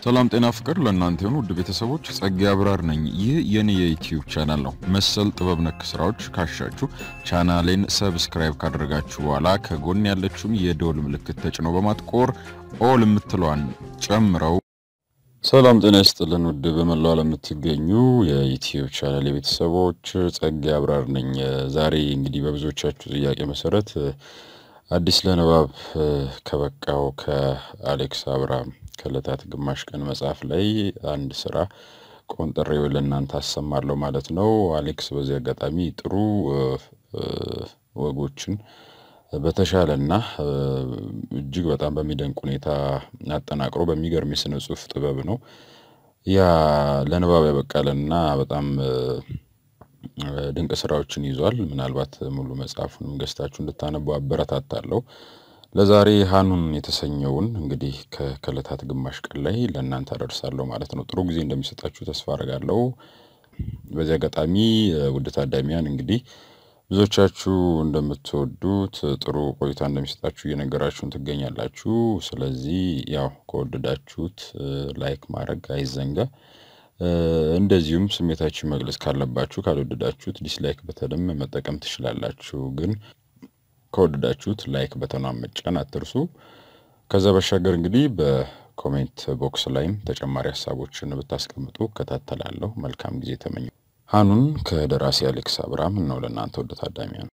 ሰላም ጤና ፍቅር ለእናንተ ይሁን ውድ ቤተሰቦች ጸጋ አብራር ነኝ። ይህ የኔ የዩቲዩብ ቻናል ነው። መሰል ጥበብ ነክ ስራዎች ካሻችሁ ቻናሌን ሰብስክራይብ ካደረጋችሁ በኋላ ከጎን ያለችውን የደወል ምልክት ተጭኖ በማጥቆር ኦል የምትሏን ጨምረው። ሰላም ጤና ይስጥልን ውድ በመላው ዓለም የምትገኙ የዩቲዩብ ቻናል ቤተሰቦች ጸጋ አብራር ነኝ። ዛሬ እንግዲህ በብዙዎቻችሁ ጥያቄ መሰረት አዲስ ለንባብ ከበቃው ከአሌክስ አብርሃም ከለታት ግማሽ ቀን መጽሐፍ ላይ አንድ ስራ ቆንጥሬው ለእናንተ አሰማለሁ ማለት ነው። አሌክስ በዚህ አጋጣሚ ጥሩ ወጎችን በተሻለና እጅግ በጣም በሚደንቅ ሁኔታ አጠናቅሮ በሚገርም የሥነ ጽሑፍ ጥበብ ነው ያ ለንባብ ያበቃልና በጣም ድንቅ ስራዎችን ይዟል። ምናልባት ሙሉ መጽሐፉንም ገዝታችሁ እንድታነቡ አበረታታለሁ። ለዛሬ ሃኑን የተሰኘውን እንግዲህ ከከለታት ግማሽ ቀን ላይ ለእናንተ አደርሳለሁ ማለት ነው። ጥሩ ጊዜ እንደሚሰጣችሁ ተስፋ አደርጋለሁ። በዚህ አጋጣሚ ውድ ታዳሚያን እንግዲህ ብዙዎቻችሁ እንደምትወዱት ጥሩ ቆይታ እንደሚሰጣችሁ እየነገራችሁን ትገኛላችሁ። ስለዚህ ያው ከወደዳችሁት ላይክ ማድረግ አይዘንጋ። እንደዚሁም ስሜታችሁን መግለጽ ካለባችሁ ካልወደዳችሁት ዲስላይክ በተንም መጠቀም ትችላላችሁ። ግን ከወደዳችሁት ላይክ በተኗን መጫን አትርሱ። ከዛ በሻገር እንግዲህ በኮሜንት ቦክስ ላይም ተጨማሪ ሐሳቦችን ብታስቀምጡ ከታተላለሁ። መልካም ጊዜ ተመኘሁ። ሃኑን ከደራሲ አሌክስ አብርሃም ነው ለእናንተ ወደ ታዳሚያን።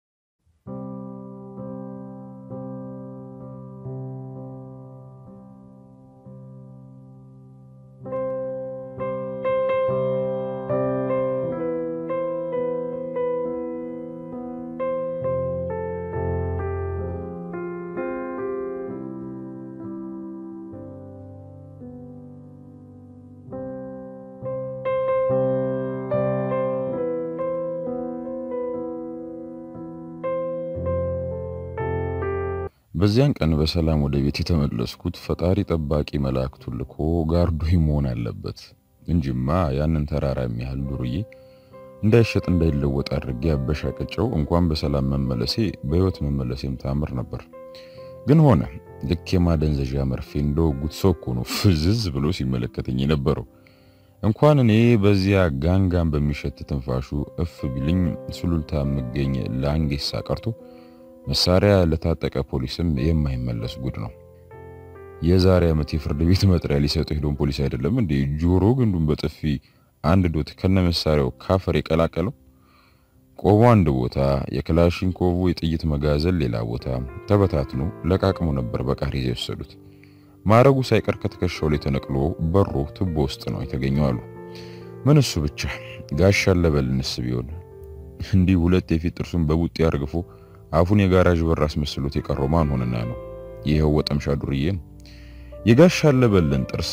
በዚያን ቀን በሰላም ወደ ቤት የተመለስኩት ፈጣሪ ጠባቂ መላእክቱን ልኮ ጋርዶኝ መሆን አለበት እንጂማ ያንን ተራራ የሚያህል ዱርዬ እንዳይሸጥ እንዳይለወጥ አድርጌ አበሻቀጨው እንኳን በሰላም መመለሴ በህይወት መመለሴም ታምር ነበር። ግን ሆነ ልክ የማደንዘዣ መርፌ እንደወጉት ሰው እኮ ነው ፍዝዝ ብሎ ሲመለከተኝ የነበረው። እንኳን እኔ በዚያ ጋንጋን በሚሸት ትንፋሹ እፍ ቢልኝ ሱሉልታ መገኘ ላንጌሳ ቀርቶ መሳሪያ ለታጠቀ ፖሊስም የማይመለስ ጉድ ነው። የዛሬ ዓመት የፍርድ ቤት መጥሪያ ሊሰጠው ሄዶን ፖሊስ አይደለም እንዴ ጆሮ ግንዱን በጥፊ አንድ ዶት ከነመሳሪያው ካፈር የቀላቀለው። ቆሞ አንድ ቦታ የክላሽንኮቭ የጥይት መጋዘን ሌላ ቦታ ተበታትኖ ለቃቅሞ ነበር በቃሪዝ የወሰዱት። ማረጉ ሳይቀር ከተከሻው ላይ ተነቅሎ በሮ ትቦ ውስጥ ነው የተገኘው አሉ። ምን እሱ ብቻ ጋሻ ለበልንስ ቢሆን እንዲህ ሁለት የፊት ጥርሱን በቡጤ አርግፎ አፉን የጋራጅ በር አስመስሎት የቀረው ማን ሆነና ነው? ይሄው ወጠምሻ ዱርዬ ነው። የጋሻ ለበልን ጥርስ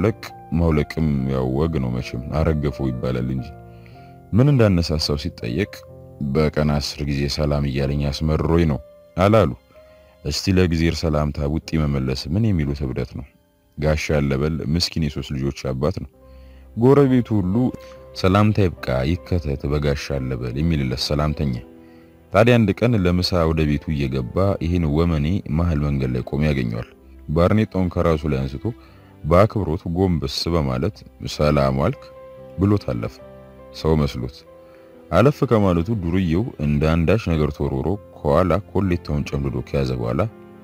ማውለቅም ያው ወግ ነው መቼም አረገፈው ይባላል እንጂ ምን እንዳነሳሳው ሲጠየቅ በቀን 10 ጊዜ ሰላም እያለኝ አስመርሮኝ ነው አላሉ። እስቲ ለጊዜር ሰላምታ ቡጢ መመለስ ምን የሚሉት እብደት ነው? ጋሻ ለበል ምስኪን የሶስት ልጆች አባት ነው። ጎረቤቱ ሁሉ ሰላምታ ይብቃ ይከተት በጋሻ ለበል የሚልለት ሰላምተኛ። ታዲያ አንድ ቀን ለምሳ ወደ ቤቱ እየገባ ይሄን ወመኔ መሃል መንገድ ላይ ቆሞ ያገኘዋል። ባርኔጣውን ከራሱ ላይ አንስቶ በአክብሮት ጎንበስ በማለት ሰላም ዋልክ ብሎት አለፈ። ሰው መስሎት አለፈ ከማለቱ ዱርዬው እንደ አንዳች ነገር ተወርውሮ ከኋላ ኮሌታውን ጨምድዶ ከያዘ በኋላ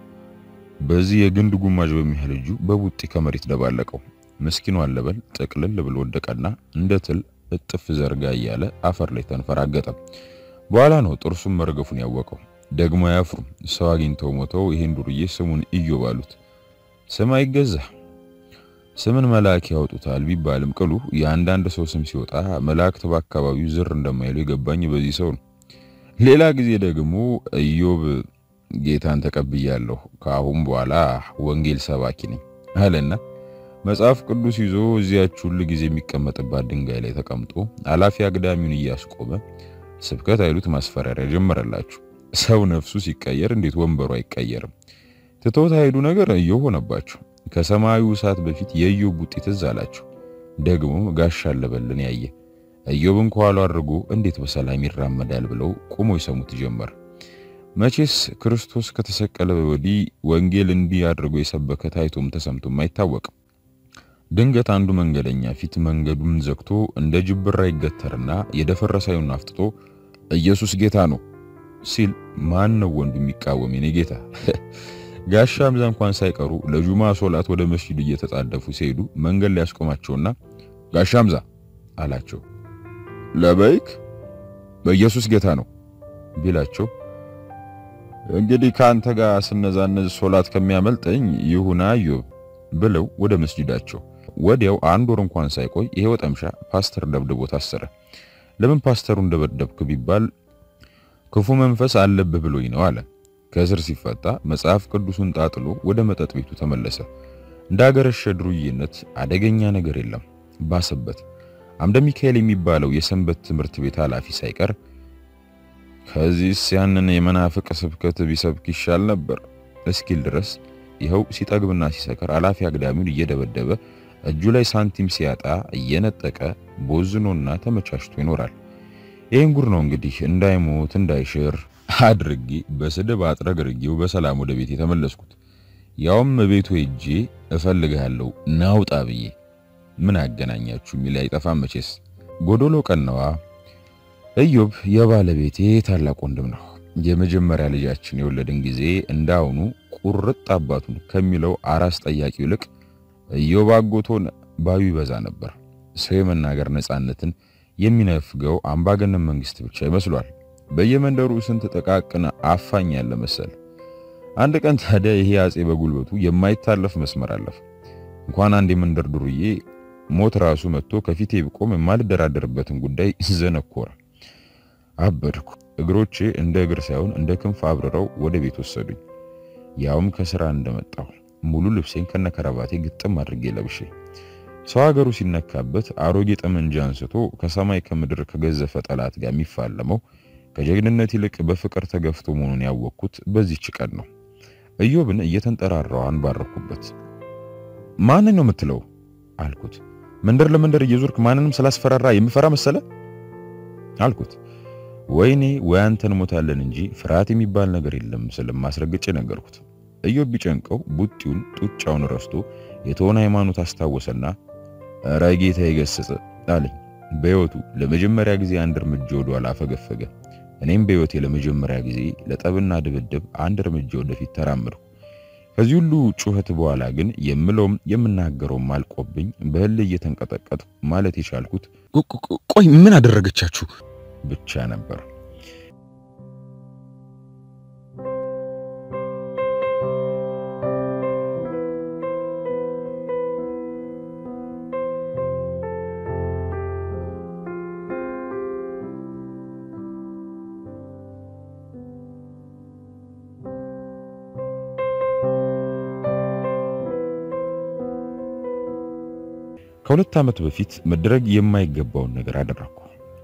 በዚህ የግንድ ጉማጅ በሚያህል እጁ በቡጢ ከመሬት ደባለቀው። ምስኪኑ አለበል ጥቅልል ብሎ ወደቀና እንደ ትል እጥፍ ዘርጋ እያለ አፈር ላይ ተንፈራገጠ። በኋላ ነው ጥርሱን መርገፉን ያወቀው። ደግሞ ያፍሩ ሰው አግኝተው ሞተው ይሄን ዱርዬ ስሙን ኢዮብ አሉት። ስም አይገዛ ስምን መላእክ ያወጡታል ቢባልም ቅሉ የአንዳንድ ሰው ስም ሲወጣ መላእክት በአካባቢው ዝር እንደማይሉ የገባኝ በዚህ ሰው ነው። ሌላ ጊዜ ደግሞ ኢዮብ ጌታን ተቀብያለሁ ከአሁን በኋላ ወንጌል ሰባኪ ነኝ አለና መጽሐፍ ቅዱስ ይዞ እዚያች ሁሉ ጊዜ የሚቀመጥባት ድንጋይ ላይ ተቀምጦ አላፊ አግዳሚውን እያስቆመ ስብከት አይሉት ማስፈራሪያ ጀመረላችሁ። ሰው ነፍሱ ሲቀየር እንዴት ወንበሩ አይቀየርም? ትተውት ሄዱ ነገር እየሆነባችሁ ከሰማዩ እሳት በፊት የኢዮብ ቡጢ ትዝ አላችሁ። ደግሞ ጋሻ ለበልን ያየ ኢዮብን ከኋላው አድርጎ እንዴት በሰላም ይራመዳል ብለው ቆሞ ይሰሙት ጀመር። መቼስ ክርስቶስ ከተሰቀለ ወዲህ ወንጌል እንዲህ አድርጎ የሰበከ ታይቶም ተሰምቶም አይታወቅም። ድንገት አንዱ መንገደኛ ፊት መንገዱን ዘግቶ እንደ ጅብራ ይገተርና የደፈረሰውን አፍጥጦ ኢየሱስ ጌታ ነው ሲል ማን ነው ወንዱ የሚቃወም የኔ ጌታ? ጋሻ ሐምዛ እንኳን ሳይቀሩ ለጁማ ሶላት ወደ መስጂዱ እየተጣደፉ ሲሄዱ መንገድ ላይ ያስቆማቸውና ጋሻ ሐምዛ አላቸው። ለበይክ በኢየሱስ ጌታ ነው ቢላቸው እንግዲህ ካንተ ጋር ስነዛነዝ ሶላት ከሚያመልጠኝ ይሁና አዩብ ብለው ወደ መስጂዳቸው። ወዲያው አንድ ወር እንኳን ሳይቆይ ይሄው ጠምሻ ፓስተር ደብድቦ ታሰረ። ለምን ፓስተሩ እንደበደብክ ቢባል ክፉ መንፈስ አለብህ ብሎኝ ነው አለ። ከእስር ሲፈታ መጽሐፍ ቅዱስን ጣጥሎ ወደ መጠጥ ቤቱ ተመለሰ። እንዳገረሸ ድሩይነት አደገኛ ነገር የለም ባሰበት። አምደ ሚካኤል የሚባለው የሰንበት ትምህርት ቤት ኃላፊ ሳይቀር ከዚህስ ያንን የመናፍቅ ስብከት ቢሰብክ ይሻል ነበር እስኪል ድረስ ይኸው ሲጠግብና ሲሰከር አላፊ አግዳሚውን እየደበደበ እጁ ላይ ሳንቲም ሲያጣ እየነጠቀ ቦዝኖና ተመቻችቶ ይኖራል። ይሄን ጉር ነው እንግዲህ እንዳይሞት እንዳይሽር አድርጌ በስድብ አጥረግርጌው በሰላም ወደ ቤት የተመለስኩት። ያውም ቤቱ ሄጄ እፈልግሃለሁ ናውጣ ብዬ። ምን አገናኛችሁ ሚል አይጠፋም መቼስ። ጎዶሎ ቀነዋ። ኢዮብ የባለቤቴ ታላቅ ወንድም ነው። የመጀመሪያ ልጃችን የወለድን ጊዜ እንዳውኑ ቁርጥ አባቱን ከሚለው አራስ ጠያቂው ልቅ ኢዮብ አጎቶን ባዩ ይበዛ ነበር። ሰው የመናገር ነፃነትን የሚነፍገው አምባገነን መንግስት ብቻ ይመስሏል። በየመንደሩ ስንት ተቃቅና አፋኝ ያለ መሰል። አንድ ቀን ታዲያ ይሄ አጼ በጉልበቱ የማይታለፍ መስመር አለፈ። እንኳን አንድ የመንደር ዱርዬ ሞት ራሱ መጥቶ ከፊቴ ቢቆም የማልደራደርበትን ጉዳይ ዘነኮረ። አበድኩ። እግሮቼ እንደ እግር ሳይሆን እንደ ክንፍ አብረረው ወደ ቤት ወሰዱኝ። ያውም ከስራ እንደመጣሁ ሙሉ ልብሴን ከነከረባቴ ግጥም አድርጌ ለብሼ ሰው ሀገሩ ሲነካበት አሮጌ ጠመንጃ አንስቶ ከሰማይ ከምድር ከገዘፈ ጠላት ጋር የሚፋለመው ከጀግንነት ይልቅ በፍቅር ተገፍቶ መሆኑን ያወቅኩት በዚህች ቀን ነው። ኢዮብን እየተንጠራራው አንባረኩበት። ማንን ነው የምትለው አልኩት። መንደር ለመንደር እየዞርክ ማንንም ስላስፈራራ የምፈራ መሰለ አልኩት። ወይኔ ወይ አንተን ሞታለን እንጂ ፍርሃት የሚባል ነገር የለም ስለማስረግጬ ነገርኩት። ኢዮብ ቢጨንቀው ቡጢውን ጡጫውን ረስቶ የተሆነ ሃይማኖት አስታወሰና ኧረ ጌታ ይገስጽ አለኝ። በህይወቱ ለመጀመሪያ ጊዜ አንድ እርምጃ ወደ ኋላ ፈገፈገ። እኔም በህይወቴ ለመጀመሪያ ጊዜ ለጠብና ድብድብ አንድ እርምጃ ወደፊት ተራመድኩ። ከዚህ ሁሉ ጩኸት በኋላ ግን የምለውም የምናገረውም አልቆብኝ በህል እየተንቀጠቀጥኩ ማለት የቻልኩት ቆይ ምን አደረገቻችሁ ብቻ ነበር። ከሁለት ዓመት በፊት መድረግ የማይገባውን ነገር አደረኩ።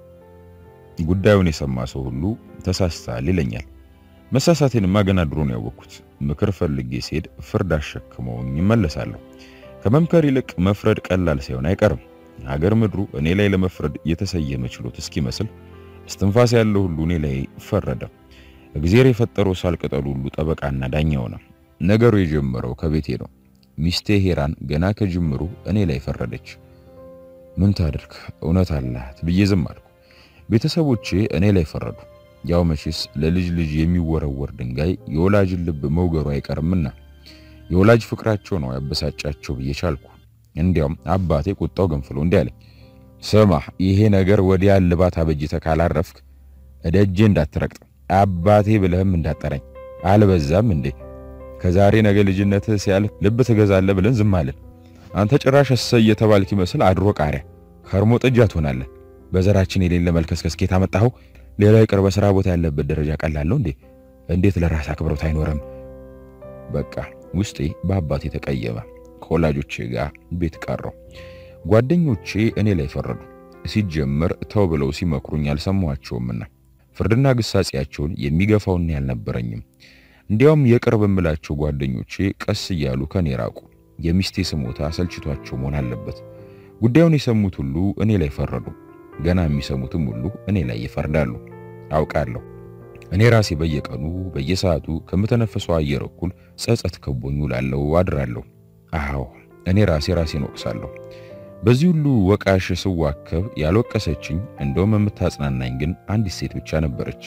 ጉዳዩን የሰማ ሰው ሁሉ ተሳስተሃል ይለኛል። መሳሳቴንማ ገና ድሮ ነው ያወቅኩት። ምክር ፈልጌ ሲሄድ ፍርድ አሸክመውኝ ይመለሳለሁ። ከመምከር ይልቅ መፍረድ ቀላል ሳይሆን አይቀርም። ሀገር ምድሩ እኔ ላይ ለመፍረድ የተሰየመ ችሎት እስኪመስል እስትንፋስ ያለው ሁሉ እኔ ላይ ፈረደ። እግዚአብሔር የፈጠረው ሳልቀጠሉ ሁሉ ጠበቃና ዳኛ ሆነ። ነገሩ የጀመረው ከቤቴ ነው። ሚስቴ ሄራን ገና ከጅምሩ እኔ ላይ ፈረደች። ምን ታድርግ እውነት አላት ብዬ ዝም አልኩ። ቤተሰቦቼ እኔ ላይ ፈረዱ። ያው መቼስ ለልጅ ልጅ የሚወረወር ድንጋይ የወላጅን ልብ መውገሩ አይቀርምና የወላጅ ፍቅራቸው ነው ያበሳጫቸው ብዬ ቻልኩ። እንዲያውም አባቴ ቁጣው ገንፍሎ እንዲህ አለኝ፣ ስማ ይሄ ነገር ወዲያ ልባት አበጅተ ካላረፍክ እደጄ እንዳትረቅጥ አባቴ ብለህም እንዳጠረኝ አልበዛም እንዴ? ከዛሬ ነገ ልጅነት ሲያልፍ ልብ ትገዛለህ ብለን ዝም አለን። አንተ ጭራሽ እሰይ የተባልክ ይመስል አድሮ ቃሪያ ከርሞ ጥጃ ትሆናለህ። በዘራችን የሌለ መልከስከስ ከየት አመጣኸው? ሌላው ይቅር በስራ ቦታ ያለበት ደረጃ ቀላል ነው እንዴ? እንዴት ለራስ አክብሮት አይኖርም? በቃ ውስጤ በአባቴ ተቀየመ። ከወላጆቼ ጋር ቤት ቀረው። ጓደኞቼ እኔ ላይ ፈረዱ። ሲጀመር ተው ብለው ሲመክሩኝ አልሰማቸውምና ፍርድና ግሳጼያቸውን የሚገፋውና ያልነበረኝም። እንዲያውም የቅርብ የምላቸው ጓደኞቼ ቀስ እያሉ ከኔ ራቁ። የሚስቴ ስሞታ ሰልችቷቸው መሆን አለበት። ጉዳዩን የሰሙት ሁሉ እኔ ላይ ፈረዱ። ገና የሚሰሙትም ሁሉ እኔ ላይ ይፈርዳሉ። አውቃለሁ። እኔ ራሴ በየቀኑ በየሰዓቱ ከምተነፈሰው አየር እኩል ጸጸት ከቦኝ ውላለሁ አድራለሁ። አዎ እኔ ራሴን ወቅሳለሁ። በዚህ ሁሉ ወቃሽ ስዋከብ ያልወቀሰችኝ እንደውም የምታጽናናኝ ግን አንዲት ሴት ብቻ ነበረች።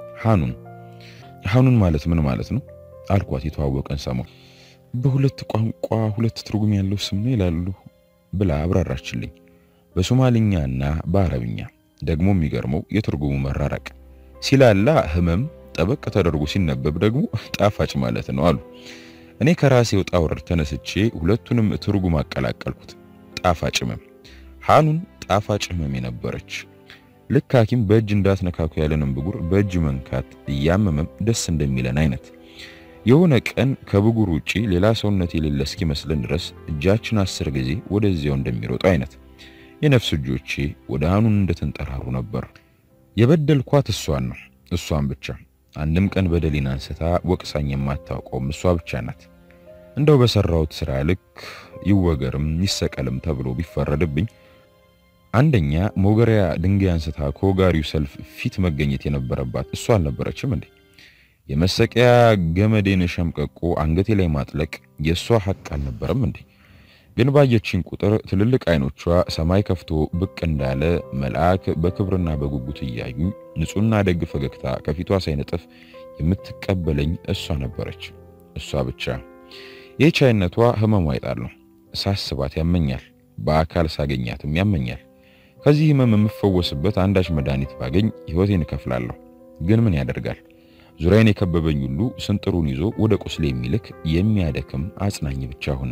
ሃኑን ማለት ምን ማለት ነው አልኳት የተዋወቀን ሰሞን። በሁለት ቋንቋ ሁለት ትርጉም ያለው ስም ነው ይላሉ ብላ አብራራችልኝ። በሶማሊኛና በአረብኛ። ደግሞ የሚገርመው የትርጉሙ መራራቅ ሲላላ ህመም፣ ጠበቅ ተደርጎ ሲነበብ ደግሞ ጣፋጭ ማለት ነው አሉ። እኔ ከራሴ ወጣ ወረድ ተነስቼ ሁለቱንም ትርጉም አቀላቀልኩት። ጣፋጭ ህመም። ሃኑን ጣፋጭ ህመም የነበረች ልክ ሐኪም በእጅ እንዳትነካኩ ያለንን ብጉር በእጅ መንካት እያመመም ደስ እንደሚለን አይነት የሆነ ቀን ከብጉር ውጪ ሌላ ሰውነት የሌለ እስኪመስለን ድረስ እጃችን 10 ጊዜ ወደዚያው እንደሚሮጥ አይነት የነፍስ እጆቼ ወደ ሃኑን እንደተንጠራሩ ነበር። የበደልኳት እሷን ብቻ። አንድም ቀን በደሌን አንስታ ወቅሳኝ የማታውቀውም እሷ ብቻ ናት። እንደው በሰራውት ስራ ልክ ይወገርም ይሰቀልም ተብሎ ቢፈረድብኝ አንደኛ ሞገሪያ ድንጋይ አንስታ ከወጋሪው ሰልፍ ፊት መገኘት የነበረባት እሷ አልነበረችም እንዴ? የመሰቂያ ገመዴን ሸምቀቆ አንገቴ ላይ ማጥለቅ የሷ ሐቅ አልነበረም እንዴ? ግን ባየችኝ ቁጥር ትልልቅ አይኖቿ ሰማይ ከፍቶ ብቅ እንዳለ መልአክ በክብርና በጉጉት እያዩ ንጹህና ደግ ፈገግታ ከፊቷ ሳይነጥፍ የምትቀበለኝ እሷ ነበረች። እሷ ብቻ። የቻይነቷ ህመሟ አይጣል ነው። ሳስባት ያመኛል። በአካል ሳገኛትም ያመኛል። ከዚህ ህመም የምፈወስበት አንዳች መድኃኒት ባገኝ ህይወቴን እከፍላለሁ። ግን ምን ያደርጋል? ዙሪያዬን የከበበኝ ሁሉ ስንጥሩን ይዞ ወደ ቁስሌ የሚልክ የሚያደክም አጽናኝ ብቻ ሆነ።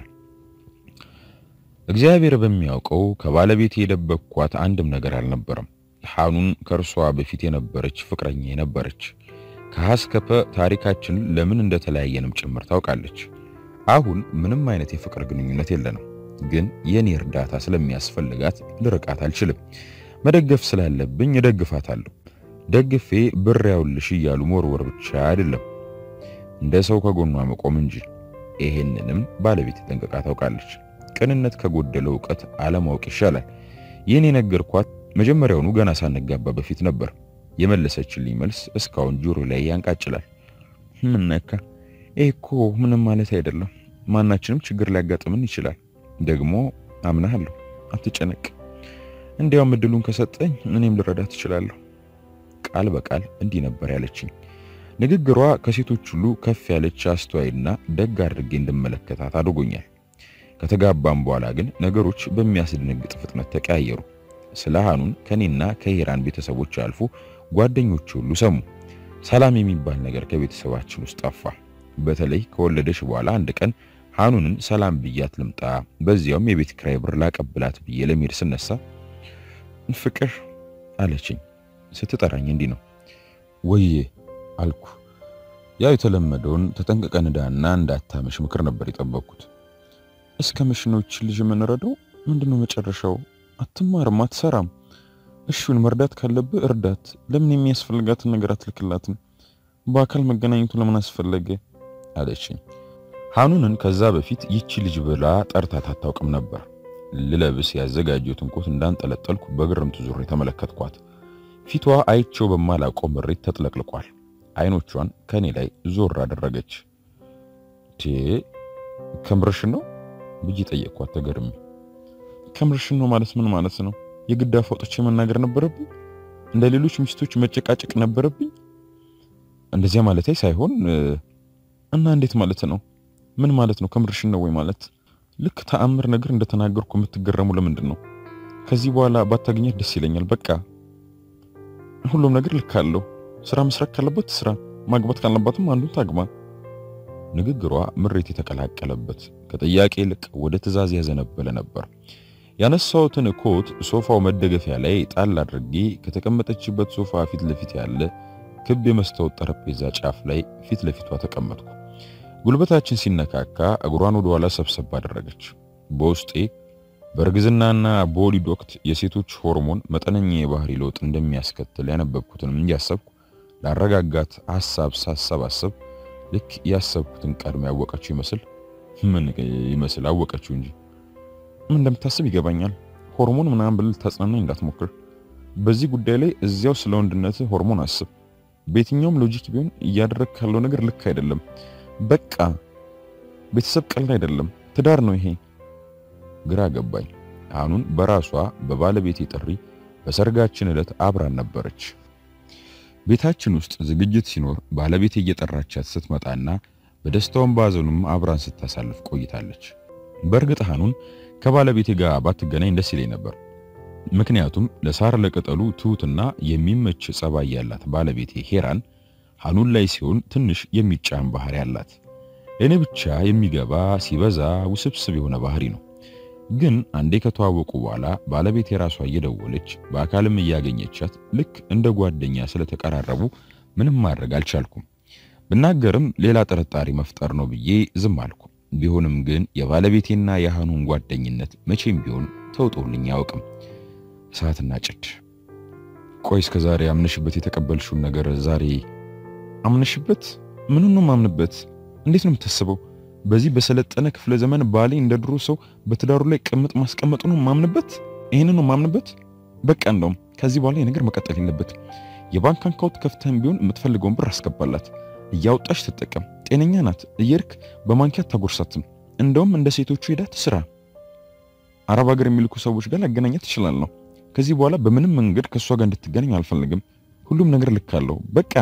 እግዚአብሔር በሚያውቀው ከባለቤቴ የደበቅኳት አንድም ነገር አልነበረም። ሃኑን ከርሷ በፊት የነበረች ፍቅረኛ የነበረች ከሐስከፈ ታሪካችን ለምን እንደተለያየንም ጭምር ታውቃለች። አሁን ምንም አይነት የፍቅር ግንኙነት የለንም። ግን የኔ እርዳታ ስለሚያስፈልጋት ልርቃት አልችልም። መደገፍ ስላለብኝ እደግፋታለሁ። ደግፌ ብር ያውልሽ እያሉ መወርወር ብቻ አይደለም፣ እንደ ሰው ከጎኗ መቆም እንጂ። ይሄንንም ባለቤቴ ጠንቅቃ ታውቃለች። ቅንነት ከጎደለው ዕውቀት አለማወቅ ይሻላል። ይህን የነገርኳት መጀመሪያውኑ ገና ሳንጋባ በፊት ነበር። የመለሰችልኝ መልስ እስካሁን ጆሮ ላይ ያንቃጭላል። ምን ነካ? እኮ ምንም ማለት አይደለም። ማናችንም ችግር ሊያጋጥምን ይችላል። ደግሞ አምናለሁ፣ አትጨነቅ። እንዲያውም እድሉን ከሰጠኝ እኔም ልረዳት እችላለሁ። ቃል በቃል እንዲህ ነበር ያለችኝ። ንግግሯ ከሴቶች ሁሉ ከፍ ያለች አስተዋይና ደግ አድርጌ እንድመለከታት አድርጎኛል። ከተጋባም በኋላ ግን ነገሮች በሚያስደነግጥ ፍጥነት ተቀያየሩ። ስለ ሃኑን ከኔና ከሂራን ቤተሰቦች አልፎ ጓደኞች ሁሉ ሰሙ። ሰላም የሚባል ነገር ከቤተሰባችን ውስጥ ጠፋ። በተለይ ከወለደች በኋላ አንድ ቀን ሃኑንን ሰላም ብያት ልምጣ፣ በዚያውም የቤት ኪራይ ብር ላቀብላት ብዬ ለመሄድ ስነሳ ፍቅር አለችኝ። ስትጠራኝ እንዲህ ነው ወዬ አልኩ። ያው የተለመደውን ተጠንቀቀን ዳና እንዳታመሽ ምክር ነበር የጠበቅኩት። እስከ መሽኖች ልጅ የምንረዳው ምንድነው መጨረሻው? አትማርም፣ አትሰራም። እሺውን መርዳት ካለብህ እርዳት። ለምን የሚያስፈልጋትን ነገር አትልክላትም? በአካል መገናኘቱ ለምን አስፈለገ አለችኝ። ሃኑንን ከዛ በፊት ይቺ ልጅ ብላ ጠርታት አታውቅም ነበር። ልለብስ ያዘጋጀሁትን ኮት እንዳንጠለጠልኩ በግርምት ዙሬ ተመለከትኳት። ፊቷ አይቼው በማላውቀው ምሬት ተጥለቅልቋል። አይኖቿን ከኔ ላይ ዞር አደረገች። ከምርሽ ነው ብዬ ጠየቅኳት ተገርሜ። ከምርሽ ነው ማለት ምን ማለት ነው? የግድ አውጥቼ መናገር ነበረብኝ? እንደ ሌሎች ሚስቶች መጨቃጨቅ ነበረብኝ? እንደዚያ ማለቴ ሳይሆን እና እንዴት ማለት ነው? ምን ማለት ነው? ከምርሽ ነው ወይ ማለት? ልክ ተአምር ነገር እንደተናገርኩ የምትገረሙ ለምንድን ነው? ከዚህ በኋላ ባታገኘት ደስ ይለኛል። በቃ ሁሉም ነገር ልክ አለው። ስራ መስራት ካለበት ስራ፣ ማግባት ካለባትም አንዱን ታግባ። ንግግሯ ምሬት የተቀላቀለበት ከጥያቄ ይልቅ ወደ ትዕዛዝ ያዘነበለ ነበር። ያነሳሁትን ኮት ሶፋው መደገፊያ ላይ ጣል አድርጌ ከተቀመጠችበት ሶፋ ፊት ለፊት ያለ ክብ የመስታወት ጠረጴዛ ጫፍ ላይ ፊት ለፊቷ ተቀመጥኩ። ጉልበታችን ሲነካካ እግሯን ወደ ኋላ ሰብሰብ አደረገች። በውስጤ በእርግዝናና በወሊድ ወቅት የሴቶች ሆርሞን መጠነኛ የባህሪ ለውጥ እንደሚያስከትል ያነበብኩትን እያሰብኩ ላረጋጋት ሐሳብ ሳሰባሰብ ልክ ያሰብኩትን ቀድማ ያወቀችው ይመስል ምን ይመስል አወቀችው እንጂ ምን እንደምታስብ ይገባኛል። ሆርሞን ምናምን ብለህ ታጽናናኝ እንዳትሞክር። በዚህ ጉዳይ ላይ እዚያው ስለ ወንድነት ሆርሞን አስብ። በየትኛውም ሎጂክ ቢሆን እያደረክ ያለው ነገር ልክ አይደለም። በቃ ቤተሰብ ቀልድ አይደለም፣ ትዳር ነው ይሄ። ግራ ገባኝ። ሃኑን በራሷ በባለቤቴ ጥሪ በሰርጋችን ዕለት አብራን ነበረች። ቤታችን ውስጥ ዝግጅት ሲኖር ባለቤቴ እየጠራቻት ስትመጣና በደስታውም ባዘኑም አብራን ስታሳልፍ ቆይታለች። በእርግጥ ሃኑን ከባለቤቴ ጋር ባትገናኝ ደስ ይለኝ ነበር። ምክንያቱም ለሳር ለቅጠሉ ትሁትና የሚመች ጸባይ ያላት ባለቤቴ ሄራን ሃኑን ላይ ሲሆን ትንሽ የሚጫን ባህሪ ያላት፣ ለኔ ብቻ የሚገባ ሲበዛ ውስብስብ የሆነ ባህሪ ነው። ግን አንዴ ከተዋወቁ በኋላ ባለቤቴ ራሷ እየደወለች በአካልም እያገኘቻት ልክ እንደ ጓደኛ ስለተቀራረቡ ምንም ማድረግ አልቻልኩም። ብናገርም ሌላ ጥርጣሬ መፍጠር ነው ብዬ ዝም አልኩ። ቢሆንም ግን የባለቤቴና የሃኑን ጓደኝነት መቼም ቢሆን ተውጦልኝ አያውቅም። እሳትና ጭድ። ቆይ እስከ ዛሬ አምነሽበት የተቀበልሽውን ነገር ዛሬ አምነሽበት? ምኑን ነው ማምንበት? እንዴት ነው የምታስበው? በዚህ በሰለጠነ ክፍለ ዘመን ባሌ እንደ ድሮ ሰው በትዳሩ ላይ ቅምጥ ማስቀመጡ ነው ማምንበት? ይሄንን ነው ማምንበት? በቃ እንደውም ከዚህ በኋላ የነገር መቀጠል የለበትም። የባንክ አካውንት ከፍተህም ቢሆን የምትፈልገውን ብር አስገባላት፣ እያወጣሽ ትጠቀም። ጤነኛ ናት፣ እየርክ በማንኪያ ታጎርሳትም። እንደውም እንደ ሴቶቹ ሄዳ ትስራ። አረብ ሀገር የሚልኩ ሰዎች ጋር ላገናኛት ትችላል ነው። ከዚህ በኋላ በምንም መንገድ ከሷ ጋር እንድትገናኝ አልፈልግም። ሁሉም ነገር ልክ አለው። በቃ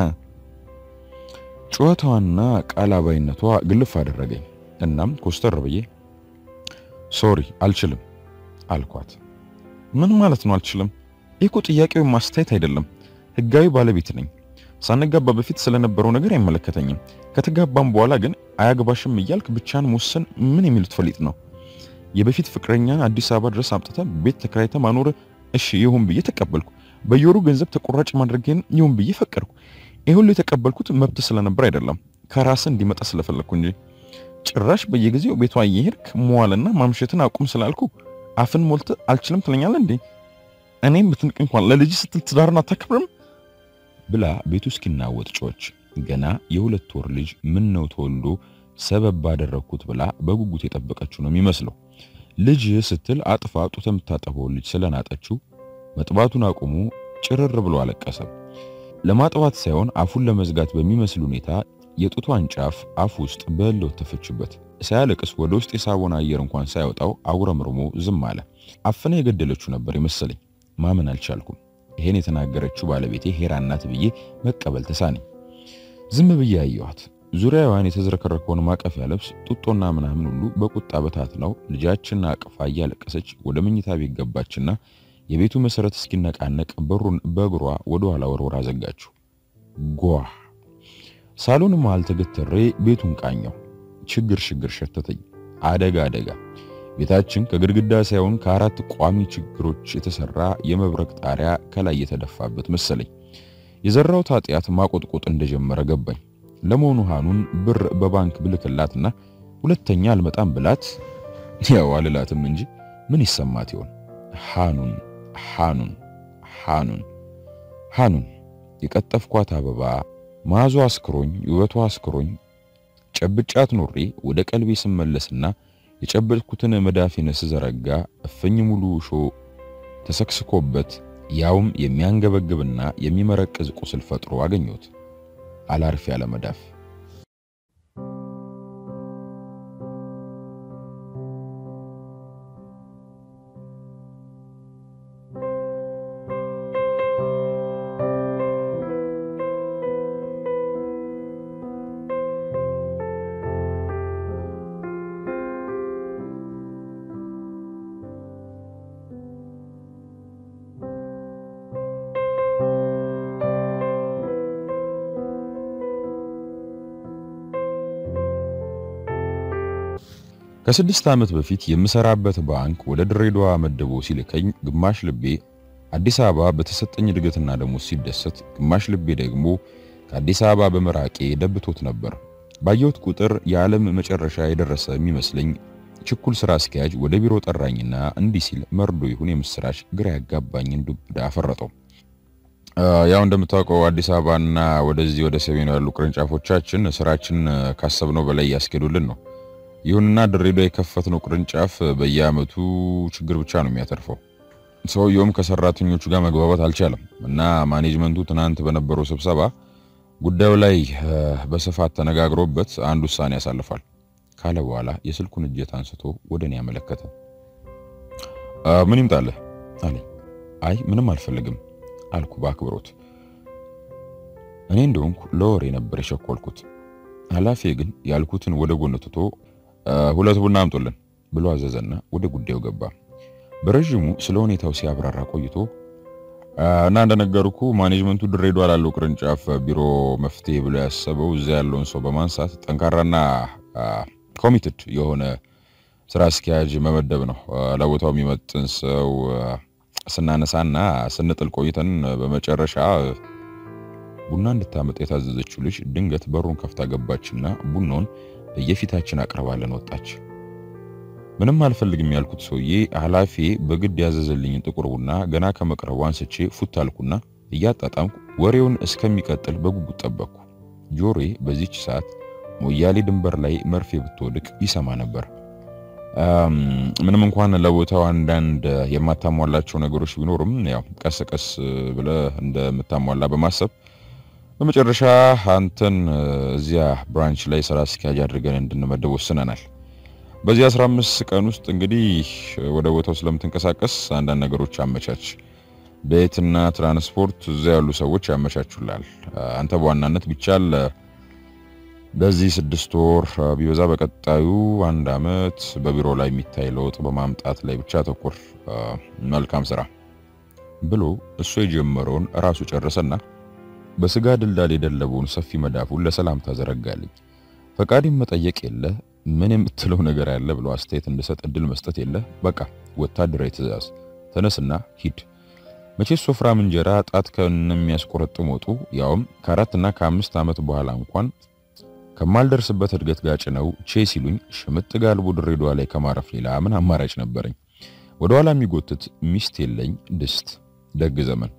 ጩኸቷና ቃላባይነቷ ግልፍ አደረገኝ። እናም ኮስተር ብዬ ሶሪ አልችልም አልኳት። ምን ማለት ነው አልችልም? እኮ ጥያቄው ማስተያየት አይደለም። ህጋዊ ባለቤት ነኝ። ሳንጋባ በፊት ስለነበረው ነገር አይመለከተኝም። ከተጋባም በኋላ ግን አያገባሽም እያልክ ብቻን መወሰን ምን የሚሉት ፈሊጥ ነው? የበፊት ፍቅረኛን አዲስ አበባ ድረስ አምጥተ ቤት ተከራይተ ማኖር እሺ ይሁን ብዬ ተቀበልኩ። በየወሩ ገንዘብ ተቆራጭ ማድረግን ይሁን ብዬ ፈቀድኩ። ይሄ ሁሉ የተቀበልኩት መብት ስለነበር አይደለም፣ ከራስ እንዲመጣ ስለፈለኩ እንጂ። ጭራሽ በየጊዜው ቤቷ እየሄድክ መዋልና ማምሸትን አቁም ስላልኩ አፍን ሞልተ አልችልም ትለኛለህ እንዴ? እኔም ብትንቅ እንኳን ለልጅ ስትል ትዳርን አታከብርም ብላ ቤቱ እስኪናወጥ ጮች። ገና የሁለት ወር ልጅ ምን ነው ተወልዶ ሰበብ ባደረኩት ብላ በጉጉት የጠበቀችው ነው የሚመስለው። ልጅ ስትል አጥፋ ጡት የምታጠበው ልጅ ስለናጠችው መጥባቱን አቁሙ ጭርር ብሎ አለቀሰ። ለማጥባት ሳይሆን አፉን ለመዝጋት በሚመስል ሁኔታ የጡቷን ጫፍ አፍ ውስጥ በለው ተፈችበት። ሳያለቅስ ወደ ውስጥ የሳቦን አየር እንኳን ሳይወጣው አጉረምርሞ ዝም አለ። አፍነ የገደለችው ነበር የመሰለኝ። ማመን አልቻልኩም። ይሄን የተናገረችው ባለቤቴ ሄራን ናት ብዬ መቀበል ተሳነኝ። ዝም ብዬ አየኋት። ዙሪያዋን የተዝረከረከውን ማቀፊያ ልብስ ጡጦና ምናምን ሁሉ በቁጣ በታትናው ልጃችንና አቅፋ እያለቀሰች ወደ መኝታ ቤት ገባችና የቤቱ መሰረት እስኪነቃነቅ በሩን በእግሯ ወደ ኋላ ወርወራ ዘጋችው። ጓ ሳሎን መሃል ተገተሬ ቤቱን ቃኘው። ችግር ሸተተኝ። አደጋ። ቤታችን ከግድግዳ ሳይሆን ከአራት ቋሚ ችግሮች የተሰራ የመብረቅ ጣሪያ ከላይ የተደፋበት መሰለኝ። የዘራው ኃጢአት ማቆጥቆጥ እንደጀመረ ገባኝ። ለመሆኑ ሃኑን ብር በባንክ ብልክላትና ሁለተኛ አልመጣም ብላት ያው አልላትም እንጂ ምን ይሰማት ይሆን? ሃኑን የቀጠፍኳት አበባ ማዟ አስክሮኝ ውበቷ አስክሮኝ ጨብጫት ኖሬ ወደ ቀልቤ ስመለስና የጨበጥኩትን መዳፊን ስዘረጋ እፍኝ ሙሉ ሾ ተሰክስኮበት ያውም የሚያንገበግብና የሚመረቅዝ ቁስል ፈጥሮ አገኘሁት። አላርፍ ያለ መዳፍ። ከ6 ዓመት በፊት የምሰራበት ባንክ ወደ ድሬዳዋ መደቦ ሲልከኝ ግማሽ ልቤ አዲስ አበባ በተሰጠኝ እድገትና ደሞዝ ሲደሰት፣ ግማሽ ልቤ ደግሞ ከአዲስ አበባ በመራቄ ደብቶት ነበር። ባየሁት ቁጥር የዓለም መጨረሻ የደረሰ የሚመስለኝ ችኩል ስራ አስኪያጅ ወደ ቢሮ ጠራኝና እንዲህ ሲል መርዶ ይሁን የምስራች ግራ ያጋባኝን ዱብዳ አፈረጠው። ያው እንደምታውቀው አዲስ አበባና ወደዚህ ወደ ሰሜኑ ያሉ ቅርንጫፎቻችን ስራችን ካሰብነው በላይ ያስኬዱልን ነው። ይሁንና ድሬዳዋ የከፈትነው ቅርንጫፍ በየአመቱ ችግር ብቻ ነው የሚያተርፈው። ሰውየውም ከሰራተኞቹ ጋር መግባባት አልቻለም እና ማኔጅመንቱ ትናንት በነበረው ስብሰባ ጉዳዩ ላይ በስፋት ተነጋግሮበት አንድ ውሳኔ ያሳልፋል ካለ በኋላ የስልኩን እጀታ አንስቶ ወደኔ ያመለከተ። ምን ይምጣልህ አለኝ። አይ ምንም አልፈልግም አልኩ በአክብሮት። እኔ እንደሆንኩ ለወሬ ነበር የሸኮልኩት። ኃላፊ ግን ያልኩትን ወደ ጎን ትቶ 2 ቡና አምጡልን ብሎ አዘዘና ወደ ጉዳዩ ገባ። በረጅሙ ስለ ሁኔታው ሲያብራራ ቆይቶ እና እንደነገርኩ ማኔጅመንቱ ድሬዳዋ ላለው ቅርንጫፍ ቢሮ መፍትሄ ብሎ ያሰበው እዛ ያለውን ሰው በማንሳት ጠንካራና ኮሚትድ የሆነ ስራ አስኪያጅ መመደብ ነው። ለቦታው የሚመጥን ሰው ስናነሳና ስንጥል ቆይተን በመጨረሻ ቡና እንድታመጣ የታዘዘችው ልጅ ድንገት በሩን ከፍታ ገባችና ቡናውን በየፊታችን አቅርባለን ወጣች። ምንም አልፈልግም ያልኩት ሰውዬ ኃላፊ በግድ ያዘዘልኝ ጥቁር ቡና ገና ከመቅረቡ አንስቼ ፉት አልኩና እያጣጣምኩ ወሬውን እስከሚቀጥል በጉጉት ጠበቅኩ። ጆሮዬ በዚህች ሰዓት ሞያሌ ድንበር ላይ መርፌ ብትወድቅ ይሰማ ነበር። ምንም እንኳን ለቦታው አንዳንድ የማታሟላቸው ነገሮች ቢኖርም ያው ቀስ ቀስ ብለ እንደምታሟላ በማሰብ በመጨረሻ አንተን እዚያ ብራንች ላይ ስራ አስኪያጅ አድርገን እንድንመደብ ወስነናል። በዚህ 15 ቀን ውስጥ እንግዲህ ወደ ቦታው ስለምትንቀሳቀስ አንዳንድ ነገሮች አመቻች። ቤትና ትራንስፖርት እዛ ያሉ ሰዎች ያመቻቹላል። አንተ በዋናነት ቢቻል በዚህ 6 ወር ቢበዛ በቀጣዩ 1 አመት በቢሮ ላይ የሚታይ ለውጥ በማምጣት ላይ ብቻ ተኮር። መልካም ስራ ብሎ እሱ የጀመረውን ራሱ ጨረሰና በስጋ ድልዳል የደለበውን ሰፊ መዳፉን ለሰላም ተዘረጋልኝ። ፈቃድም መጠየቅ የለ ምን የምትለው ነገር ያለ ብሎ አስተያየት እንድሰጥ እድል መስጠት የለ። በቃ ወታደራዊ ትዕዛዝ ተነስና ሂድ። መቼስ ወፍራም እንጀራ ጣት ከነሚያስቆረጥም ወጡ ያውም ከ4 እና ከ5 አመት በኋላ እንኳን ከማልደርስበት እድገት ጋጭ ነው ቼ ሲሉኝ ሽምጥ ጋልቡ ድሬዳዋ ላይ ከማረፍ ሌላ ምን አማራጭ ነበረኝ? ወደ ኋላ የሚጎትት ሚስት የለኝ ድስት። ደግ ዘመን።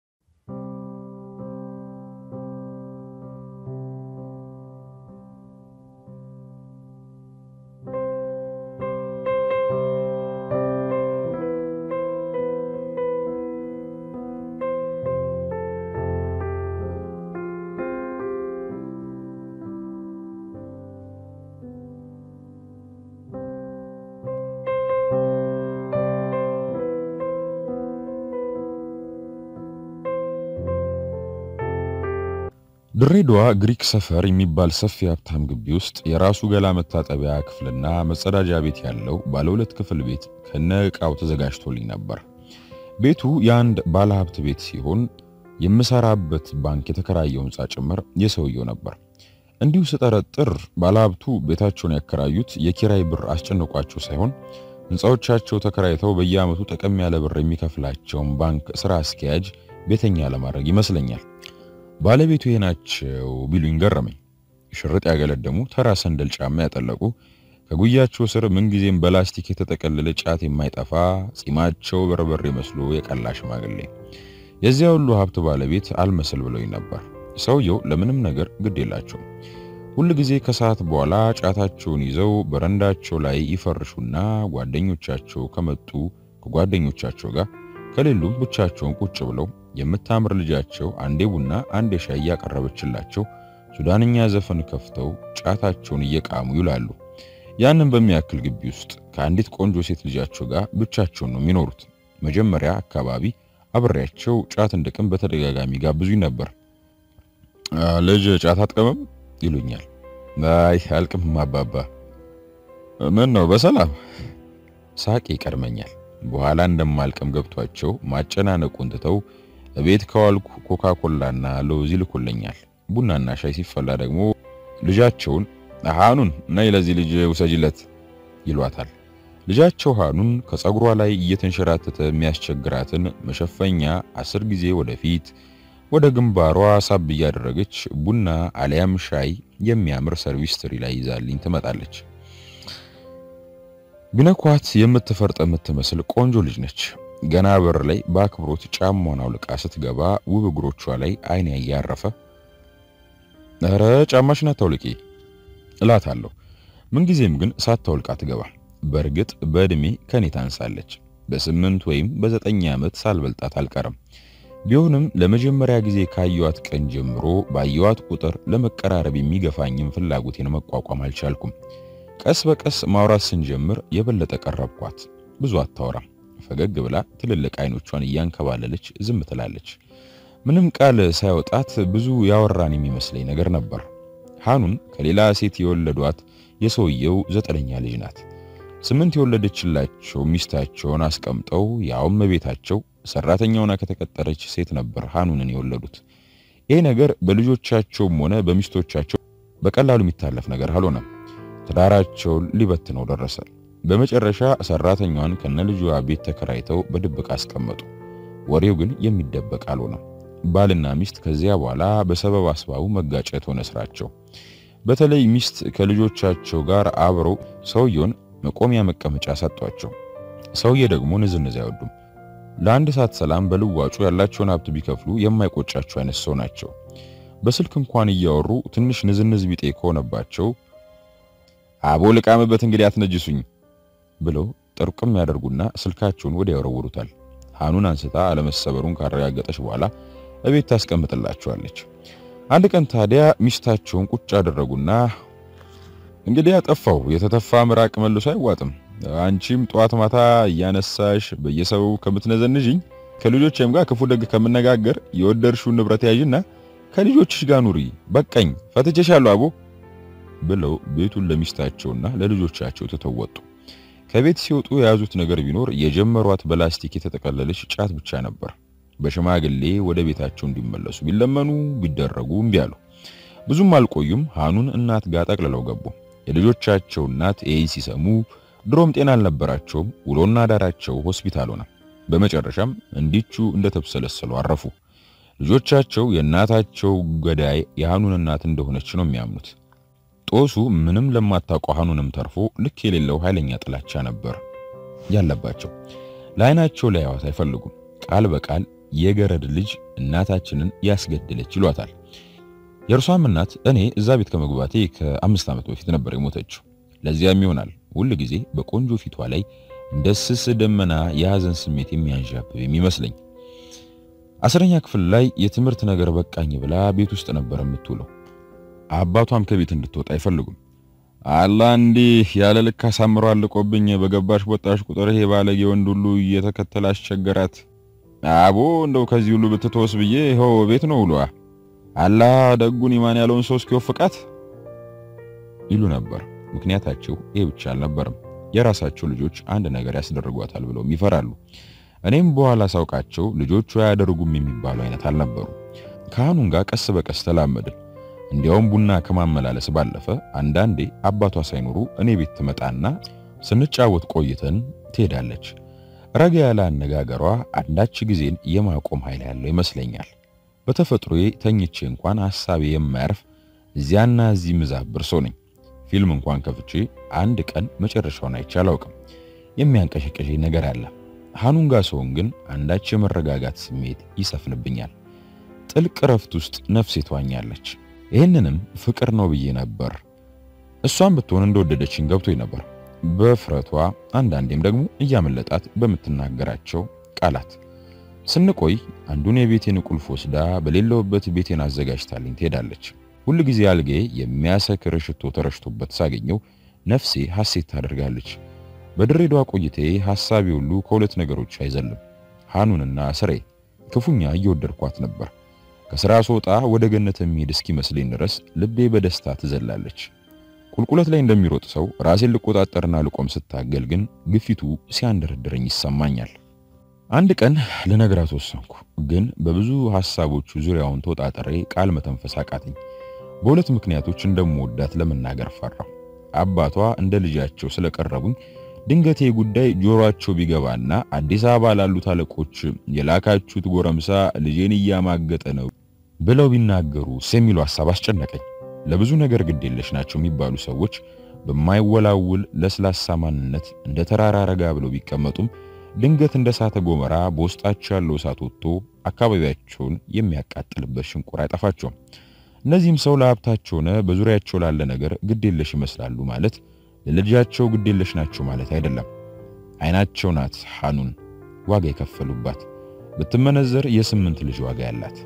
ድሬዳዋ ግሪክ ሰፈር የሚባል ሰፊ ሀብታም ግቢ ውስጥ የራሱ ገላ መታጠቢያ ክፍልና መጸዳጃ ቤት ያለው ባለ 2 ክፍል ቤት ከነቃው ተዘጋጅቶልኝ ነበር። ቤቱ የአንድ ባለ ሀብት ቤት ሲሆን የምሰራበት ባንክ የተከራየው ህንጻ ጭምር የሰውየው ነበር። እንዲሁ ስጠረጥር ባለ ሀብቱ ቤታቸውን ያከራዩት የኪራይ ብር አስጨንቋቸው ሳይሆን ህንጻዎቻቸው ተከራይተው በየአመቱ ጠቀም ያለ ብር የሚከፍላቸውን ባንክ ስራ አስኪያጅ ቤተኛ ለማድረግ ይመስለኛል። ባለቤቱ የናቸው ቢሉኝ ገረመኝ። ሽርጥ ያገለደሙ ተራ ሰንደል ጫማ ያጠለቁ ከጉያቸው ስር ምን ጊዜም በላስቲክ የተጠቀለለ ጫት የማይጠፋ ጺማቸው በርበሬ መስሎ የቀላ ሽማግሌ። የዚያ ሁሉ ሀብት ባለቤት አልመስል ብሎኝ ነበር። ሰውየው ለምንም ነገር ግድ የላቸው። ሁሉ ጊዜ ከሰዓት በኋላ ጫታቸውን ይዘው በረንዳቸው ላይ ይፈርሹና ጓደኞቻቸው ከመጡ ከጓደኞቻቸው ጋር ከሌሉም ብቻቸውን ቁጭ ብለው የምታምር ልጃቸው አንዴ ቡና አንዴ ሻይ ያቀረበችላቸው ሱዳንኛ ዘፈን ከፍተው ጫታቸውን እየቃሙ ይላሉ። ያንን በሚያክል ግቢ ውስጥ ከአንዲት ቆንጆ ሴት ልጃቸው ጋር ብቻቸውን ነው የሚኖሩት። መጀመሪያ አካባቢ አብሬያቸው ጫት እንደቅም በተደጋጋሚ ጋብዙኝ ነበር። ልጅ ጫት አትቀምም ይሉኛል። አይ አልቅምም አባባ። ምን ነው በሰላም? ሳቄ ይቀርመኛል። በኋላ እንደማልቅም ገብቷቸው ማጨናነቁን ትተው ቤት ከዋልኩ ኮካኮላና ሎዚ ልኮልኛል። ቡናና ሻይ ሲፈላ ደግሞ ልጃቸውን ሃኑን ነይ ለዚህ ልጅ ውሰጂለት ይሏታል። ልጃቸው ሃኑን ከጸጉሯ ላይ እየተንሸራተተ የሚያስቸግራትን መሸፈኛ 10 ጊዜ ወደፊት ወደ ግንባሯ ሳብ ያደረገች ቡና አሊያም ሻይ የሚያምር ሰርቪስ ትሪ ላይ ይዛልኝ ትመጣለች። ቢነኳት የምትፈርጥ የምትመስል ቆንጆ ልጅ ነች። ገና በር ላይ በአክብሮት ጫማዋን አውልቃ ስትገባ ውብ እግሮቿ ላይ አይኔ ያያረፈ ኧረ ጫማሽን አታውልቂ እላታለሁ። ምን ጊዜም ግን ሳታውልቃ ትገባ። በርግጥ በእድሜ ከኔ ታንሳለች። በ8 ወይም በ9 ዓመት ሳልበልጣት አልቀርም። ቢሆንም ለመጀመሪያ ጊዜ ካየዋት ቀን ጀምሮ ባየዋት ቁጥር ለመቀራረብ የሚገፋኝም ፍላጎቴን መቋቋም አልቻልኩም። ቀስ በቀስ ማውራት ስንጀምር የበለጠ ቀረብኳት። ብዙ አታወራም። ፈገግ ብላ ትልልቅ አይኖቿን እያንከባለለች ዝም ትላለች። ምንም ቃል ሳይወጣት ብዙ ያወራን የሚመስለኝ ነገር ነበር። ሃኑን ከሌላ ሴት የወለዷት የሰውየው 9ኛ ልጅ ናት። 8 የወለደችላቸው ሚስታቸውን አስቀምጠው ያውም ቤታቸው ሰራተኛውና ከተቀጠረች ሴት ነበር ሃኑንን የወለዱት። ይሄ ነገር በልጆቻቸውም ሆነ በሚስቶቻቸው በቀላሉ የሚታለፍ ነገር አልሆነም። ትዳራቸውን ሊበትነው ደረሰ። በመጨረሻ ሰራተኛዋን ከነልጇ ቤት ተከራይተው በድብቅ አስቀመጡ። ወሬው ግን የሚደበቅ አልሆነም። ባልና ሚስት ከዚያ በኋላ በሰበብ አስባቡ መጋጨት ሆነ ስራቸው። በተለይ ሚስት ከልጆቻቸው ጋር አብረው ሰውየውን መቆሚያ መቀመጫ ሰጧቸው። ሰውዬ ደግሞ ንዝንዝ አይወዱም። ለአንድ ሰዓት ሰላም በልዋጩ ያላቸውን ሀብት ቢከፍሉ የማይቆጫቸው አይነት ሰው ናቸው። በስልክ እንኳን እያወሩ ትንሽ ንዝንዝ ቢጤ ከሆነባቸው አቦ ልቃምበት እንግዲህ አትነጅሱኝ ብለው ጥርቅም ያደርጉና ስልካቸውን ወዲያ ያወርውሩታል። ሃኑን አንስታ አለመሰበሩን ካረጋገጠች በኋላ እቤት ታስቀምጥላቸዋለች። አንድ ቀን ታዲያ ሚስታቸውን ቁጭ አደረጉና እንግዲህ ያጠፋው የተተፋ ምራቅ መልሶ አይዋጥም። አንቺም ጧት ማታ ያነሳሽ በየሰው ከምትነዘንጅኝ ከልጆችም ጋር ክፉ ደግ ከምነጋገር የወደርሽውን ንብረት ያዥና ከልጆችሽ ጋር ኑሪ፣ በቃኝ፣ ፈትቼሻለሁ አቦ ብለው ቤቱን ለሚስታቸውና ለልጆቻቸው ተተወጡ። ከቤት ሲወጡ የያዙት ነገር ቢኖር የጀመሯት በላስቲክ የተጠቀለለች ጫት ብቻ ነበር። በሽማግሌ ወደ ቤታቸው እንዲመለሱ ቢለመኑ ቢደረጉ እምቢ አሉ። ብዙም አልቆዩም። ሃኑን እናት ጋር ጠቅልለው ገቡ። የልጆቻቸው እናት ይህን ሲሰሙ ድሮም ጤና አልነበራቸውም። ውሎና ዳራቸው ሆስፒታል ሆነ። በመጨረሻም እንዲቹ እንደተብሰለሰሉ አረፉ። ልጆቻቸው የእናታቸው ገዳይ የሃኑን እናት እንደሆነች ነው የሚያምኑት። ጦሱ ምንም ለማታውቀው ሃኑንም ተርፎ ልክ የሌለው ኃይለኛ ጥላቻ ነበር ያለባቸው። ለዓይናቸው ላይዋት አይፈልጉም። ቃል በቃል የገረድ ልጅ እናታችንን ያስገድለች ይሏታል። የእርሷም እናት እኔ እዛ ቤት ከመግባቴ ከ5 ዓመት በፊት ነበር የሞተችው። ለዚያም ይሆናል ሁሉ ጊዜ በቆንጆ ፊቷ ላይ እንደ ስስ ደመና የሐዘን ስሜት የሚያንዣብብ የሚመስለኝ። 10ኛ ክፍል ላይ የትምህርት ነገር በቃኝ ብላ ቤት ውስጥ ነበር የምትውለው። አባቷም ከቤት እንድትወጣ አይፈልጉም። አላህ እንዲህ ያለ ልክ አሳምሮ አልቆብኝ በገባሽ ወጣሽ ቁጥር ይሄ ባለጌ ወንድ ሁሉ እየተከተለ አስቸገራት። አቦ እንደው ከዚህ ሁሉ ብትተወስ ብዬ ይኸው ቤት ነው ውሏ። አላህ ደጉን ኢማን ያለውን ሰው እስኪወፍቃት ይሉ ነበር። ምክንያታቸው ይሄ ብቻ አልነበረም። የራሳቸው ልጆች አንድ ነገር ያስደርጓታል ብለው ይፈራሉ። እኔም በኋላ ሳውቃቸው ልጆቹ ያደርጉም የሚባሉ አይነት አልነበሩ። ከሃኑን ጋር ቀስ በቀስ ተላመድን። እንዲያውም ቡና ከማመላለስ ባለፈ አንዳንዴ አባቷ ሳይኖሩ እኔ ቤት ትመጣና ስንጫወት ቆይተን ትሄዳለች። ረጋ ያለ አነጋገሯ አንዳች ጊዜን የማቆም ኃይል ያለው ይመስለኛል። በተፈጥሮዬ ተኝቼ እንኳን ሐሳቤ የማያርፍ እዚያና እዚህ ምዛብር ሰው ነኝ። ፊልም እንኳን ከፍቼ አንድ ቀን መጨረሻውን አይቼ አላውቅም። የሚያንቀሸቀሸኝ ነገር አለ። ሃኑን ጋር ሰውን ግን አንዳች የመረጋጋት ስሜት ይሰፍንብኛል። ጥልቅ ረፍት ውስጥ ነፍሴ ትዋኛለች። ይህንንም ፍቅር ነው ብዬ ነበር። እሷም ብትሆን እንደወደደችኝ ገብቶኝ ነበር። በፍረቷ አንዳንዴም ደግሞ እያመለጣት በምትናገራቸው ቃላት ስንቆይ አንዱን የቤቴን ቁልፍ ወስዳ በሌለውበት ቤቴን አዘጋጅታልኝ ትሄዳለች። ሁሉ ጊዜ አልጌ የሚያሰክር ሽቶ ተረሽቶበት ሳገኘው ነፍሴ ሐሴት ታደርጋለች። በድሬዳዋ ቆይቴ ሐሳቤ ሁሉ ከሁለት ነገሮች አይዘልም፣ ሃኑንና ስሬ። ክፉኛ እየወደድኳት ነበር። ከስራ ስወጣ ወደ ገነት የሚሄድ እስኪመስለኝ ድረስ ልቤ በደስታ ትዘላለች። ቁልቁለት ላይ እንደሚሮጥ ሰው ራሴን ልቆጣጠርና ልቆም ስታገል ግን ግፊቱ ሲያንደረድረኝ ይሰማኛል። አንድ ቀን ልነግራት ወሰንኩ፣ ግን በብዙ ሐሳቦቹ ዙሪያውን ተወጣጠሬ ቃል መተንፈስ አቃተኝ። በሁለት ምክንያቶች እንደምወዳት ለመናገር ፈራሁ። አባቷ እንደ ልጃቸው ስለቀረቡኝ ድንገቴ ጉዳይ ጆሮአቸው ቢገባና አዲስ አበባ ላሉት አለቆች የላካችሁት ጎረምሳ ልጄን እያማገጠ ነው ብለው ቢናገሩ የሚሉ ሐሳብ አስጨነቀኝ። ለብዙ ነገር ግዴለሽ ናቸው የሚባሉ ሰዎች በማይወላውል ለስላሳ ማንነት እንደ ተራራ ረጋ ብለው ቢቀመጡም ድንገት እንደ እሳተ ገሞራ በውስጣቸው ያለው እሳት ወጥቶ አካባቢያቸውን የሚያቃጥልበት ሽንቁር አይጠፋቸውም። እነዚህም ሰው ለሀብታቸው ሆነ በዙሪያቸው ላለ ነገር ግዴለሽ ይመስላሉ ማለት ለልጃቸው ግዴለሽ ናቸው ማለት አይደለም። አይናቸው ናት ሃኑን ዋጋ የከፈሉባት፣ ብትመነዘር የ8 ልጅ ዋጋ ያላት።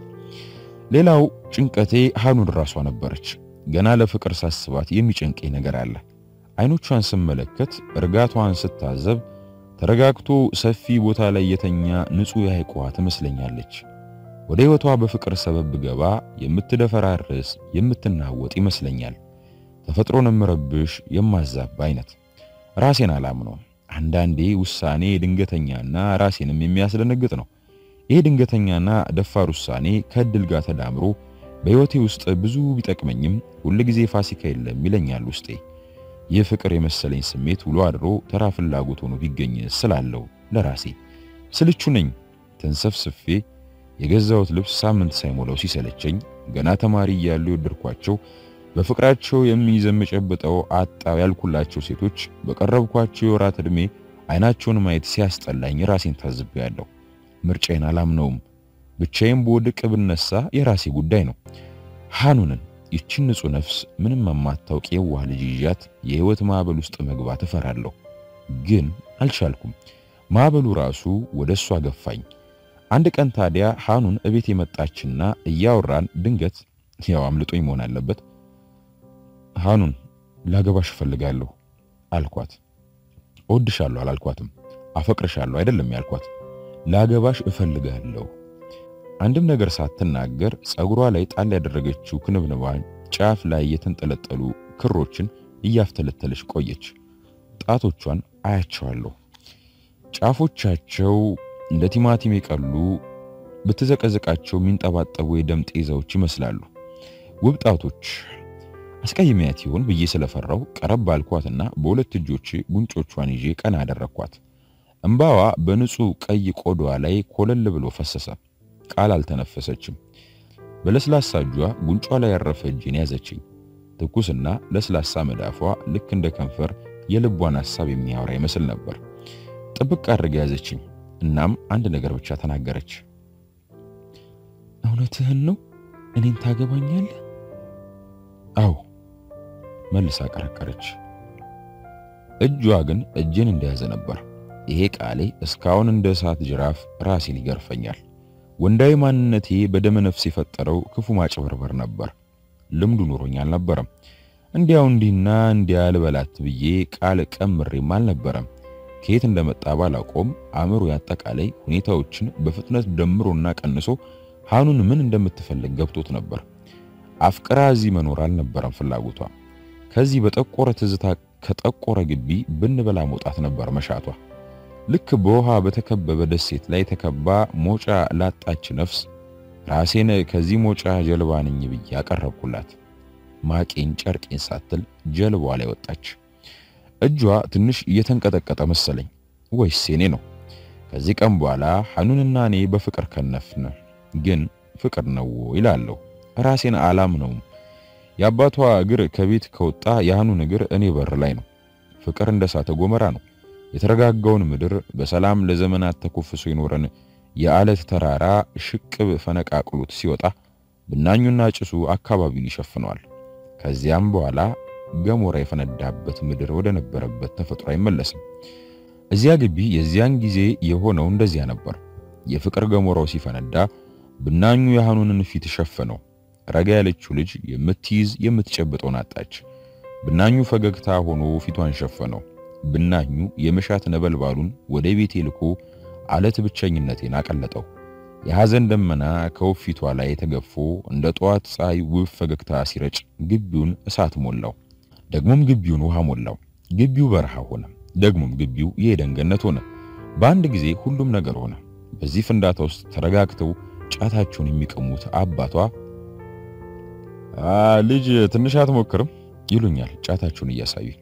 ሌላው ጭንቀቴ ሃኑን ራሷ ነበረች። ገና ለፍቅር ሳስባት የሚጨንቀኝ ነገር አለ። አይኖቿን ስመለከት፣ እርጋቷን ስታዘብ ተረጋግቶ ሰፊ ቦታ ላይ የተኛ ንጹህ የሐይቅ ውሃ ትመስለኛለች። ወደ ህይወቷ በፍቅር ሰበብ ገባ የምትደፈራርስ የምትናወጥ ይመስለኛል። ተፈጥሮን ምረብሽ የማዛባ አይነት። ራሴን አላምነው። አንዳንዴ ውሳኔ ድንገተኛና ራሴንም የሚያስደነግጥ ነው። ይሄ ድንገተኛና ደፋር ውሳኔ ከእድል ጋር ተዳምሮ በህይወቴ ውስጥ ብዙ ቢጠቅመኝም ሁሉ ጊዜ ፋሲካ የለም ይለኛል ውስጤ። ይህ ፍቅር የመሰለኝ ስሜት ውሎ አድሮ ተራ ፍላጎት ሆኖ ቢገኝ ስላለው ለራሴ ስልቹ ነኝ። ተንሰፍስፌ የገዛሁት ልብስ ሳምንት ሳይሞላው ሲሰለቸኝ ገና ተማሪ እያለሁ የወደድኳቸው በፍቅራቸው የሚዘምጨብጠው አጣው ያልኩላቸው ሴቶች በቀረብኳቸው የወራት እድሜ አይናቸውን ማየት ሲያስጠላኝ ራሴን ታዝቤያለሁ። ምርጫዬን አላምነውም። ብቻዬን በወድቅ ብነሳ የራሴ ጉዳይ ነው። ሃኑንን ይችን ንጹህ ነፍስ ምንም የማታውቅ የዋህ ልጅ ይዣት የህይወት ማዕበል ውስጥ መግባት እፈራለሁ። ግን አልቻልኩም። ማዕበሉ ራሱ ወደሷ ገፋኝ። አንድ ቀን ታዲያ ሃኑን እቤት የመጣችና እያወራን ድንገት ያው አምልጦኝ መሆን አለበት ሃኑን ላገባሽ ፈልጋለሁ አልኳት። እወድሻለሁ አላልኳትም። አፈቅርሻለሁ አይደለም ያልኳት። ላገባሽ እፈልጋለሁ። አንድም ነገር ሳትናገር ጸጉሯ ላይ ጣል ያደረገችው ክንብንባን ጫፍ ላይ የተንጠለጠሉ ክሮችን እያፍተለተለች ቆየች። ጣቶቿን አያቸዋለሁ። ጫፎቻቸው እንደ ቲማቲም የቀሉ በተዘቀዘቃቸው ሚንጠባጠቡ የደም ጤዛዎች ይመስላሉ። ውብ ጣቶች። አስቀይሜያት ይሆን ብዬ ስለፈራው ቀረብ አልኳትና በሁለት እጆቼ ጉንጮቿን ይዤ ቀና አደረኳት። እንባዋ በንጹህ ቀይ ቆዳዋ ላይ ኮለል ብሎ ፈሰሰ። ቃል አልተነፈሰችም። በለስላሳ እጇ ጉንጯ ላይ ያረፈ እጄን ያዘችኝ። ትኩስና ለስላሳ መዳፏ ልክ እንደ ከንፈር የልቧን ሐሳብ የሚያወራ ይመስል ነበር። ጥብቅ አድርጋ ያዘችኝ። እናም አንድ ነገር ብቻ ተናገረች። እውነትህን ነው? እኔን ታገባኛለህ? አዎ መልሳ ቀረቀረች። እጇ ግን እጄን እንደያዘ ነበር። ይሄ ቃሌ እስካሁን እንደ እሳት ጅራፍ ራሴን ይገርፈኛል። ወንዳዊ ማንነቴ በደመ ነፍስ የፈጠረው ክፉ ማጭበርበር ነበር። ልምዱ ኖሮኝ አልነበረም። እንዲያው እንዲህና እንዲያ ልበላት ብዬ ቃል ቀምሬም አልነበረም። ከየት እንደመጣ ባላቆም አእምሮ ያጠቃላይ ሁኔታዎችን በፍጥነት ደምሮና ቀንሶ ሃኑን ምን እንደምትፈልግ ገብቶት ነበር። አፍቅራ እዚህ መኖር አልነበረም ፍላጎቷ። ከዚህ በጠቆረ ትዝታ ከጠቆረ ግቢ ብንበላ መውጣት ነበር መሻቷ። ልክ በውሃ በተከበበ ደሴት ላይ ተከባ ሞጫ ላጣች ነፍስ ራሴን ከዚህ ሞጫ ጀልባ ነኝ ብዬ ያቀረብኩላት። ማቄን ጨርቄን ሳትል ጀልባዋ ላይ ወጣች። እጇ ትንሽ እየተንቀጠቀጠ መሰለኝ ወይስ እኔ ነው? ከዚህ ቀን በኋላ ሃኑንና እኔ በፍቅር ከነፍን። ግን ፍቅር ነው ይላልው ራሴን አላምነውም። የአባቷ እግር ከቤት ከወጣ የሃኑን እግር እኔ በር ላይ ነው። ፍቅር እንደሳተ ጎመራ ነው። የተረጋጋውን ምድር በሰላም ለዘመናት ተኮፍሶ ይኖረን የአለት ተራራ ሽቅብ ፈነቃቅሎት ሲወጣ ብናኙና ጭሱ አካባቢውን ይሸፍነዋል። ከዚያም በኋላ ገሞራ የፈነዳበት ምድር ወደ ነበረበት ተፈጥሮ አይመለስም። እዚያ ግቢ የዚያን ጊዜ የሆነው እንደዚያ ነበር። የፍቅር ገሞራው ሲፈነዳ ብናኙ የሃኑንን ፊት ሸፈነው። ረጋ ያለችው ልጅ የምትይዝ የምትጨብጠው አጣች። ብናኙ ፈገግታ ሆኖ ፊቷን ሸፈነው። ብናኙ የመሻት ነበልባሉን ወደ ቤቴ ልኮ አለት ብቸኝነቴን አቀለጠው። የሐዘን ደመና ከውፊቷ ላይ ተገፎ እንደ ጧት ፀሐይ ውብ ፈገግታ ሲረጭ ግቢውን እሳት ሞላው። ደግሞም ግቢውን ውሃ ሞላው። ግቢው በረሃ ሆነ። ደግሞም ግቢው የኤደን ገነት ሆነ። በአንድ ጊዜ ሁሉም ነገር ሆነ። በዚህ ፍንዳታ ውስጥ ተረጋግተው ጫታቸውን የሚቀሙት አባቷ ልጅ ትንሽ አትሞክርም ይሉኛል ጫታቸውን እያሳዩኝ።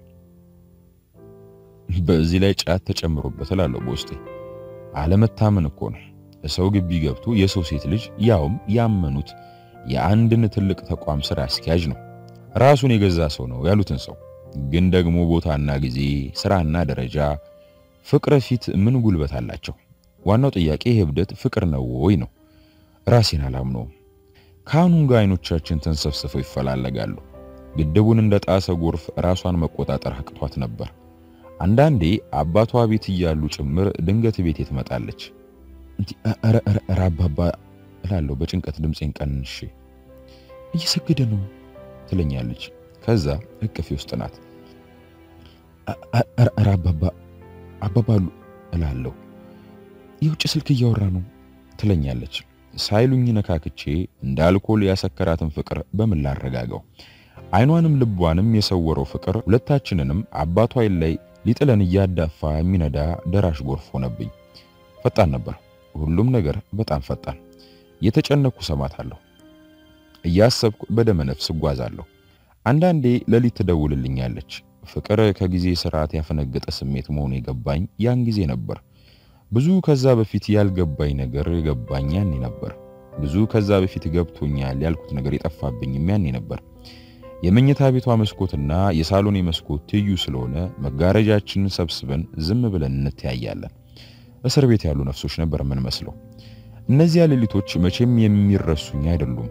በዚህ ላይ ጫት ተጨምሮበት እላለሁ በውስጤ። አለመታመን እኮ ነው። ሰው ግቢ ገብቶ የሰው ሴት ልጅ ያውም ያመኑት የአንድን ትልቅ ተቋም ስራ አስኪያጅ ነው ራሱን የገዛ ሰው ነው ያሉትን ሰው ግን ደግሞ ቦታና ጊዜ ስራና ደረጃ ፍቅር ፊት ምን ጉልበት አላቸው? ዋናው ጥያቄ ህብደት ፍቅር ነው ወይ ነው። ራሴን አላምነውም። ካኑን ጋር አይኖቻችን ተንሰፍስፈው ይፈላለጋሉ። ግድቡን እንደ ጣሰ ጎርፍ ራሷን መቆጣጠር አቅቷት ነበር። አንዳንዴ አባቷ ቤት እያሉ ጭምር ድንገት ቤት ትመጣለች። አባባ እላለሁ በጭንቀት ድምጼን ቀንሼ። እየሰገደ ነው ትለኛለች። ከዛ እቅፌ ውስጥ ናት። አባባ እላለሁ። የውጭ ስልክ እያወራ ነው ትለኛለች። ሳይሉኝ ነካክቼ እንደ አልኮል ያሰከራትን ፍቅር በምን ላረጋጋው? አይኗንም ልቧንም የሰወረው ፍቅር ሁለታችንንም አባቷ ላይ ሊጥለን እያዳፋ የሚነዳ ደራሽ ጎርፍ ሆነብኝ። ፈጣን ነበር ሁሉም ነገር፣ በጣም ፈጣን። የተጨነኩ ሰማታለሁ፣ እያሰብኩ በደመ ነፍስ እጓዛለሁ። አንዳንዴ ሌሊት ትደውልልኛለች። ፍቅር ከጊዜ ስርዓት ያፈነገጠ ስሜት መሆኑ የገባኝ ያን ጊዜ ነበር። ብዙ ከዛ በፊት ያልገባኝ ነገር የገባኝ ያኔ ነበር። ብዙ ከዛ በፊት ገብቶኛል ያልኩት ነገር የጠፋብኝም ያኔ ነበር። የመኝታ ቤቷ መስኮትና የሳሎን መስኮት ትይዩ ስለሆነ መጋረጃችንን ሰብስበን ዝም ብለን እንተያያለን። እስር ቤት ያሉ ነፍሶች ነበር ምን መስለው። እነዚያ ሌሊቶች መቼም የሚረሱኝ አይደሉም።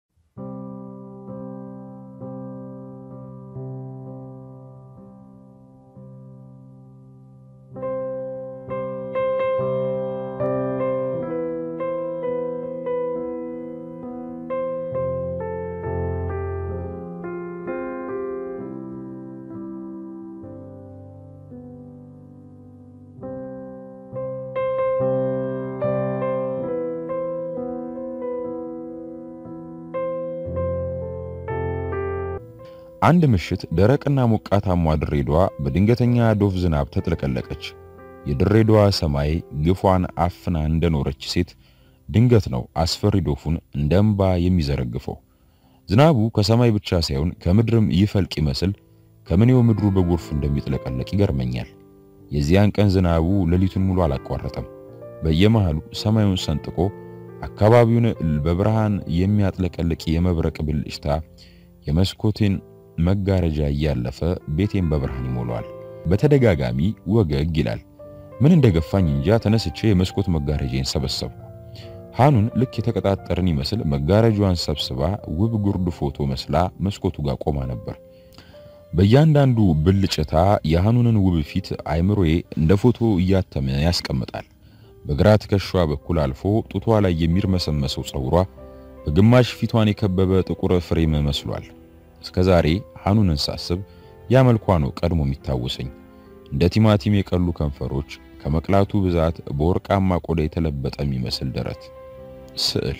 አንድ ምሽት ደረቅና ሞቃታማ ድሬዳዋ በድንገተኛ ዶፍ ዝናብ ተጥለቀለቀች። የድሬዳዋ ሰማይ ግፏን አፍና እንደኖረች ሴት ድንገት ነው አስፈሪ ዶፉን እንደ እንባ የሚዘረግፈው። ዝናቡ ከሰማይ ብቻ ሳይሆን ከምድርም ይፈልቅ ይመስል ከምኔው ምድሩ በጎርፍ እንደሚጥለቀለቅ ይገርመኛል። የዚያን ቀን ዝናቡ ሌሊቱን ሙሉ አላቋረጠም። በየመሃሉ ሰማዩን ሰንጥቆ አካባቢውን በብርሃን የሚያጥለቀልቅ የመብረቅ ብልጭታ የመስኮቴን መጋረጃ እያለፈ ቤቴን በብርሃን ይሞላዋል። በተደጋጋሚ ወገግ ይላል። ምን እንደገፋኝ እንጃ ተነስቼ የመስኮት መጋረጃን ሰበሰብኩ። ሃኑን ልክ የተቀጣጠርን ይመስል መጋረጃዋን ሰብስባ ውብ ጉርድ ፎቶ መስላ መስኮቱ ጋር ቆማ ነበር። በእያንዳንዱ ብልጭታ የሃኑንን ውብ ፊት አይምሮዬ እንደ ፎቶ እያተመ ያስቀምጣል። በግራ ትከሻዋ በኩል አልፎ ጡቷ ላይ የሚርመሰመሰው ጸጉሯ በግማሽ ፊቷን የከበበ ጥቁር ፍሬም መስሏል። እስከዛሬ ሃኑንን ሳስብ ያ መልኳ ነው ቀድሞ የሚታወሰኝ። እንደ ቲማቲም የቀሉ ከንፈሮች፣ ከመቅላቱ ብዛት በወርቃማ ቆዳ የተለበጠ የሚመስል ደረት። ስዕል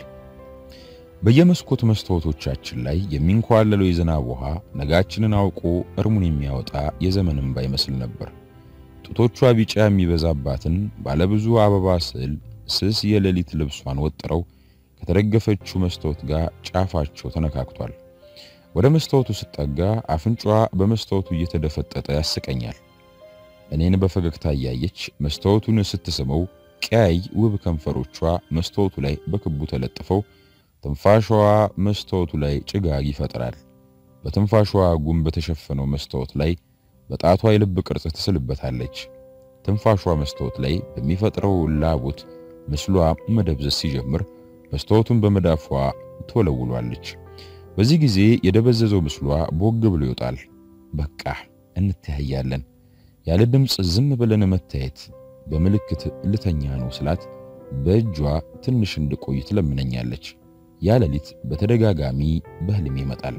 በየመስኮት መስታወቶቻችን ላይ የሚንኳለለው የዝናብ ውሃ ነጋችንን አውቆ እርሙን የሚያወጣ የዘመን እንባ ይመስል ነበር። ጡቶቿ ቢጫ የሚበዛባትን ባለብዙ አበባ ስዕል ስስ የሌሊት ልብሷን ወጥረው ከተደገፈችው መስታወት ጋር ጫፋቸው ተነካክቷል። ወደ መስታወቱ ስጠጋ አፍንጫዋ በመስታወቱ እየተደፈጠጠ ያስቀኛል። እኔን በፈገግታ እያየች መስታወቱን ስትስመው ቀያይ ውብ ከንፈሮቿ መስታወቱ ላይ በክቡ ተለጥፈው ትንፋሿ መስታወቱ ላይ ጭጋግ ይፈጥራል። በትንፋሿ ጉም በተሸፈነው መስታወት ላይ በጣቷ የልብ ቅርጽ ትስልበታለች። ትንፋሿ መስታወት ላይ በሚፈጥረው ላቦት ምስሏ መደብዘዝ ሲጀምር መስታወቱን በመዳፏ ትወለውሏለች። በዚህ ጊዜ የደበዘዘው ምስሏ ቦግ ብሎ ይወጣል። በቃ እንተያያለን። ያለ ድምጽ ዝም ብለን መታየት በምልክት ልተኛ ነው ስላት በእጇ ትንሽ እንድቆይ ትለምነኛለች። ያ ሌሊት በተደጋጋሚ በህልሜ ይመጣል።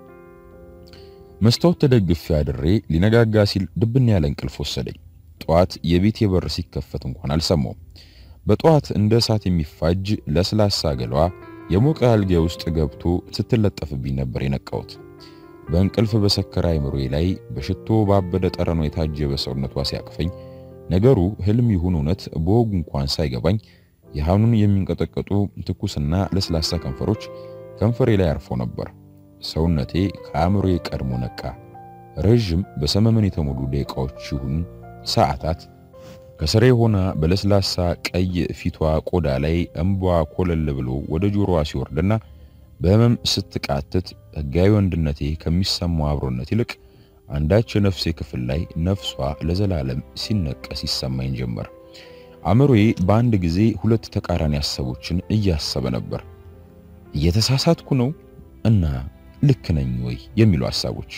መስታወት ተደግፌ አድሬ ሊነጋጋ ሲል ድብና ያለ እንቅልፍ ወሰደኝ። ጧት የቤቴ በር ሲከፈት እንኳን አልሰማውም። በጧት እንደ እሳት የሚፋጅ ለስላሳ ገሏ የሞቀ አልጋ ውስጥ ገብቶ ስትለጠፍብኝ ነበር የነቃሁት። በእንቅልፍ በሰከረ አይምሮዬ ላይ በሽቶ ባበደ ጠረኗ የታጀበ ሰውነቷ ሲያቅፈኝ ነገሩ ህልም ይሁን እውነት በወጉ እንኳን ሳይገባኝ የሃኑን የሚንቀጠቀጡ ትኩስና ለስላሳ ከንፈሮች ከንፈሬ ላይ አርፎ ነበር። ሰውነቴ ከአእምሮዬ ቀድሞ ነቃ። ረጅም በሰመመን የተሞሉ ደቂቃዎች ይሁን ሰዓታት ከስሬ ሆና በለስላሳ ቀይ ፊቷ ቆዳ ላይ እንቧ ኮለል ብሎ ወደ ጆሮዋ ሲወርድና በህመም ስትቃትት ህጋዊ ወንድነቴ ከሚሰማው አብሮነት ይልቅ አንዳች ነፍሴ ክፍል ላይ ነፍሷ ለዘላለም ሲነቀስ ይሰማኝ ጀመር። አእምሮዬ በአንድ ጊዜ ሁለት ተቃራኒ ሐሳቦችን እያሰበ ነበር። እየተሳሳትኩ ነው እና ልክ ነኝ ወይ የሚሉ ሐሳቦች።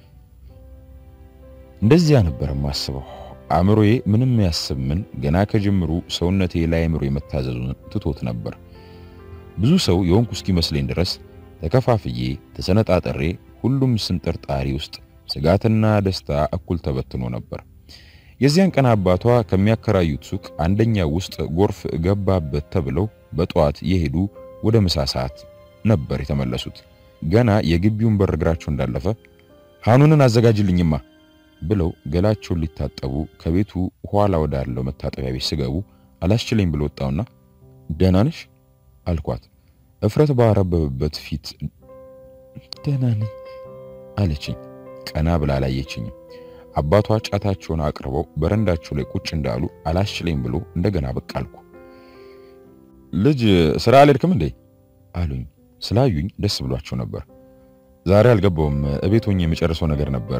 እንደዚያ ነበር ማስበው። አእምሮዬ ምንም ያስብ ምን ገና ከጅምሩ ሰውነቴ ላይ አእምሮዬ መታዘዙን ትቶት ነበር። ብዙ ሰው የሆንኩ እስኪመስለኝ ድረስ ተከፋፍዬ ተሰነጣጠሬ ሁሉም ስንጥርጣሪ ውስጥ ስጋትና ደስታ እኩል ተበትኖ ነበር። የዚያን ቀን አባቷ ከሚያከራዩት ሱቅ አንደኛ ውስጥ ጎርፍ ገባበት ተብለው በጧት የሄዱ ወደ ምሳ ሰዓት ነበር የተመለሱት። ገና የግቢውን በር እግራቸው እንዳለፈ ሃኑንን አዘጋጅልኝማ ብለው ገላቸውን ሊታጠቡ ከቤቱ ኋላ ወዳለው መታጠቢያ ቤት ሲገቡ አላስችለኝ ብሎ ወጣውና ደህና ነሽ አልኳት። እፍረት ባረበበበት ፊት ደህና ነኝ አለችኝ። ቀና ብላ አላየችኝ። አባቷ ጫታቸውን አቅርበው በረንዳቸው ላይ ቁጭ እንዳሉ አላስችለኝ ብሎ እንደገና ብቅ አልኩ። ልጅ ስራ አልሄድክም እንዴ አሉኝ። ስላዩኝ ደስ ብሏቸው ነበር። ዛሬ አልገባውም፣ እቤት ሆኜ የምጨርሰው ነገር ነበር።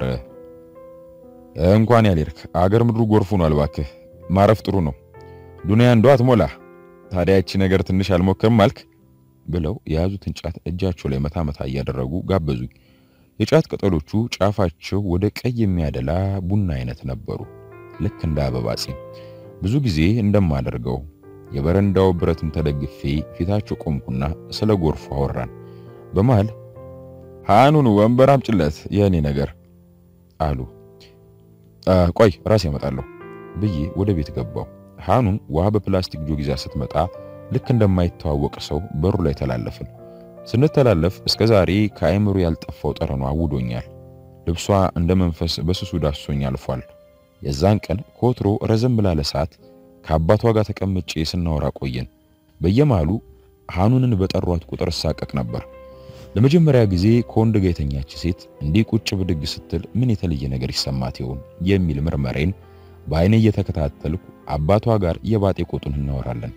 እንኳን ያልሄድክ አገር ምድሩ ጎርፉ ነው አልባክህ፣ ማረፍ ጥሩ ነው። ዱንያ እንደው አትሞላ። ታዲያ እቺ ነገር ትንሽ አልሞከርም አልክ ብለው የያዙትን ጫት እጃቸው ላይ መታ መታ እያደረጉ ጋበዙኝ። የጫት ቅጠሎቹ ጫፋቸው ወደ ቀይ የሚያደላ ቡና አይነት ነበሩ፣ ልክ እንደ አበባ ጺም። ብዙ ጊዜ እንደማደርገው የበረንዳው ብረትን ተደግፌ ፊታቸው ቆምኩና ስለ ጎርፉ አወራን። በመሃል ሃኑን ወንበር አምጪለት የኔ ነገር አሉ። ቆይ ራሴ ያመጣለሁ ብዬ ወደ ቤት ገባው። ሃኑን ውሃ በፕላስቲክ ጆግ ይዛ ስትመጣ ልክ እንደማይተዋወቅ ሰው በሩ ላይ ተላለፍን። ስንተላለፍ እስከዛሬ ከአይምሮ ያልጠፋው ጠረኗ አውዶኛል። ልብሷ እንደ መንፈስ በስሱ ዳስሶኝ አልፏል። የዛን ቀን ኮትሮ ረዘም ብላለ ሰዓት ከአባቷ ጋር ተቀምጬ ስናወራ ቆየን። በየማሉ ሃኑንን በጠሯት ቁጥር ሳቀቅ ነበር። ለመጀመሪያ ጊዜ ከወንድ ጋር የተኛች ሴት እንዲህ ቁጭ ብድግ ስትል ምን የተለየ ነገር ይሰማት ይሆን የሚል ምርመሬን በአይኔ እየተከታተልኩ አባቷ ጋር የባጤ ቆጡን እናወራለን።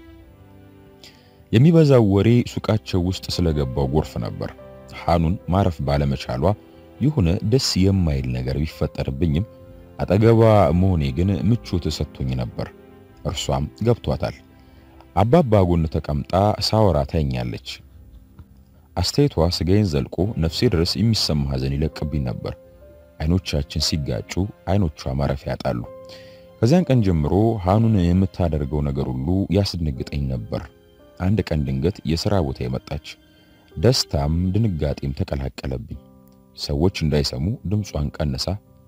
የሚበዛው ወሬ ሱቃቸው ውስጥ ስለገባው ጎርፍ ነበር። ሃኑን ማረፍ ባለመቻሏ ይሁን ደስ የማይል ነገር ቢፈጠርብኝም አጠገቧ መሆኔ ግን ምቾት ሰጥቶኝ ነበር። እርሷም ገብቷታል። አባባ ጎን ተቀምጣ ሳወራ ታኛለች። አስተያየቷ ስጋዬን ዘልቆ ነፍሴ ድረስ የሚሰማ ሐዘን ይለቅብኝ ነበር። አይኖቻችን ሲጋጩ አይኖቿ ማረፊያ ያጣሉ። ከዚያን ቀን ጀምሮ ሃኑን የምታደርገው ነገር ሁሉ ያስደነግጠኝ ነበር። አንድ ቀን ድንገት የሥራ ቦታ የመጣች ደስታም ድንጋጤም ተቀላቀለብኝ። ሰዎች እንዳይሰሙ ድምጿን ቀንሳ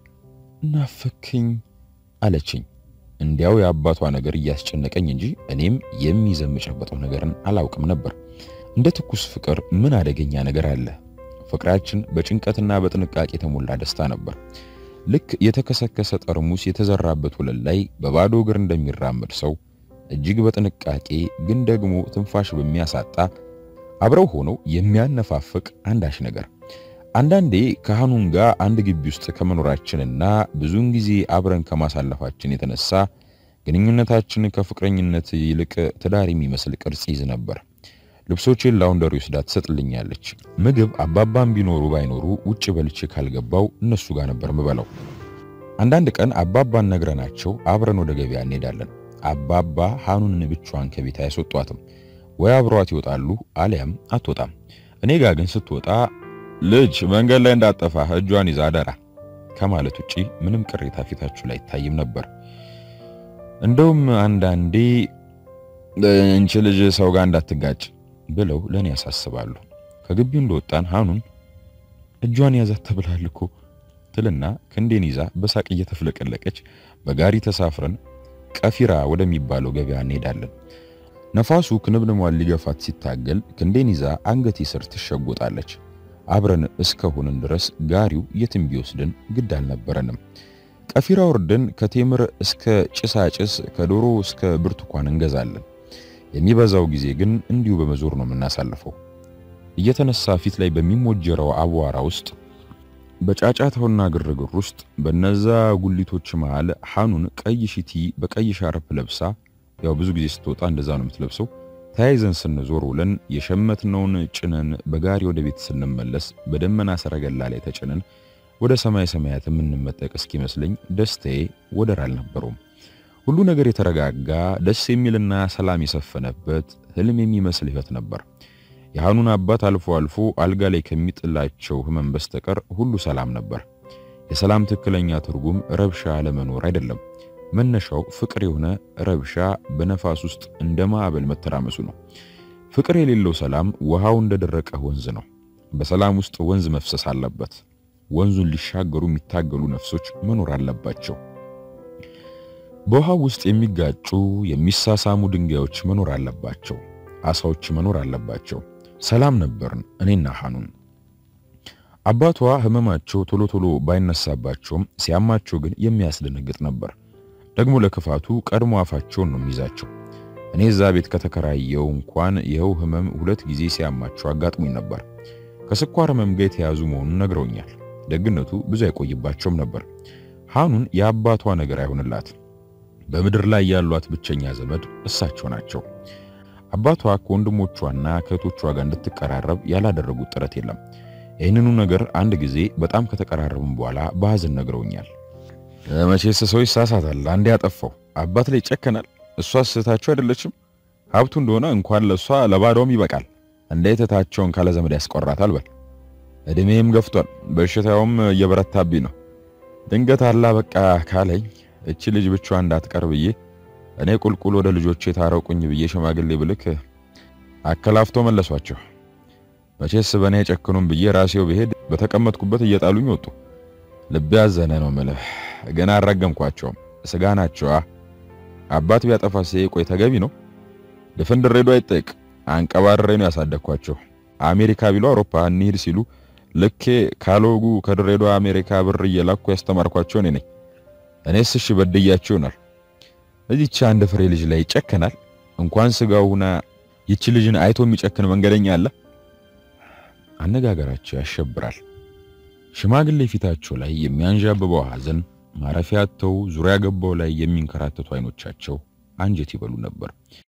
ናፈከኝ አለችኝ። እንዲያው የአባቷ ነገር እያስጨነቀኝ እንጂ እኔም የሚዘምጨበጠው ነገርን አላውቅም ነበር። እንደ ትኩስ ፍቅር ምን አደገኛ ነገር አለ? ፍቅራችን በጭንቀትና በጥንቃቄ የተሞላ ደስታ ነበር። ልክ የተከሰከሰ ጠርሙስ የተዘራበት ወለል ላይ በባዶ እግር እንደሚራመድ ሰው እጅግ በጥንቃቄ ግን ደግሞ ትንፋሽ በሚያሳጣ አብረው ሆነው የሚያነፋፍቅ አንዳች ነገር። አንዳንዴ ከሃኑን ጋር አንድ ግቢ ውስጥ ከመኖራችንና ብዙን ጊዜ አብረን ከማሳለፋችን የተነሳ ግንኙነታችን ከፍቅረኝነት ይልቅ ትዳር የሚመስል ቅርጽ ይዝ ነበር። ልብሶቼን ላውንደሪ ወስዳ ትሰጥልኛለች። ምግብ አባባም ቢኖሩ ባይኖሩ ውጭ በልቼ ካልገባው እነሱ ጋር ነበር ምበላው። አንዳንድ ቀን አባባን ነግረናቸው አብረን ወደ ገበያ እንሄዳለን። አባባ ሃኑንን ብቻዋን ከቤት አይወጣቷትም። ወይ አብሯት ይወጣሉ አሊያም አትወጣም። እኔ ጋር ግን ስትወጣ ልጅ መንገድ ላይ እንዳጠፋ እጇን ይዛ አደራ ከማለት ውጪ ምንም ቅሬታ ፊታችሁ ላይ ታይም ነበር። እንደውም አንዳንዴ እንቺ ልጅ ሰው ጋር እንዳትጋጭ ብለው ለኔ ያሳስባሉ። ከግቢው እንደወጣን ሃኑን እጇን ያዛት ተብላል እኮ ትልና ክንዴን ይዛ በሳቅ እየተፍለቀለቀች በጋሪ ተሳፍረን ቀፊራ ወደሚባለው ገበያ እንሄዳለን። ነፋሱ ክንብንሟን ሊገፋት ሲታገል ክንዴን ይዛ አንገቴ ስር ትሸጎጣለች። አብረን እስከሆንን ድረስ ጋሪው የትም ቢወስደን ግድ አልነበረንም። ቀፊራ ወርደን ከቴምር እስከ ጭሳጭስ ከዶሮ እስከ ብርቱካን እንገዛለን። የሚበዛው ጊዜ ግን እንዲሁ በመዞር ነው የምናሳልፈው። እየተነሳ ፊት ላይ በሚሞጀረው አቧራ ውስጥ በጫጫታውና ግርግር ውስጥ በነዛ ጉሊቶች መሃል ሃኑን ቀይ ሽቲ በቀይ ሻርፕ ለብሳ፣ ያው ብዙ ጊዜ ስትወጣ እንደዛ ነው የምትለብሰው። ተያይዘን ስንዞር ውለን የሸመትነውን ጭነን በጋሪ ወደ ቤት ስንመለስ በደመና ሰረገላ ላይ ተጭነን ወደ ሰማይ ሰማያት የምንመጠቅ እስኪመስለኝ ደስታዬ ወደር አልነበረውም። ሁሉ ነገር የተረጋጋ ደስ የሚልና ሰላም የሰፈነበት ህልም የሚመስል ህይወት ነበር። የሃኑን አባት አልፎ አልፎ አልጋ ላይ ከሚጥላቸው ህመም በስተቀር ሁሉ ሰላም ነበር። የሰላም ትክክለኛ ትርጉም ረብሻ ለመኖር አይደለም። መነሻው ፍቅር የሆነ ረብሻ በነፋስ ውስጥ እንደ ማዕበል መተራመሱ ነው። ፍቅር የሌለው ሰላም ውሃው እንደደረቀ ወንዝ ነው። በሰላም ውስጥ ወንዝ መፍሰስ አለበት። ወንዙን ሊሻገሩ የሚታገሉ ነፍሶች መኖር አለባቸው። በውሃ ውስጥ የሚጋጩ የሚሳሳሙ ድንጋዮች መኖር አለባቸው። አሳዎች መኖር አለባቸው። ሰላም ነበርን እኔና ሐኑን። አባቷ ህመማቸው ቶሎ ቶሎ ባይነሳባቸውም ሲያማቸው ግን የሚያስደነግጥ ነበር። ደግሞ ለክፋቱ ቀድሞ አፋቸውን ነው የሚይዛቸው። እኔ እዛ ቤት ከተከራየው እንኳን ይኸው ህመም 2 ጊዜ ሲያማቸው አጋጥሞኝ ነበር። ከስኳር ህመም ጋር የተያዙ መሆኑን ነግረውኛል። ደግነቱ ብዙ አይቆይባቸውም ነበር። ሐኑን የአባቷ ነገር አይሆንላት። በምድር ላይ ያሏት ብቸኛ ዘመድ እሳቸው ናቸው። አባቷ ከወንድሞቿና ከእህቶቿ ጋር እንድትቀራረብ ያላደረጉት ጥረት የለም። ይህንኑ ነገር አንድ ጊዜ በጣም ከተቀራረቡም በኋላ በሐዘን ነግረውኛል። መቼስ ሰው ይሳሳታል። አንዴ ያጠፋው አባት ላይ ይጨከናል። እሷ ስህተታቸው አይደለችም። ሀብቱ እንደሆነ እንኳን ለሷ ለባዶም ይበቃል። እንዴት እህታቸውን ካለ ዘመድ ያስቆራታል? በል እድሜም ገፍቷል፣ በሽታውም እየበረታብኝ ነው። ድንገት አላ በቃ ካለኝ እቺ ልጅ ብቻዋን እንዳትቀር ብዬ እኔ ቁልቁል ወደ ልጆቼ ታረቁኝ ብዬ ሽማግሌ ብልክ አከላፍቶ መለሷቸው። መቼስ በእኔ ጨክኑም ብዬ ራሴው ብሄድ በተቀመጥኩበት እየጣሉኝ ወጡ። ልብ ያዘነ ነው ማለት ገና አረገምኳቸው። ስጋ ናቸው። አባት ቢያጠፋስ ቆይ ተገቢ ነው? ድፍን ድሬዳዋ አይጠይቅ አንቀባረሬ ነው ያሳደግኳቸው። አሜሪካ ቢሉ አውሮፓ እንሂድ ሲሉ ልኬ ካሎጉ ከድሬዳዋ አሜሪካ ብር እየላኩ ያስተማርኳቸው እኔ ነኝ። እኔስ እሺ በድያቸው ይሆናል። እዚች አንድ ፍሬ ልጅ ላይ ይጨከናል? እንኳን ስጋውና ይቺ ልጅን አይቶ የሚጨክን መንገደኛ አለ? አነጋገራቸው ያሸብራል። ሽማግሌ ፊታቸው ላይ የሚያንዣብበው ሐዘን ማረፊያ አጥተው ዙሪያ ገባው ላይ የሚንከራተቱ አይኖቻቸው አንጀት ይበሉ ነበር።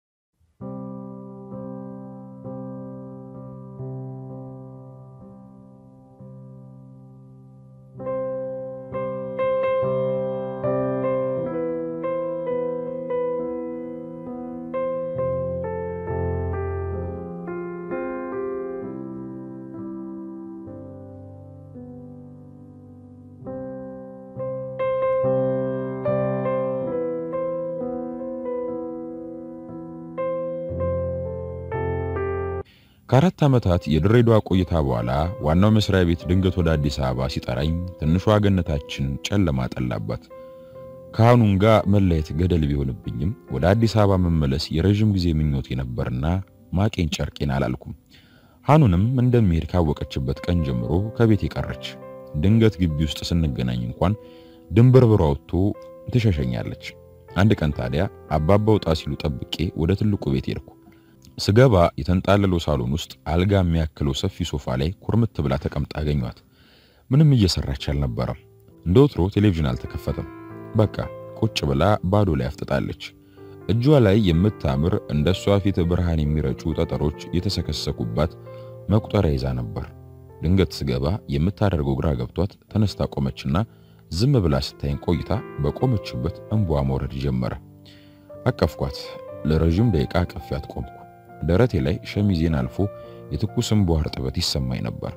ከአራት ዓመታት የድሬዳዋ ቆይታ በኋላ ዋናው መስሪያ ቤት ድንገት ወደ አዲስ አበባ ሲጠራኝ ትንሿ ገነታችን ጨለማ ጠላባት። ከሐኑን ጋር መለየት ገደል ቢሆንብኝም ወደ አዲስ አበባ መመለስ የረጅም ጊዜ ምኞቴ ነበርና ማቄን ጨርቄን አላልኩም። ሐኑንም እንደሚሄድ ካወቀችበት ቀን ጀምሮ ከቤት ቀረች። ድንገት ግቢ ውስጥ ስንገናኝ እንኳን ድንበርብሯ ወጥቶ ትሸሸኛለች። አንድ ቀን ታዲያ አባባ ወጣ ሲሉ ጠብቄ ወደ ትልቁ ቤት ሄድኩ። ስገባ የተንጣለለው ሳሎን ውስጥ አልጋ የሚያክለው ሰፊ ሶፋ ላይ ኩርምት ብላ ተቀምጣ አገኘኋት። ምንም እየሰራች አልነበረም። እንደወትሮ ቴሌቪዥን አልተከፈተም። በቃ ቁጭ ብላ ባዶ ላይ አፍጥጣለች። እጇ ላይ የምታምር እንደሷ ፊት ብርሃን የሚረጩ ጠጠሮች የተሰከሰኩባት መቁጠሪያ ይዛ ነበር። ድንገት ስገባ የምታደርገው ግራ ገብቷት ተነስታ ቆመችና ዝም ብላ ስታይን ቆይታ በቆመችበት እንቧ መውረድ ጀመረ። አቀፍኳት። ለረጅም ደቂቃ አቅፊያት ቆምኩ። ደረቴ ላይ ሸሚዜን አልፎ የትኩስ እንቧ እርጥበት ይሰማኝ ነበር።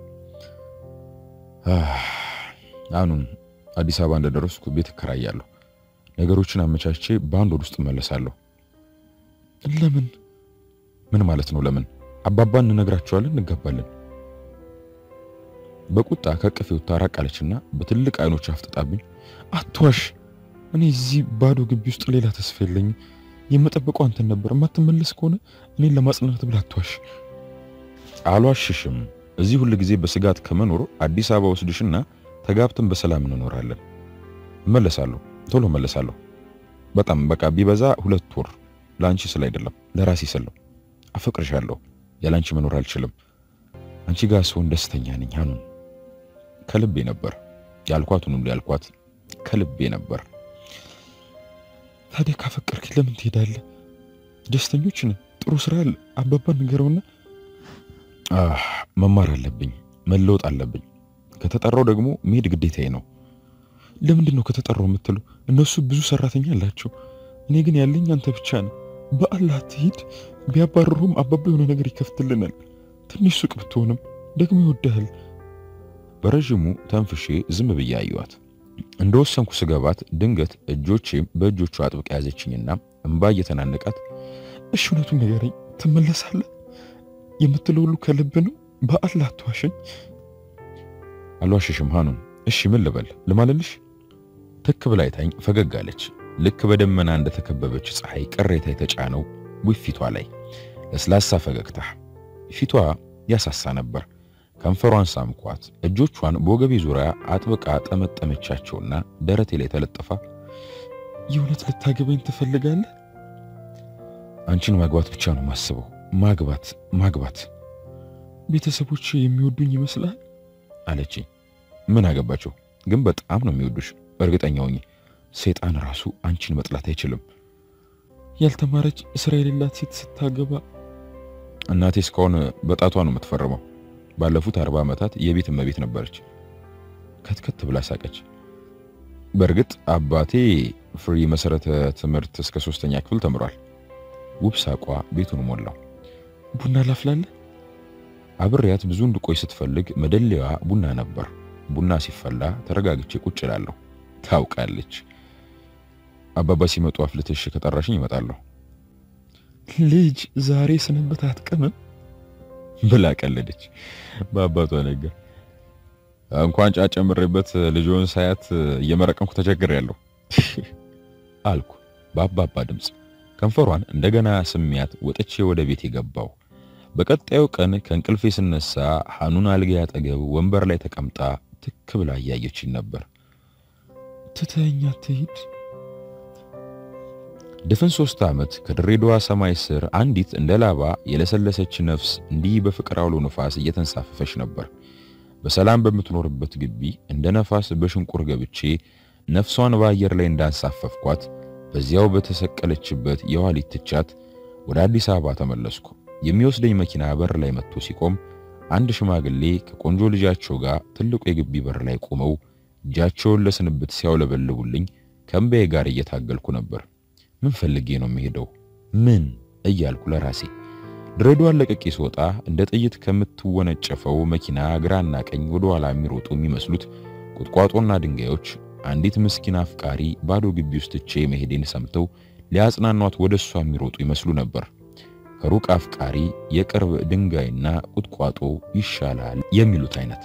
አሁን አዲስ አበባ እንደደረስኩ ቤት እከራያለሁ። ነገሮችን አመቻችቼ በአንድ ወር ውስጥ እመለሳለሁ። ለምን? ምን ማለት ነው ለምን? አባባን እንነግራቸዋለን፣ እንጋባለን። በቁጣ ከቅፌው ታራቃለችና በትልቅ አይኖች አፍጥጣብኝ አትዋሽ። እኔ እዚህ ባዶ ግቢ ውስጥ ሌላ ተስፋ የለኝም። የምጠብቀው አንተን ነበር። ማትመለስ ከሆነ እኔን ለማጽናናት ብላ አትዋሽ። አልዋሽሽም። እዚህ ሁሉ ጊዜ በስጋት ከመኖር አዲስ አበባ ወስድሽና ተጋብተን በሰላም እንኖራለን። እመለሳለሁ፣ ቶሎ እመለሳለሁ። በጣም በቃ ቢበዛ 2 ወር። ላንቺ ስለ አይደለም ለራሴ ስለው። አፈቅርሻለሁ። ያላንቺ መኖር አልችልም። አንቺ ጋር ስሆን ደስተኛ ነኝ ሐኑን። ከልቤ ነበር ያልኳት ሁሉ ያልኳት ከልቤ ነበር። ታዲያ ካፈቀርክ ለምን ትሄዳለህ? ደስተኞች ነን። ጥሩ ስራ አለ። አባባን ንገረውና መማር አለብኝ፣ መለወጥ አለብኝ። ከተጠራው ደግሞ መሄድ ግዴታዬ ነው። ለምንድን ነው ከተጠራው የምትለው? እነሱ ብዙ ሰራተኛ አላቸው። እኔ ግን ያለኝ አንተ ብቻ ነህ። በአላህ ትሂድ። ቢያባርሩም አባባ የሆነ ነገር ይከፍትልናል። ትንሽ ሱቅ ብትሆንም ደግሞ ይወዳል። በረጅሙ ተንፍሼ ዝም ብዬ አየኋት። እንደወሰንኩ ስገባት ድንገት እጆቼም በእጆቿ አጥብቃ ያዘችኝና እንባ እየተናነቃት እሺ እውነቱን ንገረኝ፣ ትመለሳለህ? የምትለው ሁሉ ከልብ ነው? በአላህ አትዋሸኝ። አልዋሽሽም ሐኑን። እሺ ምን ልበል? ልማልልሽ? ትክ ብላ አይታኝ ፈገግ አለች። ልክ በደመና እንደተከበበች ፀሐይ ቅሬታ የተጫነው ውፊቷ ላይ ለስላሳ ፈገግታ። ፊቷ ያሳሳ ነበር። ከንፈሯን ሳምኳት። እጆቿን በወገቤ ዙሪያ አጥብቃ ጠመጠመቻቸውና ደረቴ ላይ ተለጥፋ የእውነት ልታገበኝ ትፈልጋለህ? አንቺን ማግባት ብቻ ነው ማስበው። ማግባት። ቤተሰቦች የሚወዱኝ ይመስላል አለችኝ። ምን አገባቸው? ግን በጣም ነው የሚወዱሽ። እርግጠኛ ሆኜ ሰይጣን ራሱ አንቺን መጥላት አይችልም። ያልተማረች ስራ የሌላት ሴት ስታገባ እናቴ እስካሁን በጣቷ ነው የምትፈርመው። ባለፉት 40 ዓመታት የቤት እመቤት ነበረች። ከትከት ብላ ሳቀች። በእርግጥ አባቴ ፍሪ መሰረተ ትምህርት እስከ 3ኛ ክፍል ተምሯል። ውብ ሳቋ ቤቱን ሞላው። ቡና ላፍላለህ? አብሬያት ብዙ እንድቆይ ስትፈልግ መደለያዋ ቡና ነበር። ቡና ሲፈላ ተረጋግቼ ቁጭ እላለሁ። ታውቃለች። አባባ ሲመጡ አፍልተሽ ከጠራሽኝ እመጣለሁ። ልጅ ዛሬ ስንብት አትቀምም ብላ ቀለደች። በአባቷ ነገር እንኳን ጫጨምሬበት ልጆን ሳያት እየመረቀንኩ ተቸግሬያለሁ አልኩ በአባባ ድምጽ። ከንፈሯን እንደገና ስሚያት ወጥቼ ወደ ቤት የገባው። በቀጣዩ ቀን ከእንቅልፌ ስነሳ ሐኑን አልጋ ያጠገብ ወንበር ላይ ተቀምጣ ትክ ብላ እያየችኝ ነበር። ትተኛ ትሂድ። ድፍን 3 ዓመት ከድሬዳዋ ሰማይ ስር አንዲት እንደ ላባ የለሰለሰች ነፍስ እንዲህ በፍቅር አውሎ ነፋስ እየተንሳፈፈች ነበር። በሰላም በምትኖርበት ግቢ እንደ ነፋስ በሽንቁር ገብቼ ነፍሷን በአየር ላይ እንዳንሳፈፍኳት በዚያው በተሰቀለችበት የዋሊት ትቻት ወደ አዲስ አበባ ተመለስኩ። የሚወስደኝ መኪና በር ላይ መጥቶ ሲቆም አንድ ሽማግሌ ከቆንጆ ልጃቸው ጋር ትልቁ የግቢ በር ላይ ቆመው እጃቸውን ለስንብት ሲያውለበልቡልኝ ከእምባዬ ጋር እየታገልኩ ነበር። ምን ፈልጌ ነው የምሄደው? ምን እያልኩ ለራሴ ድሬዳዋን ለቅቄ ስወጣ እንደ ጥይት ከምትወነጨፈው መኪና ግራና ቀኝ ወደ ኋላ የሚሮጡ የሚመስሉት ቁጥቋጦና ድንጋዮች አንዲት ምስኪን አፍቃሪ ባዶ ግቢ ውስጥ ትቼ መሄዴን ሰምተው ሊያጽናኗት ወደሷ የሚሮጡ ይመስሉ ነበር። ከሩቅ አፍቃሪ የቅርብ ድንጋይና ቁጥቋጦ ይሻላል የሚሉት አይነት።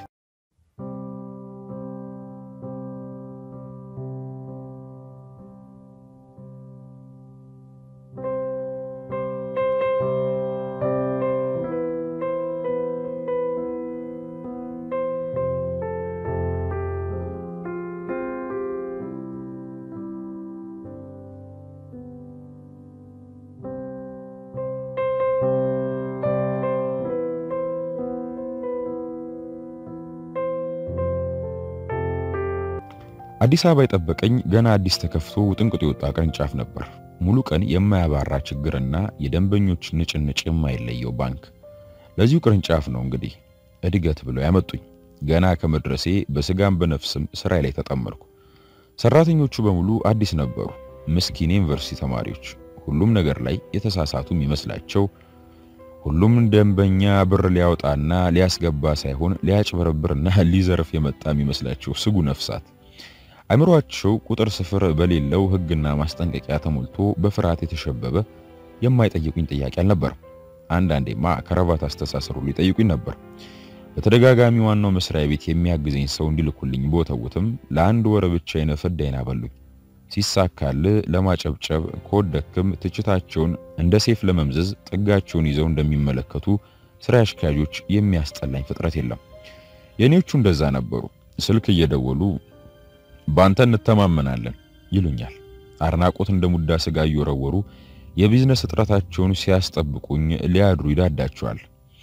አዲስ አበባ የጠበቀኝ ገና አዲስ ተከፍቶ ውጥንቅጥ የወጣ ቅርንጫፍ ነበር። ሙሉ ቀን የማያባራ ችግርና የደንበኞች ንጭንጭ የማይለየው ባንክ። ለዚሁ ቅርንጫፍ ነው እንግዲህ እድገት ብለው ያመጡኝ። ገና ከመድረሴ በስጋም በነፍስም ስራይ ላይ ተጠመርኩ። ሰራተኞቹ በሙሉ አዲስ ነበሩ። ምስኪን ዩኒቨርሲቲ ተማሪዎች፣ ሁሉም ነገር ላይ የተሳሳቱም ይመስላቸው። ሁሉም ደንበኛ ብር ሊያወጣና ሊያስገባ ሳይሆን ሊያጭበረብርና ሊዘርፍ የመጣ የሚመስላቸው ስጉ ነፍሳት። አእምሮአቸው ቁጥር ስፍር በሌለው ህግና ማስጠንቀቂያ ተሞልቶ በፍርሃት የተሸበበ የማይጠይቁኝ ጥያቄ አልነበር። አንዳንዴማ ከረባት አስተሳሰሩ ሊጠይቁኝ ነበር። በተደጋጋሚ ዋናው መስሪያ ቤት የሚያግዘኝ ሰው እንዲልኩልኝ ቦታውትም ለአንድ ወር ብቻ የነፈዳይና በሉኝ። ሲሳካል ለማጨብጨብ ኮደክም ትችታቸውን እንደ ሴፍ ለመምዘዝ ጥጋቸውን ይዘው እንደሚመለከቱ ስራ አሽካጆች የሚያስጠላኝ ፍጥረት የለም። የኔዎቹ እንደዛ ነበሩ። ስልክ እየደወሉ ባንተ እንተማመናለን ይሉኛል። አርናቆት እንደሙዳ ስጋ እየወረወሩ የቢዝነስ እጥረታቸውን ሲያስጠብቁኝ ሊያድሩ ይዳዳቸዋል።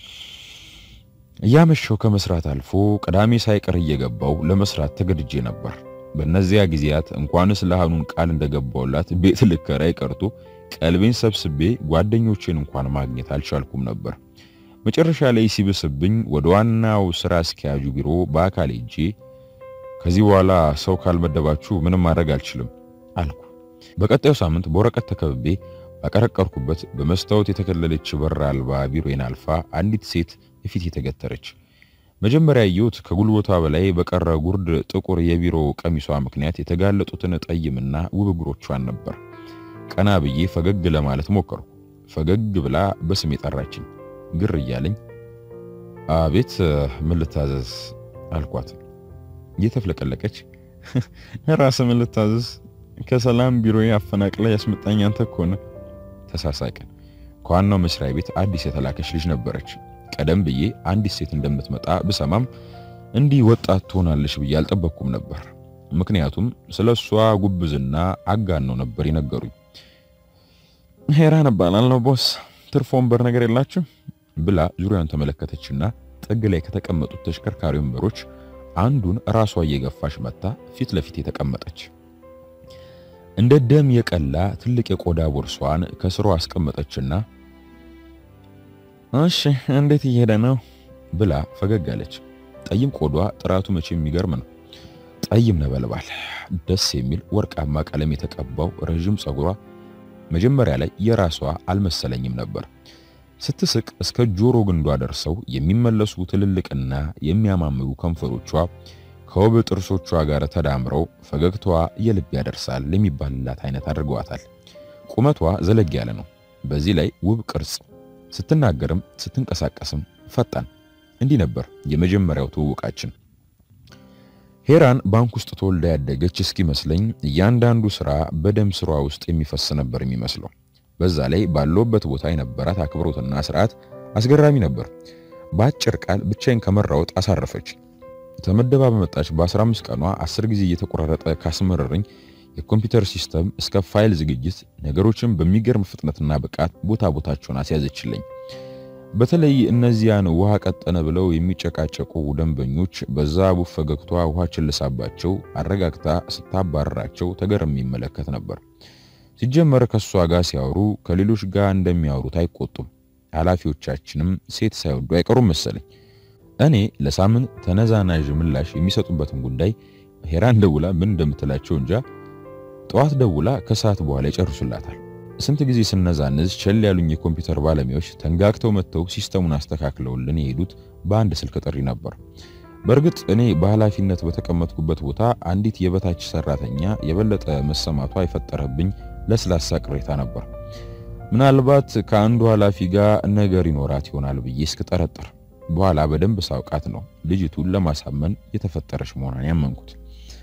ያመሸው ከመስራት አልፎ ቅዳሜ ሳይቀር እየገባው ለመስራት ተገድጄ ነበር። በእነዚያ ጊዜያት እንኳንስ ለሃኑን ቃል እንደገባውላት ቤት ልከራይ ቀርቶ ቀልቤን ሰብስቤ ጓደኞቼን እንኳን ማግኘት አልቻልኩም ነበር። መጨረሻ ላይ ሲብስብኝ ወደ ዋናው ስራ አስኪያጁ ቢሮ በአካል ሄጄ ከዚህ በኋላ ሰው ካልመደባችሁ ምንም ማድረግ አልችልም አልኩ። በቀጣዩ ሳምንት በወረቀት ተከብቤ ባቀረቀርኩበት በመስታወት የተከለለች በር አልባ ቢሮዬን አልፋ አንዲት ሴት እፊት የተገተረች። መጀመሪያ ያየሁት ከጉልበቷ በላይ በቀረ ጉርድ ጥቁር የቢሮ ቀሚሷ ምክንያት የተጋለጡትን ጠይምና ውብ እግሮቿን ነበር። ቀና ብዬ ፈገግ ለማለት ሞከርኩ። ፈገግ ብላ በስሜ ጠራችኝ። ግር እያለኝ አቤት ምን ልታዘዝ አልኳት። እየተፍለቀለቀች ራስ ምን ልታዘዝ ከሰላም ቢሮ ያፈናቅለ ያስመጣኝ አንተ እኮ ነህ። ተሳሳቀን። ከዋናው መስሪያ ቤት አዲስ የተላከች ልጅ ነበረች። ቀደም ብዬ አንዲት ሴት እንደምትመጣ ብሰማም እንዲህ ወጣት ትሆናለች ብዬ አልጠበቅኩም ነበር። ምክንያቱም ስለሷ ጉብዝና አጋነው ነበር ይነገሩኝ። ሄራን እባላለሁ ቦስ፣ ትርፍ ወንበር ነገር የላችሁ ብላ ዙሪያውን ተመለከተችና ጥግ ላይ ከተቀመጡት ተሽከርካሪ ወንበሮች አንዱን ራሷ እየገፋች መጣ ፊት ለፊት የተቀመጠች። እንደ ደም የቀላ ትልቅ የቆዳ ቦርሷን ከስሯ አስቀመጠችና እሺ እንዴት እየሄደ ነው ብላ ፈገግ አለች። ጠይም ቆዳ ጥራቱ መቼ የሚገርም ነው። ጠይም ነበልባል ደስ የሚል ወርቃማ ቀለም የተቀባው ረጅም ጸጉሯ መጀመሪያ ላይ የራሷ አልመሰለኝም ነበር። ስትስቅ እስከ ጆሮ ግንዷ ደርሰው የሚመለሱ ትልልቅና የሚያማምሩ ከንፈሮቿ ከውብ ጥርሶቿ ጋር ተዳምረው ፈገግታዋ የልብ ያደርሳል የሚባልላት አይነት አድርገዋታል። ቁመቷ ዘለግ ያለ ነው። በዚህ ላይ ውብ ቅርጽ፣ ስትናገርም ስትንቀሳቀስም ፈጣን። እንዲህ ነበር የመጀመሪያው ትውውቃችን። ሄራን ባንክ ውስጥ ተወልዳ ያደገች እስኪመስለኝ እያንዳንዱ ስራ በደም ስሯ ውስጥ የሚፈስ ነበር የሚመስለው። በዛ ላይ ባለውበት ቦታ የነበራት አክብሮትና ስርዓት አስገራሚ ነበር። በአጭር ቃል ብቻዬን ከመራወጥ አሳረፈች። ተመደባ በመጣች በ15 ቀኗ 10 ጊዜ እየተቆራረጠ ካስመረረኝ የኮምፒውተር ሲስተም እስከ ፋይል ዝግጅት ነገሮችን በሚገርም ፍጥነትና ብቃት ቦታቸውን አስያዘችልኝ። በተለይ እነዚያን ውሃ ቀጠነ ብለው የሚጨቃጨቁ ደንበኞች በዛ ቡፍ ፈገግቷ ውሃ ችልሳባቸው አረጋግታ ስታባረራቸው ተገርም ይመለከት ነበር። ሲጀመር ከሷ ጋር ሲያወሩ ከሌሎች ጋር እንደሚያወሩት አይቆጡም። ኃላፊዎቻችንም ሴት ሳይወዱ አይቀሩም መሰለኝ። እኔ ለሳምንት ተነዛናዥ ምላሽ የሚሰጡበትን ጉዳይ ሄራን ደውላ ምን እንደምትላቸው እንጃ። ጠዋት ደውላ ከሰዓት በኋላ ይጨርሱላታል። ስንት ጊዜ ስነዛነዝ ቸል ያሉኝ የኮምፒውተር ባለሙያዎች ተንጋግተው መጥተው ሲስተሙን አስተካክለውልን የሄዱት በአንድ ስልክ ጥሪ ነበር። በእርግጥ እኔ በኃላፊነት በተቀመጥኩበት ቦታ አንዲት የበታች ሰራተኛ የበለጠ መሰማቷ የፈጠረብኝ ለስላሳ ቅሬታ ነበር። ምናልባት ከአንዱ ኃላፊ ጋር ነገር ይኖራት ይሆናል ብዬ እስክጠረጥር በኋላ በደንብ ሳውቃት ነው ልጅቱን ለማሳመን የተፈጠረች መሆኗን ያመንኩት።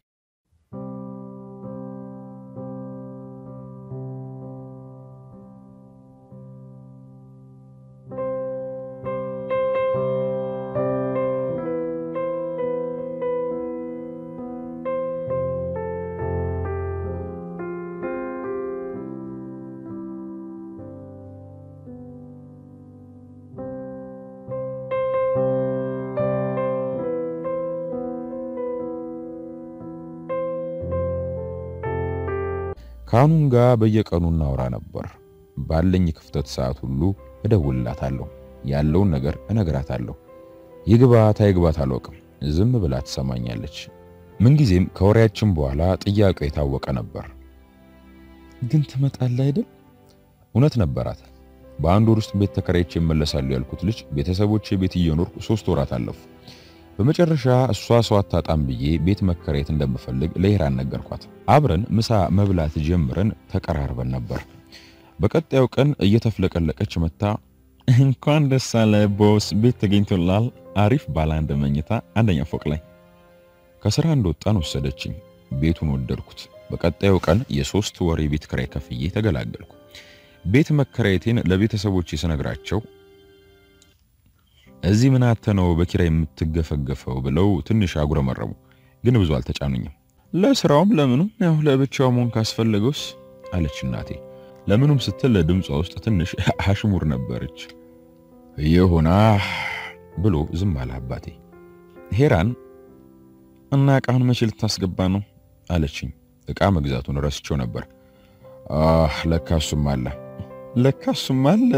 ካኑን ጋር በየቀኑ እናወራ ነበር። ባለኝ ክፍተት ሰዓት ሁሉ እደውልላታለሁ፣ ያለውን ነገር እነግራታለሁ። ይግባት አይግባት አልወቅም፣ ዝም ብላ ትሰማኛለች። ምንጊዜም ከወሬያችን በኋላ ጥያቄው የታወቀ ነበር። ግን ትመጣለህ አይደል? እውነት ነበራት። በአንድ ወር ውስጥ ቤት ተከራይቼ እመለሳለሁ ያልኩት ልጅ ቤተሰቦቼ ቤት እየኖርኩ 3 ወራት አለፉ። በመጨረሻ እሷ ሰው አታጣም ብዬ ቤት መከራየት እንደምፈልግ ለሄራን ነገርኳት። አብረን ምሳ መብላት ጀምረን ተቀራርበን ነበር። በቀጣዩ ቀን እየተፍለቀለቀች መጣ። እንኳን ደስ አለ ቦስ፣ ቤት ተገኝቶላል፣ አሪፍ ባለ አንድ መኝታ አንደኛ ፎቅ ላይ። ከስራ እንደወጣን ወሰደችኝ። ቤቱን ወደድኩት። በቀጣዩ ቀን የ3 ወር የቤት ክራይ ከፍዬ ተገላገልኩ። ቤት መከራየቴን ለቤተሰቦቼ ስነግራቸው እዚህ ምን አተነው በኪራይ የምትገፈገፈው ብለው ትንሽ አጉረመረሙ። ግን ብዙ አልተጫኑኝም። ለስራውም ለምኑም ያው ለብቻው መሆን ካስፈልገውስ አለች እናቴ። ለምኑም ስትል ድምጿ ውስጥ ትንሽ አሽሙር ነበረች። ይሁና ብሎ ዝም አለ አባቴ። ሄራን እና ዕቃውን መቼ ልታስገባ ነው አለችኝ። ዕቃ መግዛቱን ረስቸው ነበር። ለካሱም አለ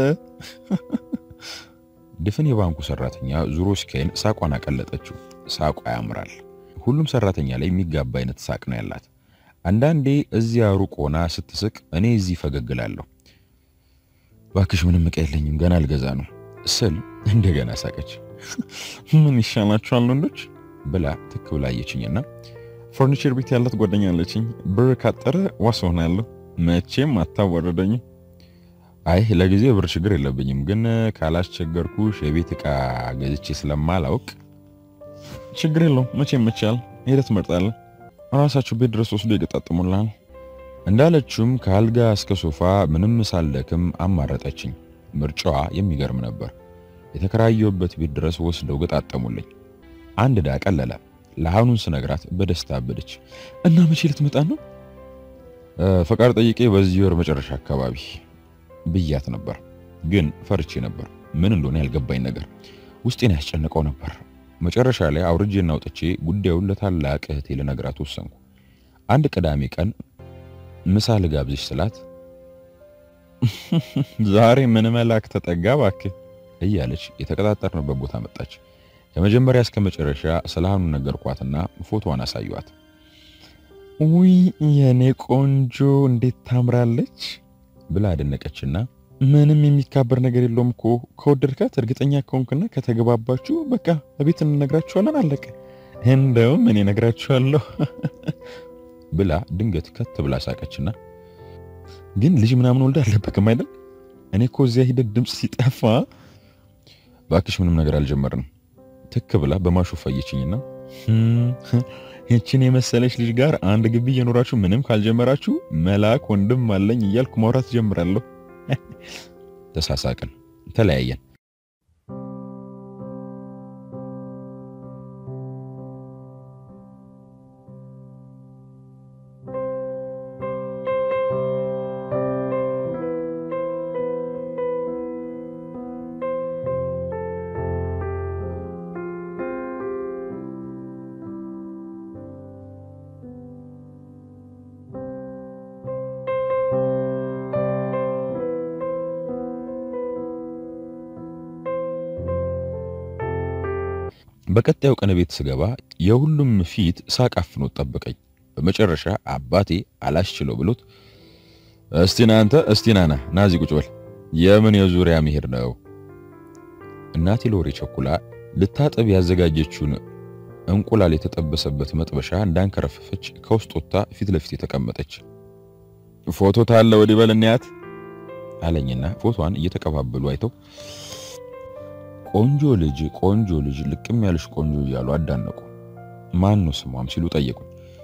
ድፍን የባንኩ ሰራተኛ ዙሮ ስካይን ሳቋን አቀለጠችው። ሳቋ ያምራል። ሁሉም ሰራተኛ ላይ የሚጋባ አይነት ሳቅ ነው ያላት። አንዳንዴ እዚያ ሩቅ ሆና ስትስቅ እኔ እዚህ ፈገግላለሁ። ባክሽ ምንም ዕቃ የለኝም ገና አልገዛ ነው ስል እንደገና ሳቀች። ምን ይሻላችኋል ወንዶች ብላ ትክ ብላ አየችኝና ፈርኒቸር ቤት ያላት ጓደኛ አለችኝ። ብር ካጠረ ዋስ ሆናለሁ፣ መቼም አታወረደኝ። አይ ለጊዜው ብር ችግር የለብኝም፣ ግን ካላስቸገርኩሽ የቤት ዕቃ ገዝቼ ስለማላውቅ ችግር የለውም። መቼም መቻል ሄደህ ትመርጣለህ። ራሳችሁ ቤት ድረስ ወስዶ ይገጣጥሙልሃል። እንዳለችውም ካልጋ እስከ ሶፋ ምንም ሳልደክም አማረጠችኝ። ምርጫዋ የሚገርም ነበር። የተከራየሁበት ቤት ድረስ ወስደው ገጣጠሙልኝ። አንድ ዕዳ ቀለለ። ለሃኑን ስነግራት በደስታ አበደች። እና መቼ ልትመጣ ነው? ፈቃድ ጠይቄ በዚህ ወር መጨረሻ አካባቢ ብያት ነበር። ግን ፈርቼ ነበር። ምን እንደሆነ ያልገባኝ ነገር ውስጤን ያስጨንቀው ነበር። መጨረሻ ላይ አውርጄና አውጥቼ ጉዳዩን ለታላቅ እህቴ ልነግራት ወሰንኩ። አንድ ቅዳሜ ቀን ምሳ ልጋብዝሽ ስላት ዛሬ ምን መላክ ተጠጋ እባክህ እያለች የተቀጣጠርንበት ቦታ መጣች። ከመጀመሪያ እስከ መጨረሻ ስለ ሃኑን ነገርኳትና ፎቶዋን አሳየኋት። ውይ የኔ ቆንጆ እንዴት ታምራለች ብላ አደነቀችና ምንም የሚካበር ነገር የለውም እኮ ከወደድካት እርግጠኛ ከሆንክና ከተገባባችሁ በቃ በቤት እንነግራችኋለን አለቀ። እንደውም እኔ እነግራችኋለሁ ብላ ድንገት ከት ብላ ሳቀችና ግን ልጅ ምናምን ወልዳ አለበክም አይደል? እኔ እኮ እዚያ ሂደት ድምጽ ሲጠፋ ባክሽ ምንም ነገር አልጀመርንም ትክ ብላ በማሾፍ አየችኝና እቺን የመሰለች ልጅ ጋር አንድ ግቢ እየኖራችሁ ምንም ካልጀመራችሁ መላክ ወንድም አለኝ እያልኩ ማውራት ጀምራለሁ። ተሳሳቅን፣ ተለያየን። በቀጣዩ ቀን ቤት ስገባ የሁሉም ፊት ሳቅ አፍኖት ጠበቀኝ። በመጨረሻ አባቴ አላስችለው ብሎት እስቲ ናና ናዚ ቁጭ በል የምን የዙሪያ መሄድ ነው? እናቴ ሎሬ ቸኩላ ልታጠብ ያዘጋጀችውን እንቁላል የተጠበሰበት መጥበሻ እንዳንከረፈፈች ከውስጥ ወጣ ፊት ለፊት የተቀመጠች። ፎቶ ታለ ወዲ በል እንያት አለኝና ፎቶዋን እየተቀባበሉ አይተው ቆንጆ ልጅ ልቅም ያለሽ ቆንጆ እያሉ አዳነቁ። ማን ነው ስሟም ሲሉ ጠየቁ።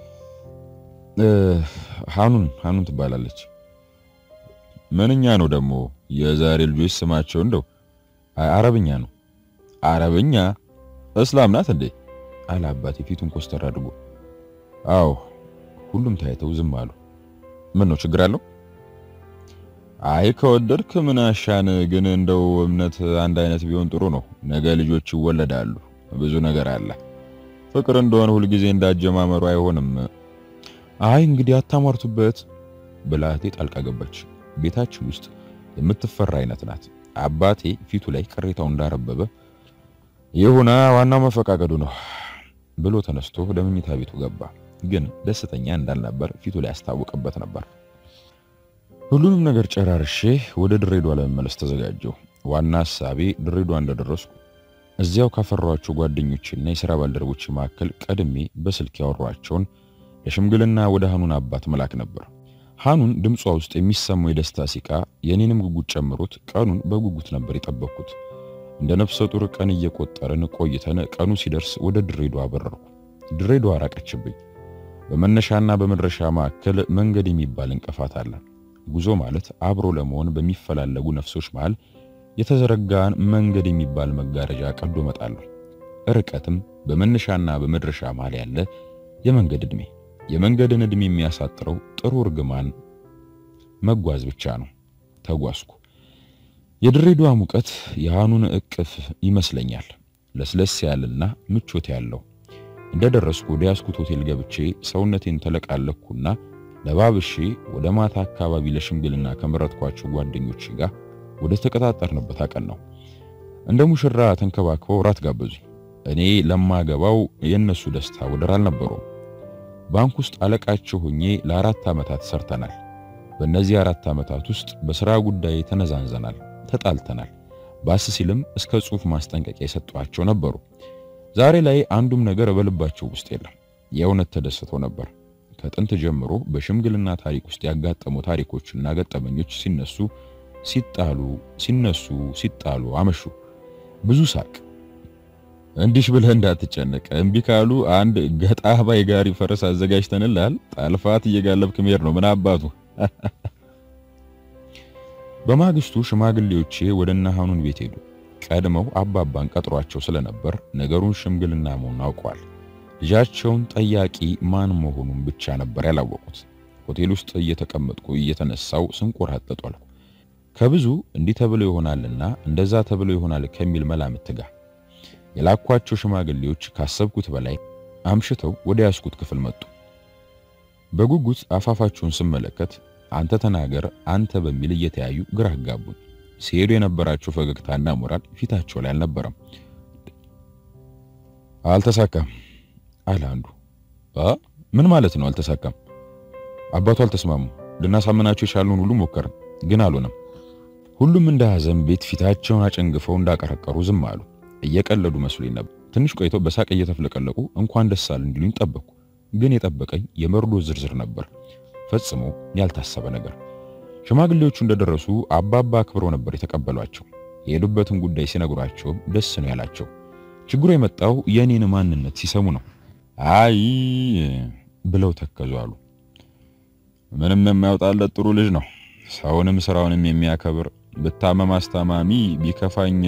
ሃኑን ትባላለች። ምንኛ ነው ደግሞ የዛሬ ልጆች ስማቸው? እንደው አረብኛ ነው። አረብኛ? እስላም ናት እንዴ? አለ አባቴ ፊቱን ኮስተር አድርጎ። አዎ። ሁሉም ታይተው ዝም አሉ። ምን ነው ችግር አለው? አይ ከወደድክ ምን አሻን፣ ግን እንደው እምነት አንድ አይነት ቢሆን ጥሩ ነው። ነገ ልጆች ይወለዳሉ። ብዙ ነገር አለ። ፍቅር እንደሆነ ሁሉ ጊዜ እንዳጀማመሩ አይሆንም። አይ እንግዲህ አታሟርቱበት ብላቴ ጣልቃ ገባች። ቤታችን ውስጥ የምትፈራ አይነት ናት። አባቴ ፊቱ ላይ ቅሬታው እንዳረበበ ይሁና ዋናው መፈቃቀዱ ነው ብሎ ተነስቶ ወደ መኝታ ቤቱ ገባ። ግን ደስተኛ እንዳልነበር ፊቱ ላይ ያስታወቀበት ነበር። ሁሉንም ነገር ጨራርሼ ወደ ድሬዳዋ ለመመለስ ተዘጋጀው። ዋና ሐሳቤ ድሬዳዋ እንደደረስኩ እዚያው ካፈራኋቸው ጓደኞችና የሥራ ባልደረቦች መካከል ቀድሜ በስልክ ያወራቸውን ለሽምግልና ወደ ሃኑን አባት መላክ ነበር። ሃኑን ድምጿ ውስጥ የሚሰማው የደስታ ሲቃ የኔንም ጉጉት ጨምሮት ቀኑን በጉጉት ነበር የጠበቅኩት። እንደ ነፍሰ ጡር ቀን እየቆጠረን ቆይተን ቀኑ ሲደርስ ወደ ድሬዳዋ አበረርኩ። ድሬዳዋ ራቀችብኝ። በመነሻና በመድረሻ መካከል መንገድ የሚባል እንቅፋት አለ። ጉዞ ማለት አብሮ ለመሆን በሚፈላለጉ ነፍሶች መሃል የተዘረጋን መንገድ የሚባል መጋረጃ ቀዶ መጣል። ርቀትም በመነሻና በመድረሻ መሃል ያለ የመንገድን ዕድሜ የሚያሳጥረው ጥሩ እርግማን መጓዝ ብቻ ነው። ተጓዝኩ። የድሬዳዋ ሙቀት የሃኑን እቅፍ ይመስለኛል። ለስለስ ያለና ምቾት ያለው። እንደደረስኩ ወደ ያስኩት ሆቴል ገብቼ ሰውነቴን ተለቃለኩና ለባብሼ ወደ ማታ አካባቢ ለሽምግልና ከመረጥኳቸው ጓደኞቼ ጋር ወደ ተቀጣጠርንበት አቀናው። እንደ ሙሽራ ተንከባክበው ራት ጋበዙኝ። እኔ ለማገባው የነሱ ደስታ ወደር አልነበረውም። ባንክ ውስጥ አለቃቸው ሆኜ ለ4 ዓመታት ሰርተናል። በእነዚህ 4 ዓመታት ውስጥ በሥራ ጉዳይ ተነዛንዘናል፣ ተጣልተናል። ባስ ሲልም እስከ ጽሑፍ ማስጠንቀቂያ የሰጧቸው ነበሩ። ዛሬ ላይ አንዱም ነገር በልባቸው ውስጥ የለም። የእውነት ተደስተው ነበር። ከጥንት ጀምሮ በሽምግልና ታሪክ ውስጥ ያጋጠሙ ታሪኮችና ገጠመኞች ሲጣሉ አመሹ። ብዙ ሳቅ። እንዲሽ ብለህ እንዳትጨነቅ እምቢ ካሉ አንድ ገጣህ ባይ ጋሪ ፈረስ አዘጋጅተንልሃል ጣልፋት እየጋለብክ መሄድ ነው ምን አባቱ። በማግስቱ ሽማግሌዎቼ ወደ ነሃኑን ቤት ሄዱ። ቀድመው አባባን ቀጥሯቸው ስለነበር ነገሩን ሽምግልና መሆኑን አውቀዋል። ልጃቸውን ጠያቂ ማን መሆኑን ብቻ ነበር ያላወቁት። ሆቴል ውስጥ እየተቀመጥኩ እየተነሳው ስንቆራጠጥ አልኩ። ከብዙ እንዲህ ተብሎ ይሆናልና እንደዛ ተብሎ ይሆናል ከሚል መላምት ጋር የላኳቸው ሽማግሌዎች ካሰብኩት በላይ አምሽተው ወደ ያስኩት ክፍል መጡ። በጉጉት አፋፋቸውን ስመለከት አንተ ተናገር አንተ በሚል እየተያዩ ግራ አጋቡኝ። ሲሄዱ የነበራቸው ፈገግታና ሞራል ፊታቸው ላይ አልነበረም። አልተሳካም አለ አንዱ። ምን ማለት ነው አልተሳካም? አባቱ አልተስማሙ። ልናሳምናቸው የቻልነውን ሁሉ ሞከርን፣ ግን አልሆነም። ሁሉም እንደ ሐዘን ቤት ፊታቸውን አጨንግፈው እንዳቀረቀሩ ዝም አሉ። እየቀለዱ መስሎኝ ነበር። ትንሽ ቆይተው በሳቅ እየተፍለቀለቁ እንኳን ደስ አለ እንዲሉኝ ጠበቅኩ። ግን የጠበቀኝ የመርዶ ዝርዝር ነበር፣ ፈጽሞ ያልታሰበ ነገር። ሽማግሌዎቹ እንደደረሱ አባባ አክብረው ነበር የተቀበሏቸው። የሄዱበትን ጉዳይ ሲነግሯቸው ደስ ነው ያላቸው። ችግሩ የመጣው የኔን ማንነት ሲሰሙ ነው። አይ ብለው ተከዙ አሉ። ምንም የማያወጣለት ጥሩ ልጅ ነው፣ ሰውንም ስራውንም የሚያከብር ብታመም አስተማሚ ቢከፋኝ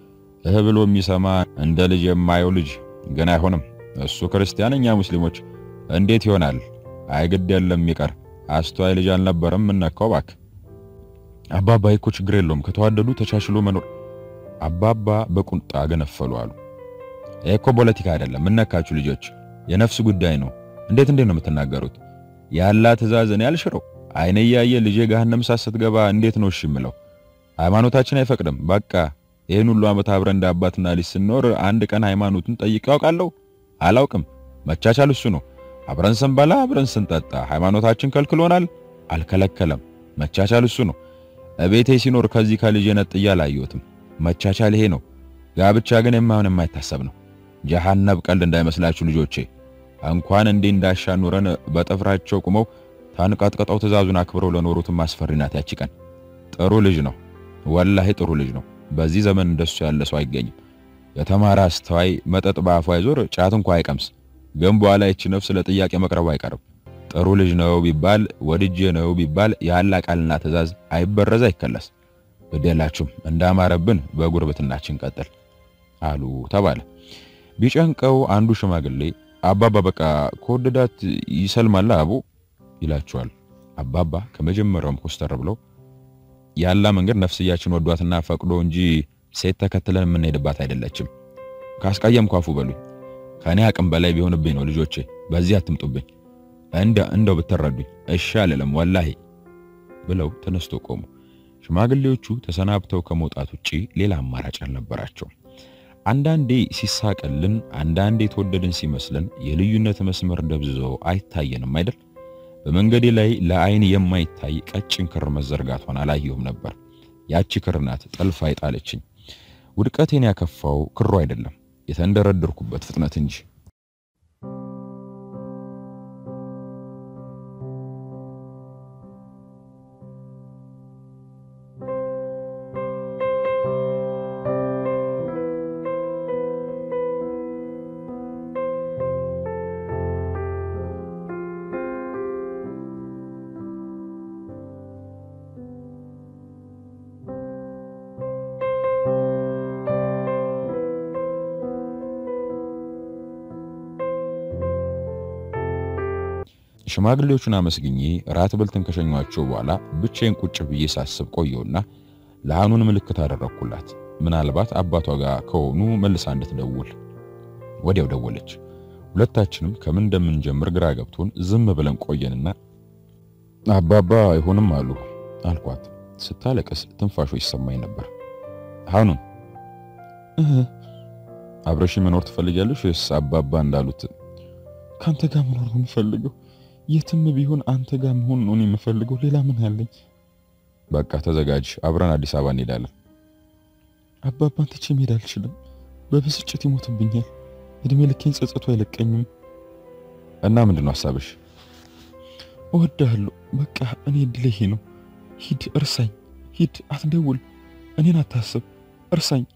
ብሎ የሚሰማ እንደ ልጅ የማየው ልጅ ግን አይሆንም። እሱ ክርስቲያን እኛ ሙስሊሞች እንዴት ይሆናል? አይግድ የለም ይቀር አስተዋይ ልጅ አልነበረም። ምን ነካው ባክ? አባባ እኮ ችግር የለውም ከተዋደዱ ተቻችሎ መኖር። አባባ በቁንጣ ገነፈሉ አሉ። እኮ ፖለቲካ አይደለም። ምን ነካችሁ ልጆች? የነፍስ ጉዳይ ነው። እንዴት ነው የምትናገሩት? ያላ ትእዛዝን ያልሽረው አይነ ያየ ልጅ ገሃነም ሳትገባ እንዴት ነው እሺ የምለው? ሃይማኖታችን አይፈቅድም። በቃ ይሄን ሁሉ አመት አብረን እንደ አባትና ልጅ ስንኖር አንድ ቀን ሃይማኖቱን ጠይቄው አውቃለሁ? አላውቅም። መቻቻል እሱ ነው። አብረን ስንበላ አብረን ስንጠጣ ሃይማኖታችን ከልክሎናል? አልከለከለም። መቻቻል እሱ ነው። እቤቴ ሲኖር ከዚህ ከልጅ ነጥያ አላየሁትም። መቻቻል ይሄ ነው። ጋብቻ ግን የማይሆን የማይታሰብ ነው። ጀሃነም ቀልድ እንዳይመስላችሁ ልጆቼ። እንኳን እንዴ እንዳሻኑረን በጥፍራቸው ቁመው ታንቀጥቀጣው ትእዛዙን አክብረው ለኖሩት ማስፈሪናት ያቺ ቀን። ጥሩ ልጅ ነው፣ ወላሂ ጥሩ ልጅ ነው። በዚህ ዘመን እንደሱ ያለ ሰው አይገኝም። የተማረ አስተዋይ፣ መጠጥ በአፉ አይዞር፣ ጫት እንኳን አይቀምስ። ግን በኋላ ይቺ ነፍስ ለጥያቄ መቅረቡ አይቀርም። ጥሩ ልጅ ነው ቢባል ወድጄ ነው ቢባል ያላ ቃልና ትእዛዝ አይበረዝ አይከለስ። በደላችሁም እንዳማረብን በጉርብትናችን ቀጥል አሉ ተባለ። ቢጨንቀው አንዱ ሽማግሌ አባባ በቃ ከወደዳት ይሰልማል አቡ ይላቸዋል። አባባ ከመጀመሪያውም ኮስተር ብለው ያላ መንገድ ነፍስያችን ወዷትና ፈቅዶ እንጂ ሴት ተከትለን የምንሄድባት አይደለችም። ካስቀየምኩ አፉ በሉኝ። ከኔ አቅም በላይ ቢሆንብኝ ነው ልጆቼ፣ በዚህ አትምጡብኝ። እንደው ብትረዱኝ እሺ አልልም ወላሂ ብለው ተነስቶ ቆሙ። ሽማግሌዎቹ ተሰናብተው ከመውጣት ውጪ ሌላ አማራጭ አልነበራቸው። አንዳንዴ ሲሳቀልን፣ አንዳንዴ ተወደድን ሲመስለን የልዩነት መስመር ደብዝዞ አይታየንም አይደል? በመንገዴ ላይ ለአይን የማይታይ ቀጭን ክር መዘርጋቷን አላየሁም ነበር። ያቺ ክር ናት ጠልፋ ይጣለችኝ። ውድቀቴን ያከፋው ክሩ አይደለም የተንደረደርኩበት ፍጥነት እንጂ። ሽማግሌዎቹን አመስግኜ ራት በልተን ከሸኟቸው በኋላ ብቻዬን ቁጭ ብዬ ሳስብ ቆየውና ለሃኑን ምልክት አደረኩላት። ምናልባት አባቷ ጋር ከሆኑ መልሳ እንድትደውል። ወዲያው ደወለች። ሁለታችንም ከምን እንደምንጀምር ግራ ገብቶን ዝም ብለን ቆየንና አባባ አይሆንም አሉ አልኳት። ስታለቅስ ትንፋሹ ይሰማኝ ነበር። ሃኑን አብረሽ መኖር ትፈልጊያለሽ ወይስ አባባ እንዳሉት? ካንተ ጋር መኖር ነው የምፈልገው። የትም ቢሆን አንተ ጋር መሆን ነው የምፈልገው። ሌላ ምን አለኝ? በቃ ተዘጋጅ፣ አብረን አዲስ አበባ እንሄዳለን። አባባን ትቼ መሄድ አልችልም። በብስጭት ይሞትብኛል። እድሜ ልኬን ጸጸቱ አይለቀኝም። እና ምንድነው ሐሳብሽ? እወድሃለሁ። በቃ እኔ እድሌ ይሄ ነው። ሂድ፣ እርሳኝ። ሂድ፣ አትደውል፣ እኔን አታስብ፣ እርሳኝ።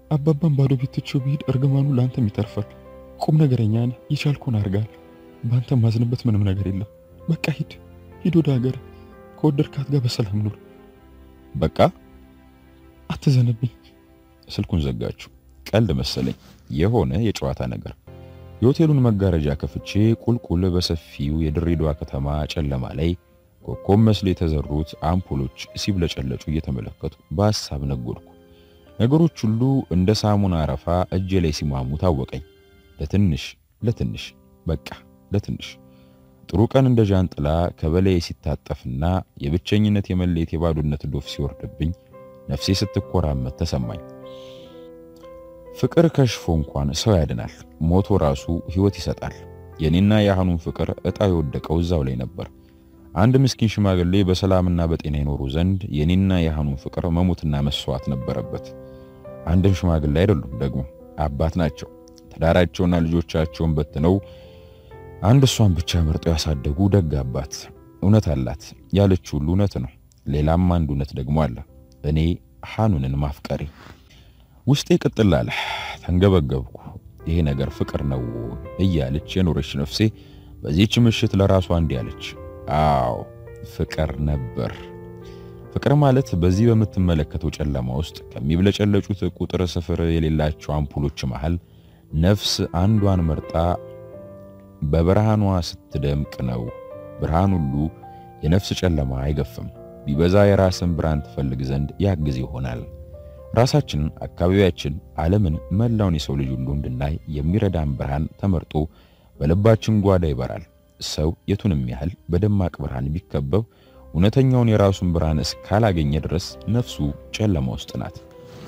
አባባን ባዶ ቤት ትቼው ብሄድ እርግማኑ ላንተም ይተርፋል። ቁም ነገረኛ ነህ፣ የቻልኩን አድርጋል። ባንተ ማዝንበት ምንም ነገር የለም። በቃ ሂድ ወደ ሀገር። ከወደድካት ጋር በሰላም ኑር። በቃ አትዘንብኝ። ስልኩን ዘጋችሁ። ቀልድ መሰለኝ፣ የሆነ የጨዋታ ነገር። የሆቴሉን መጋረጃ ከፍቼ ቁልቁል በሰፊው የድሬዳዋ ከተማ ጨለማ ላይ ኮከብ መስለው የተዘሩት አምፖሎች ሲብለጨለጩ እየተመለከቱ በሐሳብ ነጎድኩ። ነገሮች ሁሉ እንደ ሳሙና አረፋ እጄ ላይ ሲሟሙ ታወቀኝ። ለትንሽ በቃ ለትንሽ ጥሩ ቀን እንደ ጃንጥላ ከበላይ ሲታጠፍና የብቸኝነት የመለየት የባዶነት ዶፍ ሲወርድብኝ ነፍሴ ስትኮራመት ተሰማኝ። ፍቅር ከሽፎ እንኳን ሰው ያድናል፣ ሞቶ ራሱ ህይወት ይሰጣል። የኔና የሃኑን ፍቅር እጣ የወደቀው እዛው ላይ ነበር። አንድ ምስኪን ሽማግሌ በሰላምና በጤና ይኖሩ ዘንድ የኔና የሃኑን ፍቅር መሞትና መስዋዕት ነበረበት። አንድም ሽማግሌ አይደሉም፣ ደግሞ አባት ናቸው። ትዳራቸውና ልጆቻቸውን በትነው አንድ እሷን ብቻ መርጠው ያሳደጉ ደግ አባት። እውነት አላት ያለች ሁሉ እውነት ነው። ሌላም አንድ እውነት ደግሞ አለ፣ እኔ ሃኑንን ማፍቀሬ። ውስጤ ቅጥል አለ፣ ተንገበገብኩ። ይሄ ነገር ፍቅር ነው እያለች የኖረች ነፍሴ በዚህች ምሽት ለራሷ እንዲህ አለች፣ አዎ ፍቅር ነበር። ፍቅር ማለት በዚህ በምትመለከተው ጨለማ ውስጥ ከሚብለጨለጩት ቁጥር ስፍር የሌላቸው አምፖሎች መሃል ነፍስ አንዷን መርጣ በብርሃኗ ስትደምቅ ነው። ብርሃን ሁሉ የነፍስ ጨለማ አይገፍም። ቢበዛ የራስን ብርሃን ትፈልግ ዘንድ ያግዝ ይሆናል። ራሳችን፣ አካባቢያችን፣ ዓለምን፣ መላውን የሰው ልጅ ሁሉ እንድናይ የሚረዳን ብርሃን ተመርጦ በልባችን ጓዳ ይበራል። ሰው የቱንም ያህል በደማቅ ብርሃን ቢከበብ እውነተኛውን የራሱን ብርሃን እስካላገኘ ድረስ ነፍሱ ጨለማ ውስጥ ናት።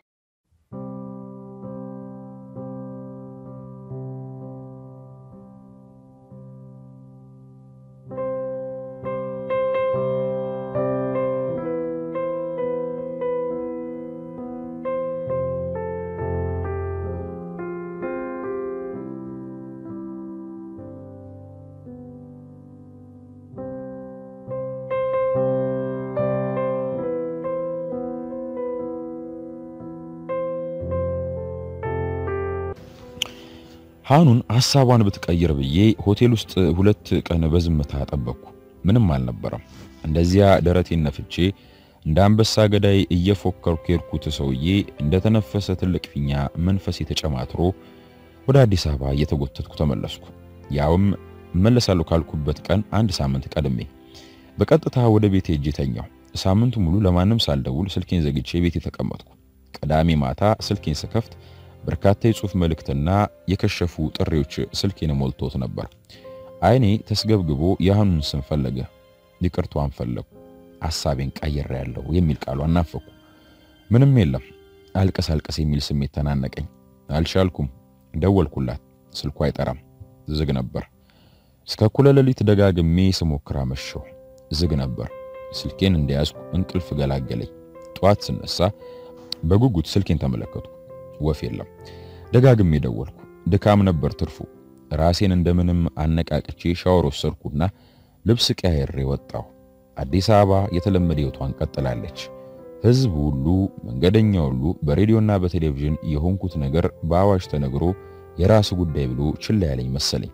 ሃኑን ሐሳቧን ብትቀይር ብዬ ሆቴል ውስጥ 2 ቀን በዝምታ ተጠበቅኩ። ምንም አልነበረም። እንደዚያ ደረቴን ነፍቼ እንደ አንበሳ ገዳይ እየፎከርኩ የርኩት ሰውዬ እንደተነፈሰ ትልቅ ፊኛ መንፈስ የተጨማትሮ ወደ አዲስ አበባ እየተጎተትኩ ተመለስኩ። ያውም መለሳለሁ ካልኩበት ቀን 1 ሳምንት ቀድሜ በቀጥታ ወደ ቤቴ ሄጄ ተኛሁ። ሳምንቱ ሙሉ ለማንም ሳልደውል ስልኬን ዘግቼ ቤቴ ተቀመጥኩ። ቅዳሜ ማታ ስልኬን ስከፍት በርካታ የጽሑፍ መልእክትና የከሸፉ ጥሪዎች ስልኬን ሞልቶት ነበር። አይኔ ተስገብግቦ የሃኑን ስም ፈለገ። ይቅርታዋን ፈለኩ። ሐሳቤን ቀይሬያለሁ የሚል ቃሏን ናፈኩ። ምንም የለም። አልቀስ የሚል ስሜት ተናነቀኝ። አልቻልኩም። ደወልኩላት። ስልኳ አይጠራም። ዝግ ነበር። እስከ እኩለ ሌሊት ደጋግሜ ስሞክር አመሸሁ። ዝግ ነበር። ስልኬን እንደያዝኩ እንቅልፍ ገላገለኝ። ጧት ስነሳ በጉጉት ስልኬን ተመለከትኩ። ወፍ የለም። ደጋግሜ ደወልኩ። ድካም ነበር ትርፉ። ራሴን እንደምንም አነቃቅቼ ሻወር ወሰድኩና ልብስ ቀያይሬ ወጣሁ። አዲስ አበባ የተለመደ ህይወቷን ቀጥላለች። ህዝብ ሁሉ፣ መንገደኛ ሁሉ በሬዲዮና በቴሌቪዥን የሆንኩት ነገር በአዋጅ ተነግሮ የራስ ጉዳይ ብሎ ችላ ያለኝ መሰለኝ።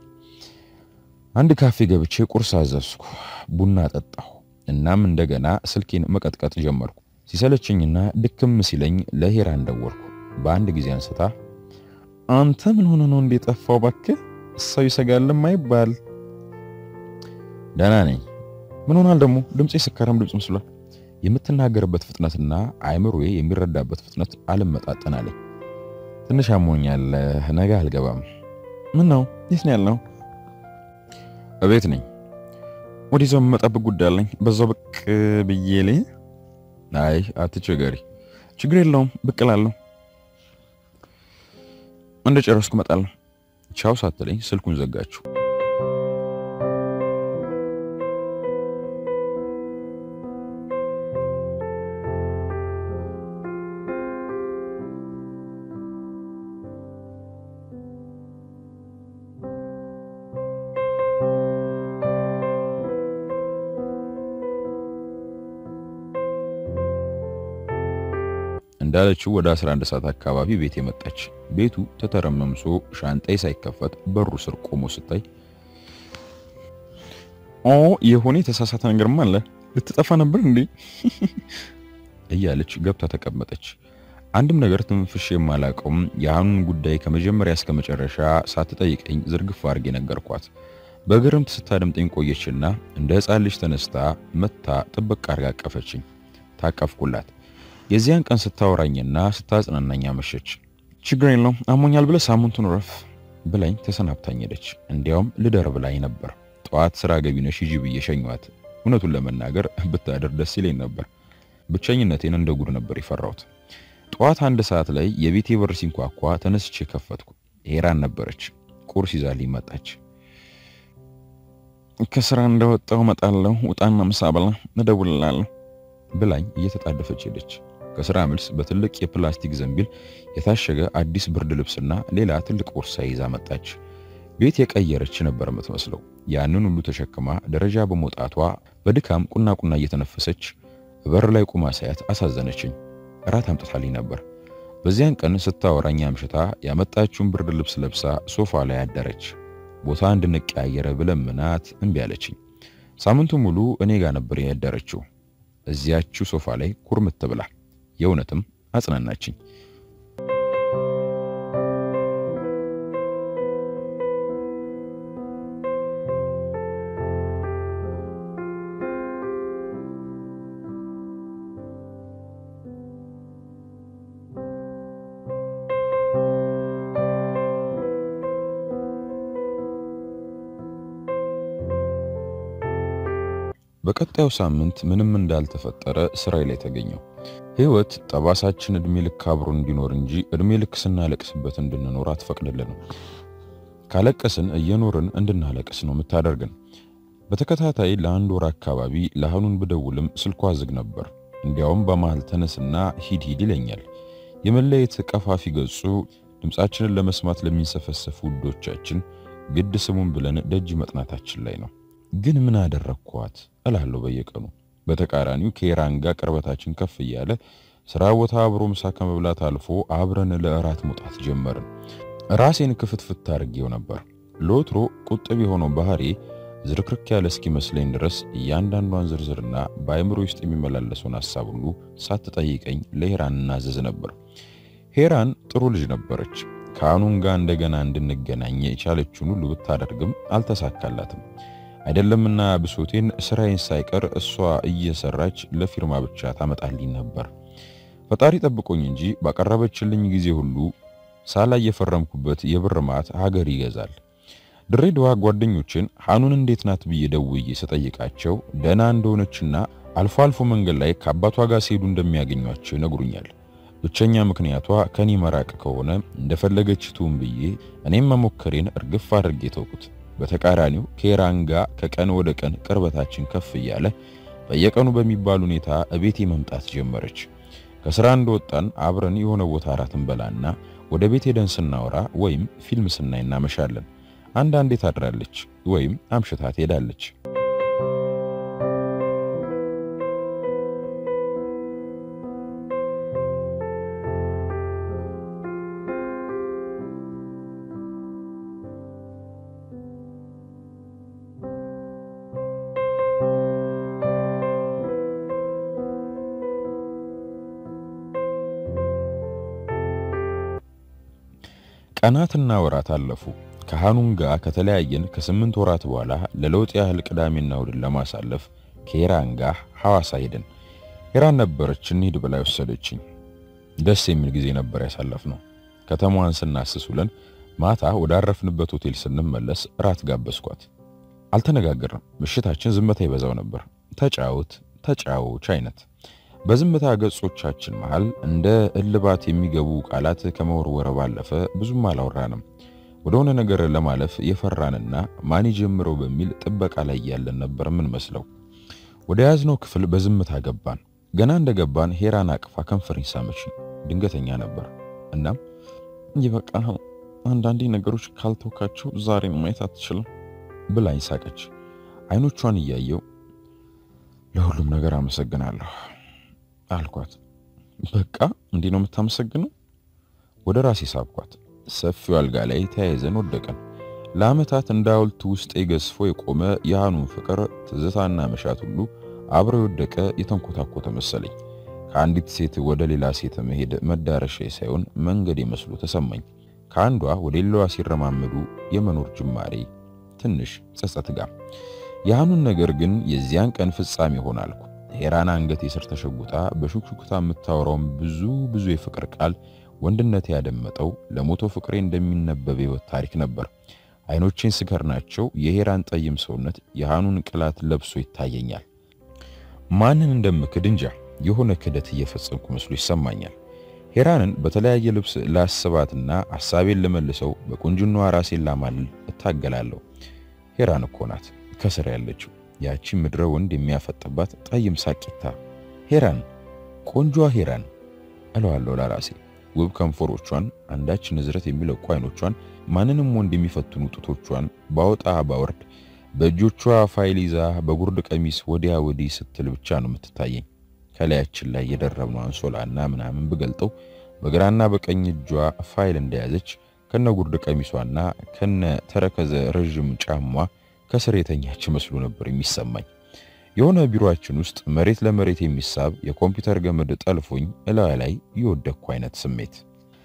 አንድ ካፌ ገብቼ ቁርስ አዘዝኩ። ቡና ጠጣሁ። እናም እንደገና ስልኬን መቀጥቀጥ ጀመርኩ። ሲሰለችኝና ድክም ሲለኝ ለሄራን ደወልኩ። በአንድ ጊዜ አንስታ አንተ ምን ሆነ ነው እንዴ ጠፋው? ባክህ ሰው ይሰጋልም አይባል። ደህና ነኝ። ምን ሆናል ደግሞ? ድምጼ ስካራም ድምጽ መስሏል። የምትናገርበት ፍጥነትና አይምሮዬ የሚረዳበት ፍጥነት አልመጣጠን አለኝ። ትንሽ አሞኛል፣ ነገ አልገባም። ምን ነው? የት ነው ያለው? እቤት ነኝ። ወዲያው መጣበቅ ጉዳይ አለኝ። በዛው ብቅ ብዬ አይ አትቸገሪ። ችግር የለውም ብቅ እላለሁ። እንደጨረስኩ እመጣለሁ። ቻው ሳትለኝ ስልኩን ዘጋችሁ። እንዳለችው ወደ 11 ሰዓት አካባቢ ቤት የመጣች። ቤቱ ተተረመምሶ ሻንጣይ ሳይከፈት በሩ ስር ቆሞ ስታይ የሆነ የተሳሳተ ነገርማ አለ፣ ልትጠፋ ነበር እንዴ እያለች ገብታ ተቀመጠች። አንድም ነገር ትንፍሽ የማላቀውም የሃኑን ጉዳይ ከመጀመሪያ እስከ መጨረሻ ሳትጠይቀኝ ዝርግፍ አድርጌ ነገርኳት። በግርምት ስታደምጠኝ ቆየችና እንደ ሕፃን ልጅ ተነስታ መታ ጥብቅ አድርጋ አቀፈችኝ። ታቀፍኩላት። የዚያን ቀን ስታወራኝና ስታጽናናኝ አመሸች። ችግር የለውም አሞኛል ብለህ ሳምንቱን ረፍ ብላኝ ተሰናብታኝ ሄደች። እንዲያውም ልደር ብላኝ ነበር። ጠዋት ስራ ገቢ ነሽ ሂጂ ብዬ ሸኘኋት። እውነቱን ለመናገር ብታደር ደስ ይለኝ ነበር። ብቸኝነቴን እንደ ጉድ ነበር የፈራሁት። ጠዋት 1 ሰዓት ላይ የቤቴ በር ሲንኳኳ ተነስቼ ከፈትኩ። ሄራን ነበረች። ቁርስ ይዛልኝ መጣች። ከስራ እንደወጣሁ መጣለሁ፣ ውጣና ምሳ በላ እደውልልሃለሁ ብላኝ እየተጣደፈች ሄደች። ከስራ መልስ በትልቅ የፕላስቲክ ዘንቢል የታሸገ አዲስ ብርድ ልብስና ሌላ ትልቅ ቦርሳ ይዛ መጣች። ቤት የቀየረች ነበር የምትመስለው። ያንን ሁሉ ተሸክማ ደረጃ በመውጣቷ በድካም ቁና እየተነፈሰች በር ላይ ቁማ ሳያት አሳዘነችኝ። እራት አምጥታልኝ ነበር። በዚያን ቀን ስታወራኝ አምሽታ ያመጣችውን ብርድ ልብስ ለብሳ ሶፋ ላይ አደረች። ቦታ እንድንቀያየር ብለምናት እምቢ አለችኝ። ሳምንቱ ሙሉ እኔ ጋር ነበር ያደረችው፣ እዚያችው ሶፋ ላይ ኩርምት ብላ። የእውነትም አጽናናችኝ። በቀጣዩ ሳምንት ምንም እንዳልተፈጠረ ስራዬ ላይ ተገኘው። ህይወት ጠባሳችን እድሜ ልክ አብሮ እንዲኖር እንጂ እድሜ ልክ ስናለቅስበት እንድንኖር አትፈቅድልንም። ካለቀስን እየኖርን እንድናለቅስ ነው የምታደርገን። በተከታታይ ለ1 ወር አካባቢ ለሃኑን ብደውልም ስልኳ ዝግ ነበር። እንዲያውም በመሃል ተነስና ሂድ ይለኛል። የመለየት ቀፋፊ ገጹ ድምጻችንን ለመስማት ለሚንሰፈሰፉ ውዶቻችን ግድ ስሙን ብለን ደጅ መጥናታችን ላይ ነው። ግን ምን አደረኳት እላለሁ በየቀኑ። በተቃራኒው ከሄራን ጋር ቅርበታችን ከፍ እያለ ስራ ቦታ አብሮ ምሳ ከመብላት አልፎ አብረን ለእራት መውጣት ጀመርን። ራሴን ክፍትፍት አድርጌው ነበር። ለወትሮ ቁጥብ የሆነው ባህሪ ዝርክርክ ያለ እስኪመስለኝ ድረስ እያንዳንዷን ዝርዝርና በአይምሮ ውስጥ የሚመላለሰውን ሐሳብ ሁሉ ሳትጠይቀኝ ለሄራን እናዘዝ ነበር። ሄራን ጥሩ ልጅ ነበረች። ከሃኑን ጋር እንደገና እንድንገናኝ የቻለችውን ሁሉ ብታደርግም አልተሳካላትም። አይደለምና ብሶቴን ስራዬን ሳይቀር እሷ እየሰራች ለፊርማ ብቻ ታመጣልኝ ነበር። ፈጣሪ ጠብቆኝ እንጂ ባቀረበችልኝ ጊዜ ሁሉ ሳላይ የፈረምኩበት የብር ማት ሀገር ይገዛል። ድሬዳዋ ጓደኞችን ሃኑን እንዴት ናት ብዬ ደውዬ ስጠይቃቸው ደህና እንደሆነችና አልፎ አልፎ መንገድ ላይ ከአባቷ ጋር ሲሄዱ እንደሚያገኟቸው ይነግሩኛል። ብቸኛ ምክንያቷ ከኔ መራቅ ከሆነ እንደፈለገች ትሁን ብዬ እኔም መሞከሬን እርግፍ አድርጌ ተውኩት። በተቃራኒው ከሄራን ጋር ከቀን ወደ ቀን ቅርበታችን ከፍ እያለ በየቀኑ በሚባል ሁኔታ እቤቴ መምጣት ጀመረች። ከስራ እንደወጣን አብረን የሆነ ቦታ አራት እንበላና ወደ ቤት ሄደን ስናወራ ወይም ፊልም ስናይ እናመሻለን። አንዳንዴ ታድራለች ወይም አምሽታ ትሄዳለች። ቀናትና ወራት አለፉ። ከሃኑን ጋር ከተለያየን ከ8 ወራት በኋላ ለለውጥ ያህል ቅዳሜና እሁድን ለማሳለፍ ከሄራን ጋር ሐዋሳ ሄድን። ሄራን ነበረች እንሂድ ብላ ወሰደችኝ። ደስ የሚል ጊዜ ነበር ያሳለፍነው። ከተማዋን ስናስስ ውለን ማታ ወዳረፍንበት ሆቴል ስንመለስ ራት ጋበዝኳት። አልተነጋገርንም። ምሽታችን ዝምታ ይበዛው ነበር። ተጫውች አይነት። በዝምታ ገጾቻችን መሃል እንደ እልባት የሚገቡ ቃላት ከመወርወር ባለፈ ብዙም አላወራንም። ወደሆነ ነገር ለማለፍ የፈራንና ማን ይጀምረው በሚል ጥበቃ ላይ ያለን ነበር ምን መስለው። ወደ ያዝነው ክፍል በዝምታ ገባን። ገና እንደገባን ሄራን አቅፋ ከንፈሬን ሳመችኝ። ድንገተኛ ነበር። እናም ይበቃህ፣ አንዳንዴ ነገሮች ካልተውካቸው ዛሬ ማየት አትችልም ብላኝ ሳቀች። አይኖቿን እያየው ለሁሉም ነገር አመሰግናለሁ አልኳት። በቃ እንዲህ ነው የምታመሰግነው? ወደ ራሴ ሳብኳት። ሰፊው አልጋ ላይ ተያይዘን ወደቀን። ለዓመታት እንደ ሐውልት ውስጥ ገዝፎ የቆመ የሃኑን ፍቅር ትዝታና መሻት ሁሉ አብሮ የወደቀ የተንኮታኮተ መሰለኝ። ከአንዲት ሴት ወደ ሌላ ሴት መሄድ መዳረሻዬ ሳይሆን መንገድ መስሎ ተሰማኝ። ከአንዷ ወደ ሌላዋ ሲረማመዱ የመኖር ጅማሬ ትንሽ ጸጸት ጋር። የሃኑን ነገር ግን የዚያን ቀን ፍጻሜ ሆናልኩ። ሄራን አንገቴ ስር ተሸጉጣ በሹክሹክታ የምታወራውን ብዙ የፍቅር ቃል ወንድነት ያደመጠው ለሞቶ ፍቅሬ እንደሚነበብ የህይወት ታሪክ ነበር። አይኖቼን ስከርናቸው የሄራን ጠይም ሰውነት የሃኑን ቅላት ለብሶ ይታየኛል። ማንን እንደምክድ እንጃ፣ የሆነ ክደት እየፈጸምኩ መስሎ ይሰማኛል። ሄራንን በተለያየ ልብስ ላስባትና ሐሳቤን ለመልሰው በቁንጅናዋ ራሴን ላማልል እታገላለሁ። ሄራን እኮ ናት ከስር ያለችው፣ ያቺ ምድረ ወንድ የሚያፈጥባት ጠይም ሳቂታ ሄራን፣ ቆንጆዋ ሄራን እለዋለሁ ለራሴ። ውብ ከንፈሮቿን፣ አንዳች ንዝረት የሚለቁ አይኖቿን፣ ማንንም ወንድ የሚፈትኑ ጡቶቿን ባወጣ ባወርድ በእጆቿ ፋይል ይዛ በጉርድ ቀሚስ ወዲያ ወዲህ ስትል ብቻ ነው የምትታየኝ። ከላያችን ላይ የደረብነው አንሶላና ምናምን ብገልጠው በግራና በቀኝ እጇ ፋይል እንደያዘች ከነ ጉርድ ቀሚሷና ከነ ተረከዘ ረጅም ጫሟ ከስር የተኛች መስሎ ነበር የሚሰማኝ። የሆነ ቢሮአችን ውስጥ መሬት ለመሬት የሚሳብ የኮምፒውተር ገመድ ጠልፎኝ እላዋ ላይ የወደቅኩ አይነት ስሜት።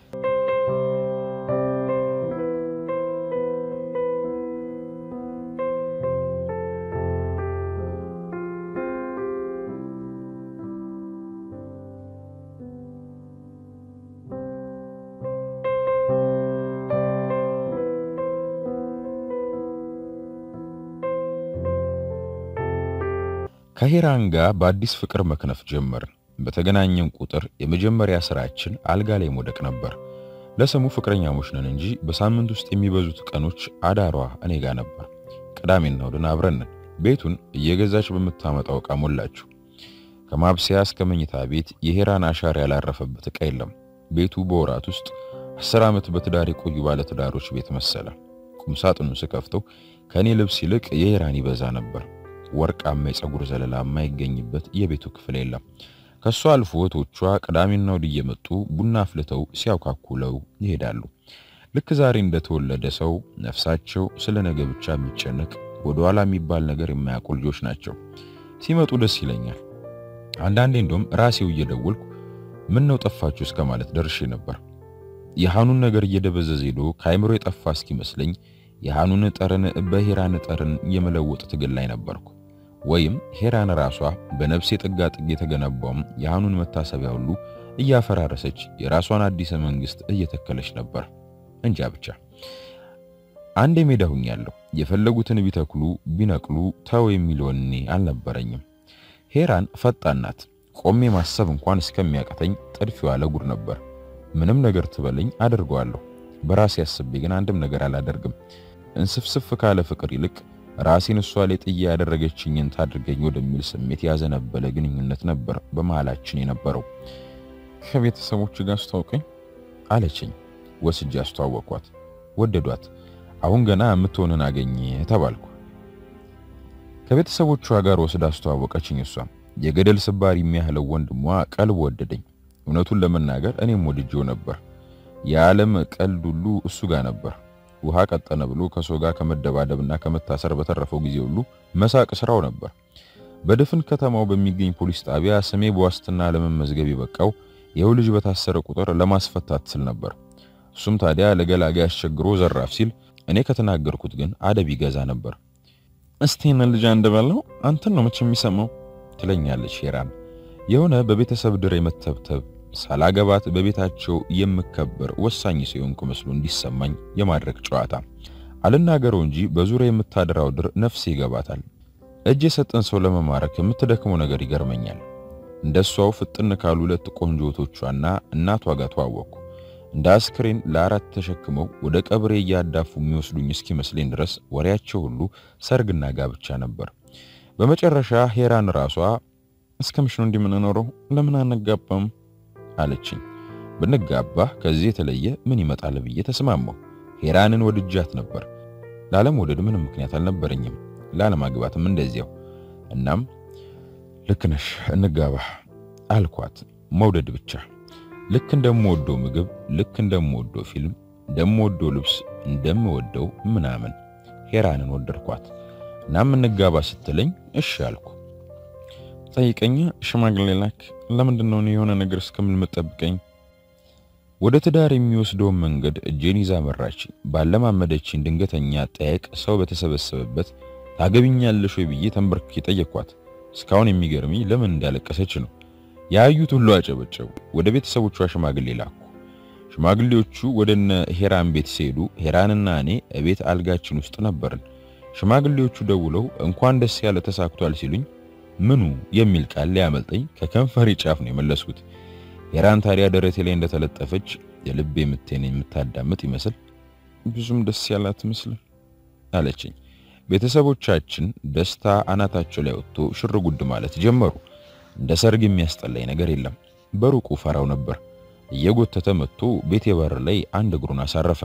ከሄራን ጋር በአዲስ ፍቅር መክነፍ ጀመርን። በተገናኘን ቁጥር የመጀመሪያ ስራችን አልጋ ላይ መውደቅ ነበር። ለስሙ ፍቅረኛሞች ነን እንጂ በሳምንት ውስጥ የሚበዙት ቀኖች አዳሯ እኔ ጋር ነበር። ቅዳሜና እሁድን አብረን ነን። ቤቱን እየገዛች በምታመጣው ዕቃ ሞላችሁ። ከማብሰያ እስከ መኝታ ቤት የሄራን አሻራ ያላረፈበት ዕቃ የለም። ቤቱ በወራት ውስጥ 10 ዓመት በትዳር የቆዩ ባለ ትዳሮች ቤት መሰለ። ቁምሳጥኑን ስከፍተው ከኔ ልብስ ይልቅ የሄራን ይበዛ ነበር። ወርቃማ የፀጉር ዘለላ የማይገኝበት የቤቱ ክፍል የለም። ከሷ አልፎ እህቶቿ ቅዳሜና እሁድ እየመጡ ቡና አፍልተው ሲያውካኩለው ይሄዳሉ። ልክ ዛሬ እንደተወለደ ሰው ነፍሳቸው ስለ ነገ ብቻ የሚጨነቅ ወደኋላ የሚባል ነገር የማያውቁ ልጆች ናቸው። ሲመጡ ደስ ይለኛል። አንዳንዴ እንደውም ራሴው እየደወልኩ ምን ነው ጠፋችሁ እስከ ማለት ደርሼ ነበር። የሃኑን ነገር እየደበዘዘ ሄዶ ከአይምሮ የጠፋ እስኪመስለኝ የሃኑን ጠረን በሄራን ጠረን የመለወጥ ትግል ላይ ነበርኩ። ወይም ሄራን ራሷ በነፍሴ ጥጋ ጥግ የተገነባው የሃኑን መታሰቢያ ሁሉ እያፈራረሰች የራሷን አዲስ መንግስት እየተከለች ነበር። እንጃ ብቻ አንዴ ሜዳ ሆኛለሁ። የፈለጉትን ቢተክሉ ቢነቅሉ ተው የሚለውኔ አልነበረኝም። ሄራን ፈጣን ናት። ቆሜ ማሰብ እንኳን እስከሚያቀተኝ ጥድፊዋ ለጉድ ነበር። ምንም ነገር ትበለኝ አደርገዋለሁ። በራሴ አስቤ ግን አንድም ነገር አላደርግም። እንስፍስፍ ካለ ፍቅር ይልቅ ራሴን እሷ ላይ ጥዬ ያደረገችኝን ታድርገኝ ወደሚል ስሜት ያዘነበለ ግንኙነት ነበር በመሃላችን የነበረው። ከቤተሰቦች ጋር አስተዋውቀኝ አለችኝ። ወስጄ አስተዋወቅኳት። ወደዷት። አሁን ገና የምትሆንን አገኘ ተባልኩ። ከቤተሰቦቿ ጋር ወስዳ አስተዋወቀችኝ። እሷ የገደል ስባሪ የሚያህለው ወንድሟ ቀልብ ወደደኝ። እውነቱን ለመናገር እኔም ወድጄው ነበር። የዓለም ቀልድ ሁሉ እሱ ጋር ነበር። ውሃ ቀጠነ ብሎ ከሰው ጋር ከመደባደብና ከመታሰር በተረፈው ጊዜ ሁሉ መሳቅ ስራው ነበር። በድፍን ከተማው በሚገኝ ፖሊስ ጣቢያ ስሜ በዋስትና ለመመዝገብ የበቃው ይኸው ልጅ በታሰረ ቁጥር ለማስፈታት ስል ነበር። እሱም ታዲያ ለገላጋይ አስቸግሮ ዘራፍ ሲል እኔ ከተናገርኩት ግን አደብ ይገዛ ነበር። እስቲና ልጅ አንደበለው አንተን ነው መቼም የሚሰማው ትለኛለች ሄራን። የሆነ በቤተሰብ ድር የመተብተብ ሳላገባት በቤታቸው የምከበር ወሳኝ ሲሆንኩ መስሎ እንዲሰማኝ የማድረግ ጨዋታ አልናገረው እንጂ በዙሪያ የምታደራው ድር ነፍሴ ይገባታል። እጅ የሰጠን ሰው ለመማረክ የምትደክመው ነገር ይገርመኛል። እንደሷው ፍጥን ካሉ ሁለት ቆንጆቶቿና እናቷ ጋር ተዋወቅኩ። እንደ አስክሬን ለአራት ተሸክመው ወደ ቀብሬ እያዳፉ የሚወስዱኝ እስኪመስለኝ ድረስ ወሬያቸው ሁሉ ሰርግና ጋብቻ ነበር። በመጨረሻ ሄራን ራሷ እስከምሽ ነው እንደምንኖረው ለምን አንጋባም አለችኝ። ብንጋባ ከዚህ የተለየ ምን ይመጣል ብዬ ተስማማሁ። ሄራንን ወድጃት ነበር። ላለመውደድ ምንም ምክንያት አልነበረኝም። ላለማግባትም እንደዚያው። እናም ልክ ነሽ እንጋባ አልኳት። መውደድ ብቻ። ልክ እንደምወደው ምግብ፣ ልክ እንደምወደው ፊልም፣ እንደምወደው ልብስ፣ እንደምወደው ምናምን ሄራንን ወደድኳት። እናም እንጋባ ስትለኝ እሺ አልኩ። ጠይቀኝ ሽማግሌ ላክ። ለምንድነው የሆነ ነገር እስከምን መጠብቀኝ? ወደ ትዳር የሚወስደው መንገድ እጄን ይዛ መራች። ባለማመደችኝ ድንገተኛ ጠይቅ ሰው በተሰበሰበበት ታገቢኛለሽ ወይ ብዬ ተንበርክኬ ጠየቅኳት። እስካሁን የሚገርመኝ ለምን እንዳለቀሰች ነው። ያዩት ሁሉ አጨበጨቡ። ወደ ቤተሰቦቿ ሽማግሌ ላኩ። ሽማግሌዎቹ ወደነ ሄራን ቤት ሲሄዱ ሄራንና እኔ ቤት አልጋችን ውስጥ ነበርን። ሽማግሌዎቹ ደውለው እንኳን ደስ ያለ ተሳክቷል ሲሉኝ ምኑ የሚል ቃል ሊያመልጠኝ ከከንፈሬ ጫፍ ነው የመለስኩት። ሄራን ታዲያ ደረቴ ላይ እንደተለጠፈች የልቤ ምቴን የምታዳምጥ ይመስል ብዙም ደስ ያላት መስል አለችኝ። ቤተሰቦቻችን ደስታ አናታቸው ላይ ወጥቶ ሽርጉድ ማለት ጀመሩ። እንደ ሰርግ የሚያስጠላኝ ነገር የለም። በሩቁ ፈራው ነበር። እየጎተተ መጥቶ ቤቴ በር ላይ አንድ እግሩን አሳረፈ።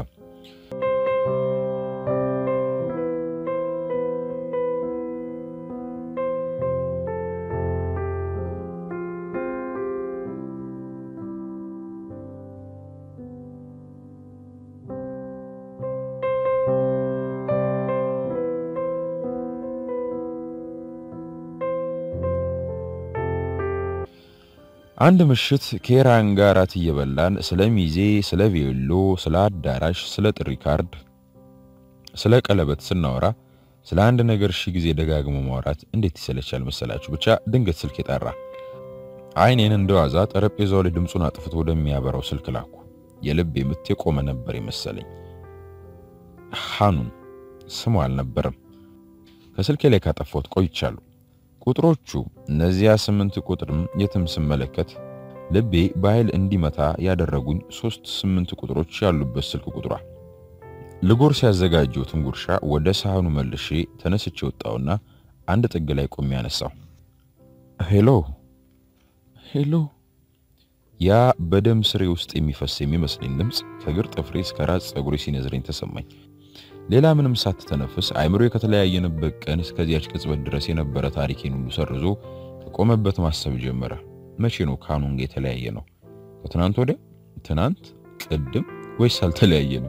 አንድ ምሽት ከሄራን ጋር እየበላን ስለ ሚዜ፣ ስለ ቬሎ፣ ስለ አዳራሽ፣ ስለ ጥሪ ካርድ፣ ስለ ቀለበት ስናወራ ስለ አንድ ነገር ጊዜ ደጋግሞ ማውራት እንዴት ይሰለቻል መሰላችሁ። ብቻ ድንገት ስልክ የጠራ። አይኔን እንደዋዛ ጠረጴዛው ላይ ድምጹን አጥፍቶ ወደሚያበራው ስልክ ላኩ። የልቤ ምት የቆመ ነበር የመሰለኝ። ሃኑን ስሙ አልነበረም። ከስልኬ ላይ ካጠፋሁት ቆይቻለሁ። ቁጥሮቹ እነዚያ 8 ቁጥርም የትም ስመለከት ልቤ በኃይል እንዲመታ ያደረጉኝ 8 ቁጥሮች ያሉበት ስልክ ቁጥሯ። ለጎርስ ያዘጋጀሁትን ጉርሻ ወደ ሳህኑ መልሼ ተነስቼ ወጣውና አንድ ጥግ ላይ ቆሜ ያነሳው። ሄሎ ሄሎ። ያ በደም ስሬ ውስጥ የሚፈስ የሚመስለኝ ድምጽ ከግር ጥፍሬ እስከ ራስ ፀጉሬ ሲነዝረኝ ተሰማኝ። ሌላ ምንም ሳትተነፍስ አይምሮዬ ከተለያየንበት ቀን እስከዚያች ቅጽበት ድረስ የነበረ ታሪኬን ሁሉ ሰርዞ ከቆመበት ማሰብ ጀመረ። መቼ ነው ከሃኑን ጋር የተለያየ ነው? ከትናንት ወዲያ? ትናንት? ቅድም? ወይስ አልተለያየንም?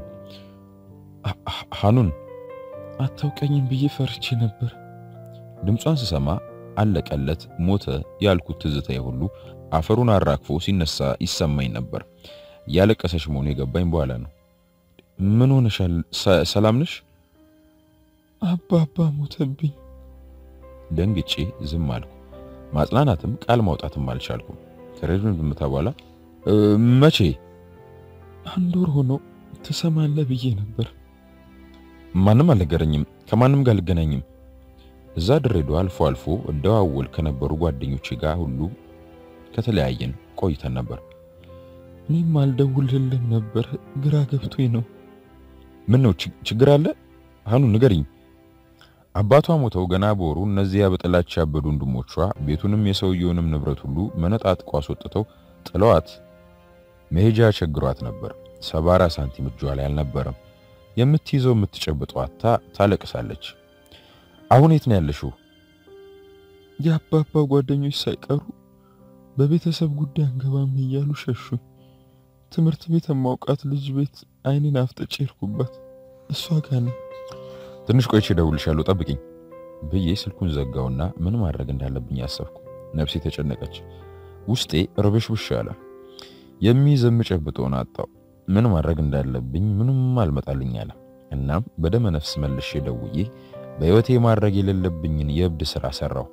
ሃኑን አታውቀኝም ብዬ ፈርቼ ነበር። ድምጿን ስሰማ አለቀለት ሞተ ያልኩት ትዝታዬ ሁሉ አፈሩን አራግፎ ሲነሳ ይሰማኝ ነበር። ያለቀሰች መሆኑ የገባኝ በኋላ ነው። ምን ሆነሻል? ሰላም ነሽ? አባባ ሞተብኝ። ደንግጬ ዝም አልኩ። ማጽናናትም ቃል ማውጣትም አልቻልኩም። ከረጅም ዝምታ በኋላ መቼ? አንድ ወር ሆኖ ተሰማለ ብዬ ነበር። ማንም አልነገረኝም። ከማንም ጋር አልገናኝም። እዛ ድሬዳዋ አልፎ አልፎ እደዋወል ከነበሩ ጓደኞቼ ጋር ሁሉ ከተለያየን ቆይተን ነበር። እኔም አልደውልልም ነበር፣ ግራ ገብቶኝ ነው። ምን ነው ችግር አለ? ሃኑን ንገሪኝ። አባቷ ሞተው ገና በወሩ እነዚያ በጥላቻ ያበዱ ወንድሞቿ ቤቱንም የሰውየውንም ንብረት ሁሉ መነጣጥቆ አስወጥተው ጥለዋት መሄጃ ቸግሯት ነበር። 70 ሳንቲም እጇ ላይ አልነበረም። የምትይዘው የምትጨብጠው አታ ታለቅሳለች። አሁን የት ነው ያለሽው? የአባባ ጓደኞች ሳይቀሩ በቤተሰብ ጉዳይ አንገባም እያሉ ሸሹኝ። ትምህርት ቤት ማውቃት ልጅ ቤት አይኔን አፍጥጬ ሄድኩባት። እሷ ጋር ነኝ። ትንሽ ቆይቼ እደውልልሻለሁ ጠብቂኝ ብዬ ስልኩን ዘጋውና ምን ማድረግ እንዳለብኝ አሰብኩ። ነፍሴ ተጨነቀች። ውስጤ ረበሽብሽ አለ። የሚይዘም ጨብጦን አጣው። ምን ማድረግ እንዳለብኝ ምንም አልመጣልኝ አለ። እናም በደመ ነፍስ መልሼ ደውዬ በህይወቴ ማድረግ የሌለብኝን የእብድ ስራ ሰራው።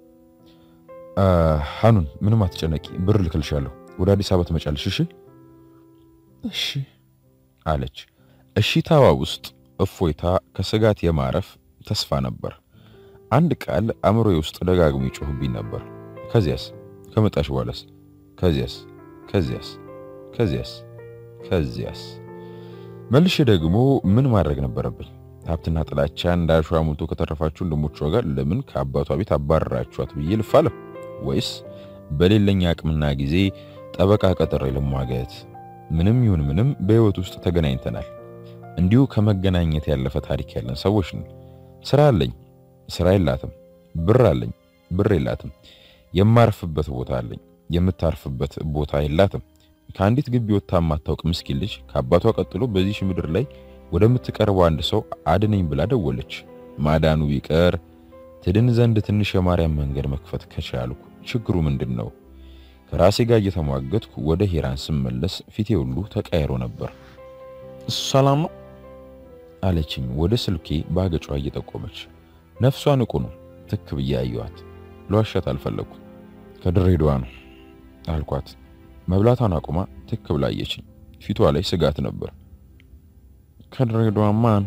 ሃኑን ምንም አትጨነቂ፣ ብር ልክልሻለሁ። ወደ አዲስ አበባ ትመጫለሽ? እሺ አለች። እሺታዋ ውስጥ እፎይታ፣ ከስጋት የማረፍ ተስፋ ነበር። አንድ ቃል አእምሮዬ ውስጥ ደጋግሞ ይጮህብኝ ነበር። ከዚያስ? ከመጣሽ በኋላስ? ከዚያስ? ከዚያስ? ከዚያስ? ከዚያስ? መልሼ ደግሞ ምን ማድረግ ነበረብኝ? ሀብትና ጥላቻ እንዳሸዋ ሞልቶ ከተረፋችሁ ወንድሞቿ ጋር ለምን ከአባቷ ቤት አባረራችኋት ብዬ ልፋለም? ወይስ በሌለኛ አቅምና ጊዜ ጠበቃ ቀጥሬ ልሟገት? ምንም ይሁን ምንም በህይወት ውስጥ ተገናኝተናል። እንዲሁ ከመገናኘት ያለፈ ታሪክ ያለን ሰዎች ነን። ስራ አለኝ፣ ስራ የላትም። ብር አለኝ፣ ብር የላትም። የማርፍበት ቦታ አለኝ፣ የምታርፍበት ቦታ የላትም። ከአንዲት ግቢ ወጣ ማታውቅ ምስኪን ልጅ ከአባቷ ቀጥሎ በዚህ ምድር ላይ ወደምትቀርበው አንድ ሰው አድነኝ ብላ ደወለች። ማዳኑ ቢቀር ትድን ዘንድ ትንሽ የማርያም መንገድ መክፈት ከቻልኩ ችግሩ ምንድነው? ከራሴ ጋር እየተሟገትኩ ወደ ሄራን ስመለስ ፊቴ ሁሉ ተቀያይሮ ነበር። ሰላም ነው አለችኝ ወደ ስልኬ ባገጯ እየጠቆመች። ነፍሷ ንቁ ነው። ትክ ብዬ አየኋት። ለዋሻት አልፈለኩም። ከድሬዳዋ ነው አልኳት። መብላቷን አቁማ ትክ ብላ አየችኝ። ፊቷ ላይ ስጋት ነበር። ከድሬዳዋ ማን?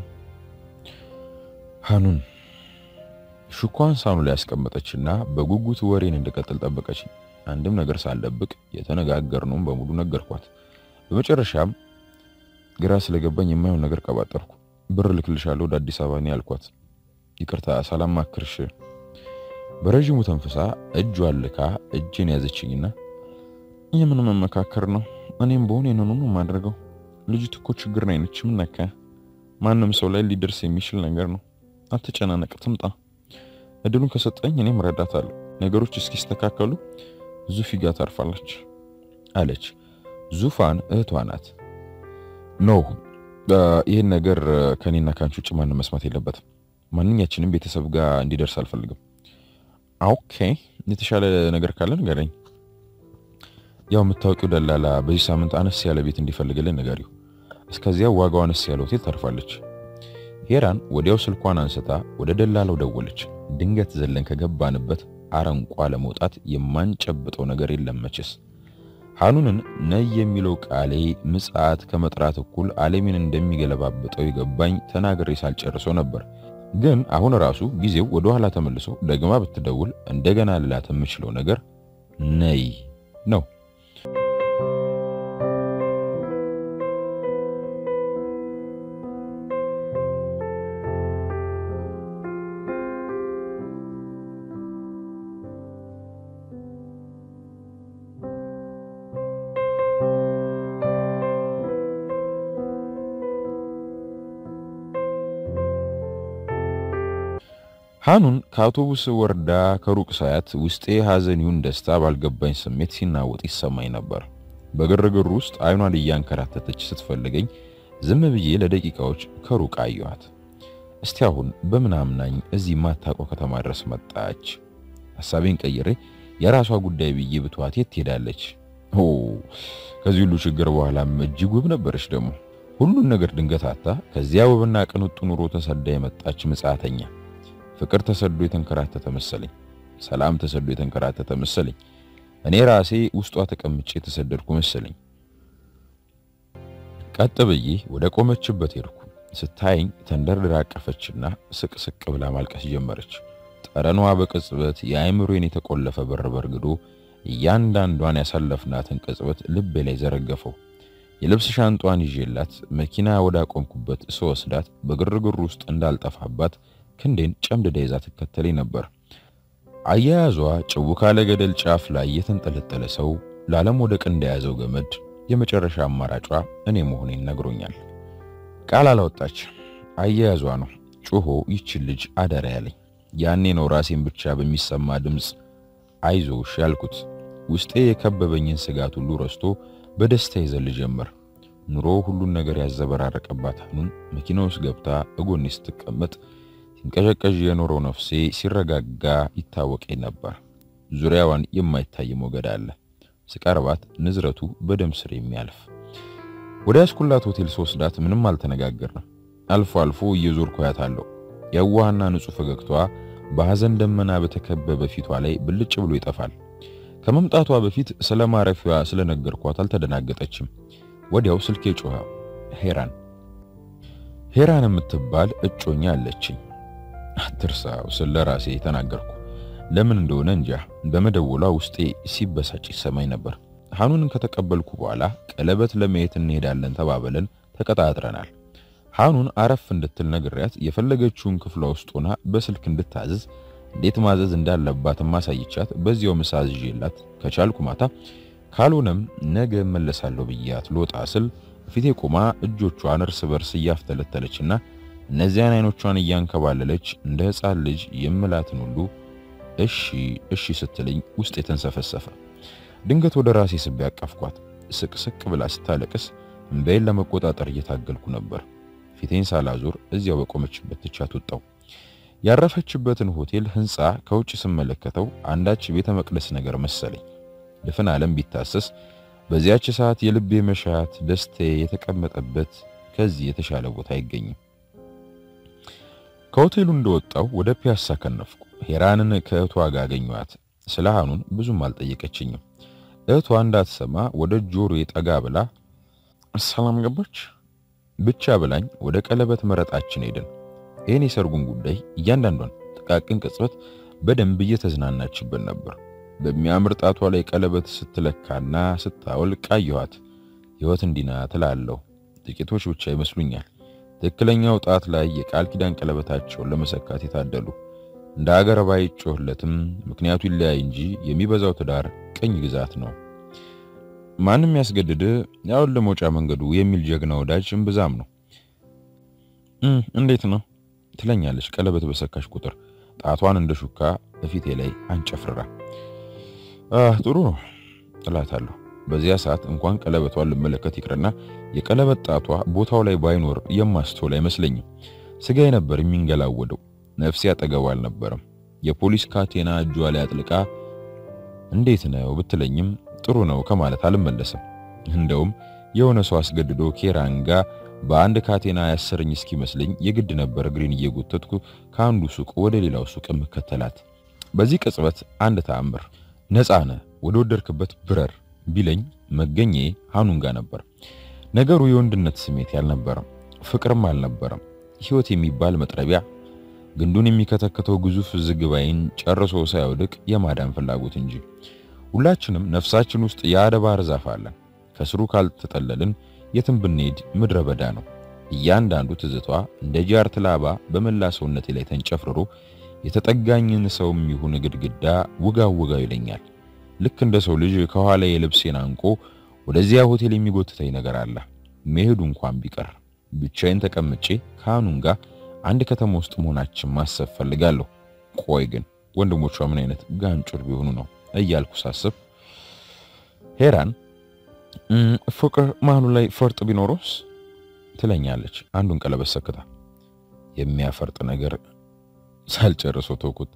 ሃኑን። ሹኳን ሳኑ ላይ ያስቀመጠችና በጉጉት ወሬን እንድቀጥል ጠበቀችኝ። አንድም ነገር ሳልደብቅ የተነጋገርነውን በሙሉ ነገርኳት። በመጨረሻም ግራ ስለገባኝ የማይሆን ነገር ቀባጠርኩ። ብር ልክልሻለሁ ወደ አዲስ አበባ ነው ያልኳት። ይቅርታ ሳላማክርሽ። በረጅሙ ተንፈሳ እጇን ልካ እጄን ያዘችኝና የምን መመካከር ነው? እኔም በሆነ የነኑ ማድረገው ልጅቱ እኮ ችግር ላይ ነች። ምን ነካ? ማንም ሰው ላይ ሊደርስ የሚችል ነገር ነው። አትጨናነቅ፣ ትምጣ። እድሉን ከሰጠኝ እኔም ረዳታለሁ። ነገሮች እስኪስተካከሉ ዙፊ ጋር ታርፋለች አለች። ዙፋን እህቷ ናት። ኖ ይሄን ነገር ከኔና ካንቺ ውጭ ማንም መስማት የለበትም። ማንኛችንም ቤተሰብ ጋር እንዲደርስ አልፈልግም። ኦኬ፣ የተሻለ ነገር ካለ ንገረኝ። ያው የምታውቂው ደላላ በዚህ ሳምንት አነስ ያለ ቤት እንዲፈልግልን ንገሪው። እስከዚያው ዋጋው አነስ ያለ ሆቴል ታርፋለች። ሄራን ወዲያው ስልኳን አንስታ ወደ ደላላው ደወለች። ድንገት ዘለን ከገባንበት አረንቋ ለመውጣት የማንጨብጠው ነገር የለም መቼስ። ሃኑንን ነይ የሚለው ቃሌ ምጽአት ከመጥራት እኩል ዓለምን እንደሚገለባብጠው ይገባኝ ተናግሬ ሳልጨርሰው ነበር። ግን አሁን ራሱ ጊዜው ወደ ኋላ ተመልሶ ደግማ ብትደውል እንደገና ልላት የምችለው ነገር ነይ ነው። ሃኑን ከአውቶቡስ ወርዳ ከሩቅ ሳያት ውስጤ ሐዘኒውን ደስታ ባልገባኝ ስሜት ሲናወጥ ይሰማኝ ነበር። በግርግር ውስጥ አይኗን እያንከራተተች ስትፈልገኝ ዝም ብዬ ለደቂቃዎች ከሩቅ አየኋት። እስቲ አሁን በምናምናኝ እዚህ ማታውቀው ከተማ ድረስ መጣች። ሐሳቤን ቀይሬ የራሷ ጉዳይ ብዬ ብትዋት የት ሄዳለች? ከዚህ ሁሉ ችግር በኋላም እጅግ ውብ ነበረች። ደግሞ ሁሉን ነገር ድንገት አጣ። ከዚያ ውብና ቅንጡ ኑሮ ተሰዳ የመጣች ምጽአተኛ። ፍቅር ተሰዶ የተንከራተተ መሰለኝ። ሰላም ተሰዶ የተንከራተተ መሰለኝ። እኔ ራሴ ውስጧ ተቀምጬ ተሰደድኩ መሰለኝ። ቀጥ ብዬ ወደ ቆመችበት ሄድኩ። ስታይኝ ተንደርድራ አቀፈችና ስቅስቅ ብላ ማልቀስ ጀመረች። ጠረኗ በቅጽበት የአእምሮዬን የተቆለፈ በር በርግዶ እያንዳንዷን ያሳለፍናትን ቅጽበት ልቤ ላይ ዘረገፈው። የልብስ ሻንጧን ይዤላት መኪና ወደ አቆምኩበት ስወስዳት በግርግር ውስጥ እንዳልጠፋባት ክንዴን ጨምድዳ ይዛ ተከተለኝ ነበር። አያያዟ ጭው ካለ ገደል ጫፍ ላይ የተንጠለጠለ ሰው ለዓለም ወደ ቀንድ ያዘው ገመድ የመጨረሻ አማራጯ እኔ መሆኔን ነግሮኛል። ቃል አላወጣች። አያያዟ ነው ጮሆ ይችል ልጅ አደራ ያለኝ። ያኔ ነው ራሴን ብቻ በሚሰማ ድምጽ አይዞሽ ያልኩት። ውስጤ የከበበኝን ስጋት ሁሉ ረስቶ በደስታ ይዘል ጀመር። ኑሮ ሁሉን ነገር ያዘበራረቀባት ሃኑን መኪና ውስጥ ገብታ እጎኔ ስትቀመጥ ሲንቀዠቀዥ የኖረው ነፍሴ ሲረጋጋ ይታወቀኝ ነበር። ዙሪያዋን የማይታይ ሞገድ አለ። ስቀርባት ንዝረቱ በደም ስር የሚያልፍ። ወደ ያስኩላት ሆቴል ስወስዳት ምንም አልተነጋገርንም። አልፎ አልፎ እየዞርኩ ያታለሁ። የዋህና ንጹህ ፈገግቷ በሐዘን ደመና በተከበበ ፊቷ ላይ ብልጭ ብሎ ይጠፋል። ከመምጣቷ በፊት ስለማረፊያ ስለነገርኳት አልተደናገጠችም። ወዲያው ስልኬ ጮኸ። ሄራን የምትባል እጮኛ አለችኝ። አትርሳው ስለራሴ ተናገርኩ። ለምን እንደሆነ እንጃ በመደወሏ ውስጤ ሲበሳጭ ይሰማኝ ነበር። ሃኑንን ከተቀበልኩ በኋላ ቀለበት ለማየት እንሄዳለን ተባብለን ተቀጣጥረናል። ሃኑን አረፍ እንድትል ነግሬያት የፈለገችውን ክፍሏ ውስጥ ሆና በስልክ እንድታዘዝ እንዴት ማዘዝ እንዳለባት ማሳይቻት በዚያው መሳዝ ይዤላት ከቻልኩ ማታ ካልሆነም ነገ መለሳለሁ ብያት ልወጣ ስል ፊቴ ቆማ እጆቿን እርስ በርስ እያፍተለተለችና እነዚያን አይኖቿን እያንከባለለች እንደ ሕፃን ልጅ የምላትን ሁሉ እሺ እሺ ስትልኝ ውስጥ የተንሰፈሰፈ። ድንገት ወደ ራሴ ስቤ አቀፍኳት። ስቅስቅ ብላ ስታለቅስ እንባዬን ለመቆጣጠር እየታገልኩ ነበር። ፊቴን ሳላዞር እዚያው በቆመችበት ትቻት ወጣሁ። ያረፈችበትን ሆቴል ህንጻ ከውጭ ስመለከተው አንዳች ቤተ መቅደስ ነገር መሰለኝ። ድፍን ዓለም ቢታሰስ በዚያች ሰዓት የልቤ መሻት ደስታዬ የተቀመጠበት ከዚህ የተሻለ ቦታ አይገኝም። ከሆቴሉ እንደወጣው ወደ ፒያሳ ከነፍኩ። ሄራንን ከእህቷ ጋር አገኘኋት። ስለ ሃኑን ብዙም አልጠየቀችኝም። እህቷ እንዳትሰማ ወደ ጆሮዬ ጠጋ ብላ ሰላም ገባች ብቻ ብላኝ ወደ ቀለበት መረጣችን ሄድን። ይሄን የሰርጉን ጉዳይ እያንዳንዷን ጥቃቅን ቅጽበት በደንብ እየተዝናናችበት ነበር። በሚያምር ጣቷ ላይ ቀለበት ስትለካና ስታወልቅ አየኋት። ህይወት እንዲና ትላለሁ። ጥቂቶች ብቻ ይመስሉኛል ትክክለኛው ጣት ላይ የቃል ኪዳን ቀለበታቸውን ለመሰካት የታደሉ። እንደ ሀገር ባይጮህለትም ምክንያቱ ይለያይ እንጂ የሚበዛው ትዳር ቅኝ ግዛት ነው። ማንም ያስገድድ ያው ለሞጫ መንገዱ የሚል ጀግና ወዳጅ እምብዛም ነው። እንዴት ነው ትለኛለች ቀለበት በሰካሽ ቁጥር ጣቷን እንደ ሹካ በፊቴ ላይ አንጨፍርራ። ጥሩ ነው እላታለሁ። በዚያ ሰዓት እንኳን ቀለበቷን ልመለከት ይቅርና የቀለበት ጣቷ ቦታው ላይ ባይኖር የማስተውል አይመስለኝም። ስጋዬ ነበር የሚንገላወደው። ነፍሴ አጠገቧ አልነበረም። የፖሊስ ካቴና እጇ ላይ አጥልቃ እንዴት ነው ብትለኝም ጥሩ ነው ከማለት አልመለስም። እንደውም የሆነ ሰው አስገድዶ ኬራንጋ በአንድ ካቴና ያሰርኝ እስኪመስለኝ የግድ ነበር እግሬን እየጎተትኩ ከአንዱ ሱቅ ወደ ሌላው ሱቅ መከተላት። በዚህ ቅጽበት አንድ ተአምር ነፃነ ወደ ወደድክበት ብረር ቢለኝ መገኘዬ ሃኑን ጋር ነበር። ነገሩ የወንድነት ስሜት ያልነበረም ፍቅርም አልነበረም። ህይወት የሚባል መጥረቢያ ግንዱን የሚከተከተው ግዙፍ ዝግባይን ጨርሶ ሳይወድቅ የማዳን ፍላጎት እንጂ። ሁላችንም ነፍሳችን ውስጥ የአደባር ዛፍ አለ። ከስሩ ካልተጠለልን የትም ብንሄድ ምድረ በዳ ነው። እያንዳንዱ ትዝቷ እንደ ጃርት ላባ በመላ ሰውነቴ ላይ ተንጨፍርሮ የተጠጋኝን ሰውም ይሁን ግድግዳ ውጋው ይለኛል። ልክ እንደ ሰው ልጅ ከኋላ የልብሴን አንቆ ወደዚያ ሆቴል የሚጎትተኝ ነገር አለ። መሄዱ እንኳን ቢቀር ብቻዬን ተቀምጬ ከሃኑን ጋር አንድ ከተማ ውስጥ መሆናችን ማሰብ ፈልጋለሁ። ቆይ ግን ወንድሞቿ ምን አይነት ጋንጩር ቢሆኑ ነው እያልኩ ሳስብ ሄራን ፍቅር ማኑ ላይ ፈርጥ ቢኖርስ ትለኛለች አንዱን ቀለበት ሰክታ። የሚያፈርጥ ነገር ሳልጨርሰው ተውኩት።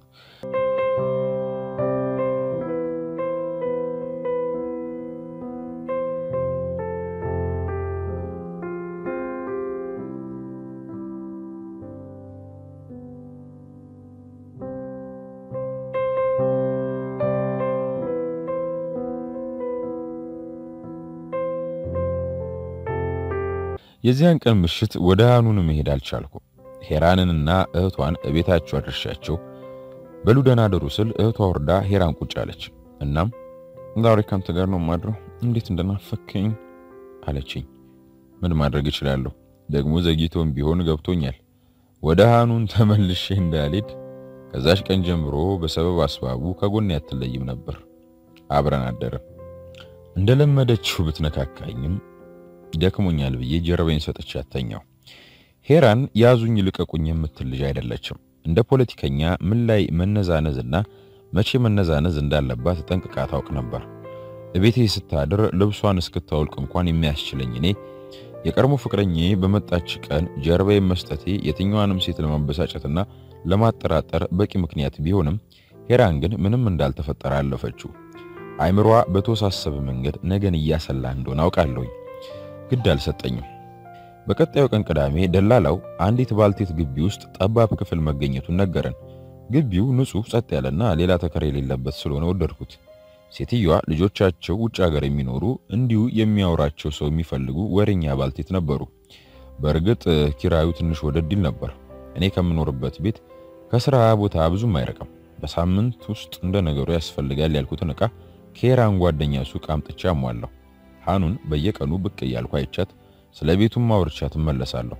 የዚያን ቀን ምሽት ወደ ሃኑን መሄድ አልቻልኩም። ሄራንንና እህቷን እቤታቸው አድርሻቸው በሉ ደህና ደሩ ስል እህቷ ወርዳ ሄራን ቁጭ አለች። እናም ዛሬ ካንተ ጋር ነው ማድረው እንዴት እንደናፈከኝ አለችኝ። ምን ማድረግ እችላለሁ? ደግሞ ዘግይቶም ቢሆን ገብቶኛል። ወደ ሃኑን ተመልሼ እንዳልሄድ ከዛሽ ቀን ጀምሮ በሰበብ አስባቡ ከጎን ያትለይም ነበር። አብረን አደረን። እንደለመደችው ብትነካካኝም ደክሞኛል ብዬ ጀርባዬን ሰጥቼ አተኛው። ሄራን ያዙኝ ልቀቁኝ የምትል ልጅ አይደለችም። እንደ ፖለቲከኛ ምን ላይ መነዛነዝና መቼ መነዛነዝ እንዳለባት ጠንቅቃ ታውቅ ነበር። እቤቴ ስታድር ልብሷን እስክታወልቅ እንኳን የሚያስችለኝ እኔ የቀድሞ ፍቅረኛዬ በመጣች ቀን ጀርባዬን መስጠቴ የትኛዋንም ሴት ለማበሳጨትና ለማጠራጠር በቂ ምክንያት ቢሆንም ሄራን ግን ምንም እንዳልተፈጠረ አለፈችው። አይምሯ በተወሳሰበ መንገድ ነገን እያሰላ እንደሆነ አውቃለሁ። ግድ አልሰጠኝም። በቀጣዩ ቀን ቅዳሜ ደላላው አንዲት ባልቴት ግቢ ውስጥ ጠባብ ክፍል መገኘቱን ነገረን። ግቢው ንጹህ ጸጥ ያለና ሌላ ተከራ የሌለበት ስለሆነ ወደድኩት። ሴትዮዋ ልጆቻቸው ውጭ ሀገር የሚኖሩ እንዲሁ የሚያወራቸው ሰው የሚፈልጉ ወሬኛ ባልቴት ነበሩ። በእርግጥ ኪራዩ ትንሽ ወደድ ይል ነበር። እኔ ከምኖርበት ቤት ከስራ ቦታ ብዙም አይርቅም። በሳምንት ውስጥ እንደ ነገሩ ያስፈልጋል ያልኩትን ዕቃ ከሄራን ጓደኛ ሱቅ አምጥቼ አሟላሁ። ሃኑን በየቀኑ ብቅ እያልኩ አይቻት ስለቤቱም ማውርቻት መለሳለሁ።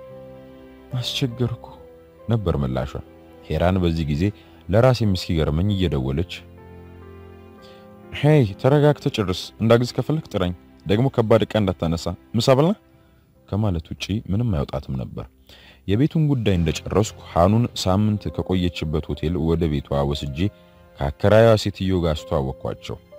አስቸገርኩ ነበር ምላሿ። ሄራን በዚህ ጊዜ ለራሴ ምስኪገርመኝ እየደወለች ሄይ ተረጋግተ ጭርስ እንዳግዝ ከፈለክ ጥራኝ ደግሞ ከባድ ዕቃ እንዳታነሳ ምሳ በልና ከማለት ውጪ ምንም አይወጣትም ነበር። የቤቱን ጉዳይ እንደጨረስኩ ሃኑን ሳምንት ከቆየችበት ሆቴል ወደ ቤቷ ወስጄ ከአከራያዋ ሴትዮ ጋር አስተዋወቅኳቸው።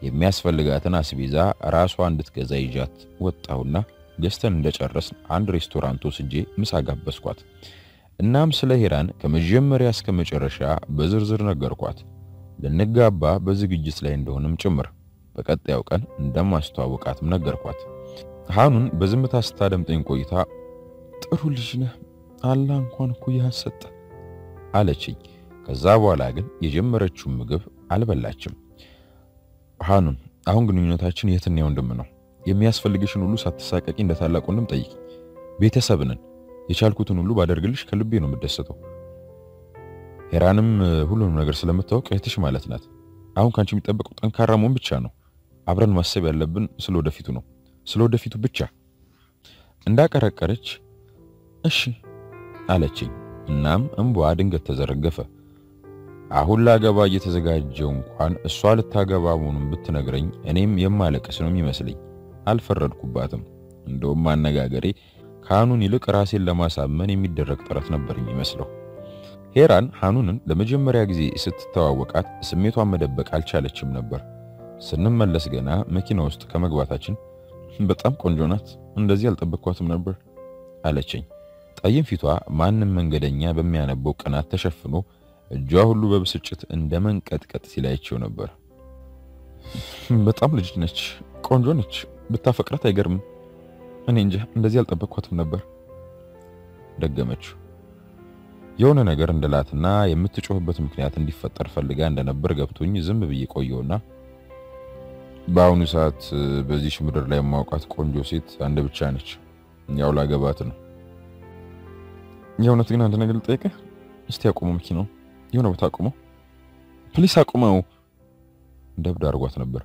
የሚያስፈልጋትን አስቤዛ ራሷ እንድትገዛ ይዣት ወጣሁና ገዝተን እንደጨረስን አንድ ሬስቶራንት ወስጄ ምሳ ጋበዝኳት። እናም ስለ ሄራን ከመጀመሪያ እስከ መጨረሻ በዝርዝር ነገርኳት። ልንጋባ በዝግጅት ላይ እንደሆነም ጭምር በቀጣዩ ቀን እንደማስተዋወቃትም ነገርኳት። ሃኑን በዝምታ ስታደምጠኝ ቆይታ ጥሩ ልጅ ነህ፣ አላህ እንኳን እኮ ያሰጠ አለችኝ። ከዛ በኋላ ግን የጀመረችውን ምግብ አልበላችም። ሃኑን አሁን ግንኙነታችን የትና ወንድም ነው። የሚያስፈልግሽን ሁሉ ሳትሳቀቂ እንደ ታላቅ ወንድም ጠይቂ። ቤተሰብ ነን። የቻልኩትን ሁሉ ባደርግልሽ ከልቤ ነው የምደሰተው። ሄራንም ሁሉንም ነገር ስለምታውቅ እህትሽ ማለት ናት። አሁን ካንቺ የሚጠበቀው ጠንካራ መሆን ብቻ ነው። አብረን ማሰብ ያለብን ስለወደፊቱ ነው፣ ስለወደፊቱ ብቻ። እንዳቀረቀረች እሺ አለችኝ። እናም እንቧ ድንገት ተዘረገፈ። አሁን ላገባ እየተዘጋጀው እንኳን እሷ ልታገባ መሆኑን ብትነግረኝ እኔም የማለቅስ ነው የሚመስለኝ። አልፈረድኩባትም። እንደውም ማነጋገሬ ሃኑን ይልቅ ራሴን ለማሳመን የሚደረግ ጥረት ነበር የሚመስለው። ሄራን ሃኑንን ለመጀመሪያ ጊዜ ስትተዋወቃት ስሜቷን መደበቅ አልቻለችም ነበር። ስንመለስ ገና መኪና ውስጥ ከመግባታችን በጣም ቆንጆ ናት፣ እንደዚህ አልጠበቅኳትም ነበር አለችኝ። ጠይም ፊቷ ማንም መንገደኛ በሚያነበው ቅናት ተሸፍኖ እጇ ሁሉ በብስጭት እንደመንቀጥቀጥ ሲላይቸው ነበር። በጣም ልጅ ነች፣ ቆንጆ ነች፣ ብታፈቅራት አይገርም። እኔ እንጃ እንደዚህ አልጠበቅኳትም ነበር ደገመችው። የሆነ ነገር እንደላትና የምትጮህበት ምክንያት እንዲፈጠር ፈልጋ እንደነበር ገብቶኝ ዝም ብዬ ቆየውና በአሁኑ ሰዓት በዚህ ምድር ላይ የማውቃት ቆንጆ ሴት አንድ ብቻ ነች፣ ያው ላገባት ነው። የእውነት ግን አንድ ነገር ልጠይቅህ። እስቲ አቁመው መኪናው፣ የሆነ ቦታ አቁመው ፕሊስ፣ አቁመው። እንደብድ አድርጓት ነበር።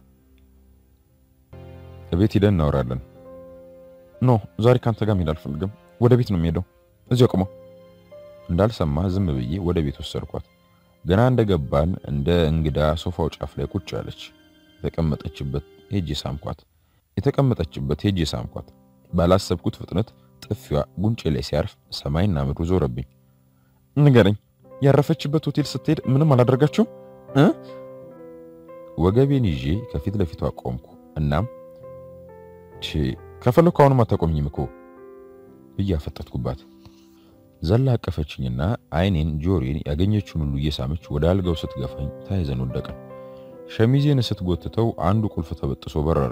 ቤት ሄደን እናወራለን። ኖ ዛሬ ካንተ ጋር መሄድ አልፈልግም፣ ወደ ቤት ነው የምሄደው። እዚህ አቁመው። እንዳልሰማ ዝም ብዬ ወደ ቤት ወሰድኳት። ገና እንደገባን እንደ እንግዳ ሶፋው ጫፍ ላይ ቁጭ አለች። የተቀመጠችበት ሄጄ ሳምኳት። ባላሰብኩት ፍጥነት ጥፊዋ ጉንጬ ላይ ሲያርፍ ሰማይና ምድሩ ዞረብኝ። ንገረኝ፣ ያረፈችበት ሆቴል ስትሄድ ምንም አላደረጋችሁም? ወገቤን ይዤ ከፊት ለፊቷ ቆምኩ። እናም ከፈለኩ አሁንም አታቆምኝም እኮ እያፈጠጥኩባት ዘላ አቀፈችኝና አይኔን ጆሮዬን ያገኘችውን ሁሉ እየሳመች ወደ አልጋው ስትገፋኝ ታይዘን ወደቀን። ሸሚዜን ስትጎትተው አንዱ ቁልፍ ተበጥሶ በረረ።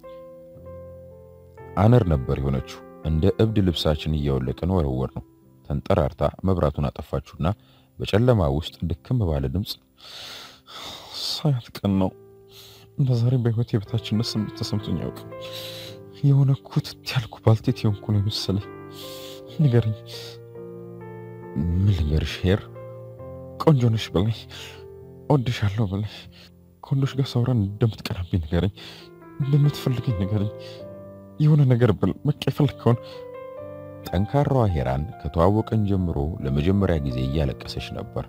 አነር ነበር የሆነችው። እንደ እብድ ልብሳችን እያወለቀን ወረወር ነው። ተንጠራርታ መብራቱን አጠፋችሁና በጨለማ ውስጥ ድክም ባለ ድምጽ ሳያት ቀን ነው በዛሬ በህይወቴ የበታችነት ስሜት ተሰምቶኝ ያውቅ። የሆነ ኩትት ያልኩ ባልቴት የሆንኩ ነው መሰለኝ። ንገረኝ። ምን ልንገርሽ ሄር? ቆንጆ ነሽ በላይ፣ እወድሻለሁ በላይ፣ ከወንዶች ጋር ሳውራን እንደምትቀናብኝ ንገረኝ፣ እንደምትፈልገኝ ንገረኝ። የሆነ ነገር በል፣ በቃ የፈለግከውን። ጠንካራዋ ሄራን ከተዋወቀን ጀምሮ ለመጀመሪያ ጊዜ እያለቀሰች ነበር።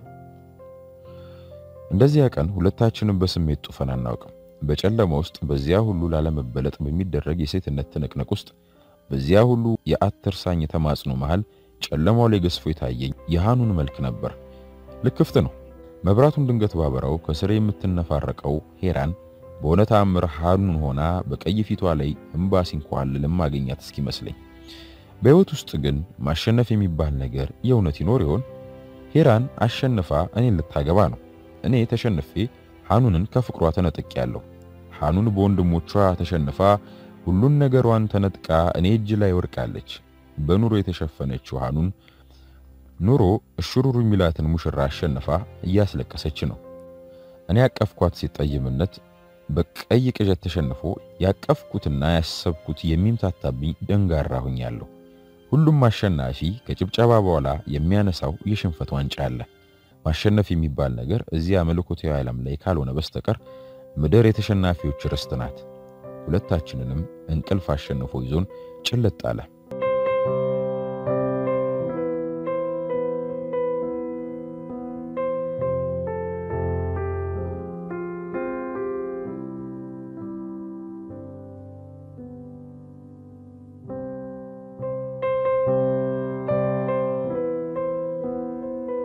እንደዚያ ቀን ሁለታችንም በስሜት ጡፈን አናውቅም። በጨለማ ውስጥ በዚያ ሁሉ ላለመበለጥ በሚደረግ የሴትነት ትንቅንቅ ውስጥ በዚያ ሁሉ የአትርሳኝ ተማጽኖ መሃል ጨለማው ላይ ገዝፎ የታየኝ የሃኑን መልክ ነበር። ልክፍት ነው። መብራቱን ድንገት ባበራው ከስሬ የምትነፋረቀው ሄራን በእውነት ተአምር ሃኑን ሆና በቀይ ፊቷ ላይ እንባ ሲንኳልል ማግኘት እስኪመስለኝ። በህይወት ውስጥ ግን ማሸነፍ የሚባል ነገር የእውነት ይኖር ይሆን? ሄራን አሸንፋ እኔን ልታገባ ነው። እኔ ተሸንፌ ሃኑንን ከፍቅሯ ተነጥቄያለሁ። ሃኑን በወንድሞቿ ተሸንፋ ሁሉን ነገሯን ተነጥቃ እኔ እጅ ላይ ወርቃለች። በኑሮ የተሸፈነችው ሃኑን ኑሮ እሽሩሩ የሚላትን ሙሽራ አሸንፋ እያስለቀሰች ነው። እኔ ያቀፍኳት ሲጠይምነት በቀይ ቅዠት ተሸንፎ ያቀፍኩትና ያሰብኩት የሚምታታብኝ ደንጋራ ሆኛለሁ። ሁሉም አሸናፊ ከጭብጨባ በኋላ የሚያነሳው የሽንፈት ዋንጫ አለ። ማሸነፍ የሚባል ነገር እዚያ መለኮታዊ ዓለም ላይ ካልሆነ በስተቀር ምድር የተሸናፊዎች ርስት ናት። ሁለታችንንም እንቅልፍ አሸንፎ ይዞን ጭልጥ አለ።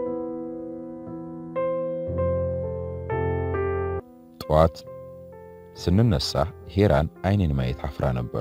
ጠዋት ስንነሳ ሄራን አይኔን ማየት አፍራ ነበር።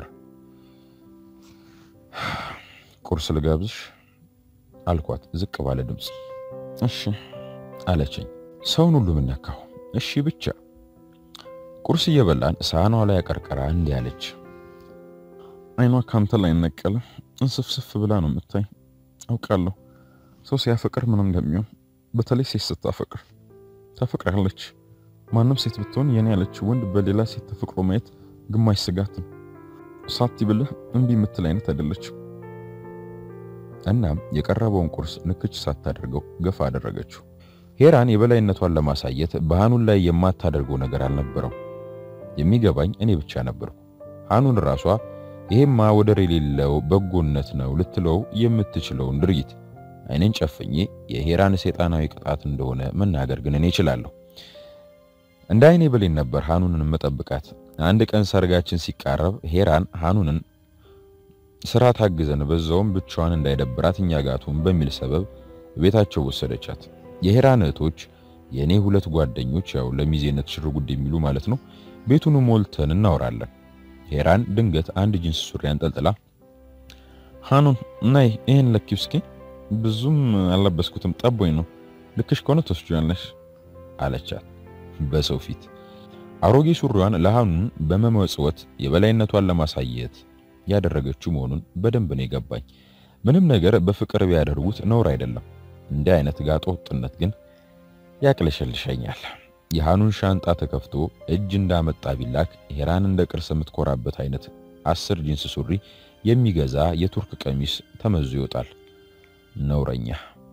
ቁርስ ልጋብዝሽ አልኳት ዝቅ ባለ ድምጽ። እሺ አለችኝ። ሰውን ሁሉ ምን ነካው? እሺ ብቻ። ቁርስ እየበላን ሳህኗ ላይ አቀርቀራ እንዲህ አለች። አይኗ ካንተ ላይ ነቀለ። እንስፍስፍ ብላ ነው የምታይ። አውቃለሁ ሰው ሲያፈቅር ምንም እንደሚሆን፣ በተለይ ሴት ስታፈቅር ታፈቅራለች። ማንም ሴት ብትሆን የኔ ያለች ወንድ በሌላ ሴት ተፈቅሮ ማየት ግማሽ ስጋት ነው። ሳቲ ብለህ እምቢ የምትል አይነት አይደለችም። እናም የቀረበውን ቁርስ ንክች ሳታደርገው ገፋ አደረገችው። ሄራን የበላይነቷን ለማሳየት በሃኑን ላይ የማታደርገው ነገር አልነበረም። የሚገባኝ እኔ ብቻ ነበርኩ። ሃኑን ራሷ ይሄማ ወደር የሌለው በጎነት ነው ልትለው የምትችለውን ድርጊት አይኔን ጨፍኜ የሄራን ሰይጣናዊ ቅጣት እንደሆነ መናገር ግን እኔ እችላለሁ። እንደ አይኔ ብሌን ነበር ሃኑንን መጠብቃት። አንድ ቀን ሰርጋችን ሲቃረብ ሄራን ሃኑንን ስራ ታግዘን በዛውም ብቻዋን እንዳይደብራት እኛ ጋቱን በሚል ሰበብ ቤታቸው ወሰደቻት። የሄራን እህቶች የኔ ሁለት ጓደኞች ያው ለሚዜነት ሽርጉድ የሚሉ ማለት ነው ቤቱን ሞልተን እናወራለን። ሄራን ድንገት አንድ ጂንስ ሱሪ አንጠልጥላ ሃኑን ነይ ይሄን ለኪው እስኪ፣ ብዙም አልለበስኩትም ጠቦኝ ነው፣ ልክሽ ከሆነ ተወስጂያለሽ አለቻት በሰው ፊት። አሮጌ ሱሪዋን ለሃኑን በመመጽወት የበላይነቷን ለማሳየት ያደረገችው መሆኑን በደንብ ነው የገባኝ። ምንም ነገር በፍቅር ቢያደርጉት ነውር አይደለም። እንዲህ አይነት ጋጦ ወጥነት ግን ያቅለሸልሸኛል። የሃኑን ሻንጣ ተከፍቶ እጅ እንዳመጣ ቢላክ ሄራን እንደ ቅርስ የምትኮራበት አይነት 10 ጂንስ ሱሪ የሚገዛ የቱርክ ቀሚስ ተመዞ ይወጣል። ነውረኛ።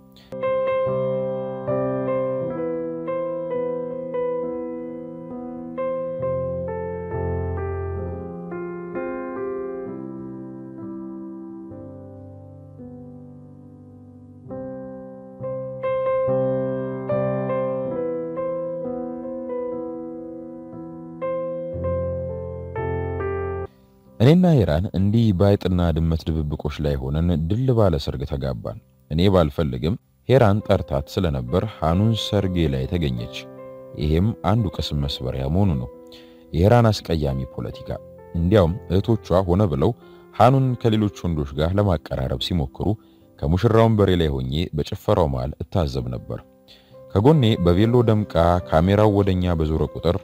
እኔና ሄራን እንዲህ ባይጥና ድመት ድብብቆሽ ላይ ሆነን ድል ባለ ሰርግ ተጋባን። እኔ ባልፈልግም ሄራን ጠርታት ስለነበር ሃኑን ሰርጌ ላይ ተገኘች። ይሄም አንዱ ቅስም መስበሪያ መሆኑ ነው። የሄራን አስቀያሚ ፖለቲካ። እንዲያውም እህቶቿ ሆነ ብለው ሃኑን ከሌሎች ወንዶች ጋር ለማቀራረብ ሲሞክሩ ከሙሽራውን በሬ ላይ ሆኜ በጭፈራው መሃል እታዘብ ነበር። ከጎኔ በቬሎ ደምቃ ካሜራው ወደኛ በዞረ ቁጥር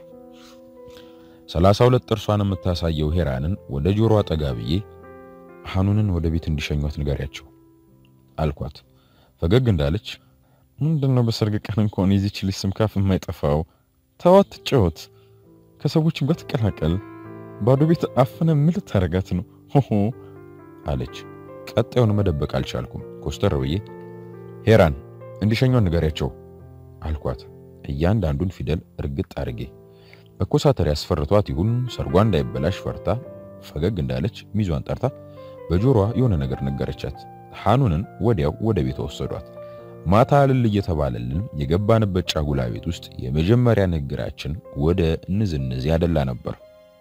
32 ጥርሷን የምታሳየው ሄራንን ወደ ጆሮዋ ጠጋብዬ ሃኑንን ወደ ቤት እንዲሸኙት ንገሪያቸው አልኳት። ፈገግ እንዳለች ምንድነው በሰርግ ቀን እንኳን ይዚች ልጅ ስም ካፍ የማይጠፋው? ተዋት ትጫወት፣ ከሰዎችም ጋር ትቀላቀል፣ ባዶ ቤት አፍነ ምን ልታረጋት ነው ሆሆ አለች። ቀጣዩን መደበቅ አልቻልኩም። ኮስተር ብዬ ሄራን እንዲሸኙት ንገሪያቸው አልኳት። እያንዳንዱን ፊደል እርግጥ አድርጌ በኮሳተር ያስፈርቷት ይሁን ሰርጓ እንዳይበላሽ ፈርታ ፈገግ እንዳለች ሚዟን ጠርታ በጆሮዋ የሆነ ነገር ነገረቻት። ሃኑንን ወዲያው ወደ ቤት ወሰዷት። ማታ ልል እየተባለልን የገባንበት ጫጉላ ቤት ውስጥ የመጀመሪያ ንግግራችን ወደ ንዝንዝ ያደላ ነበር።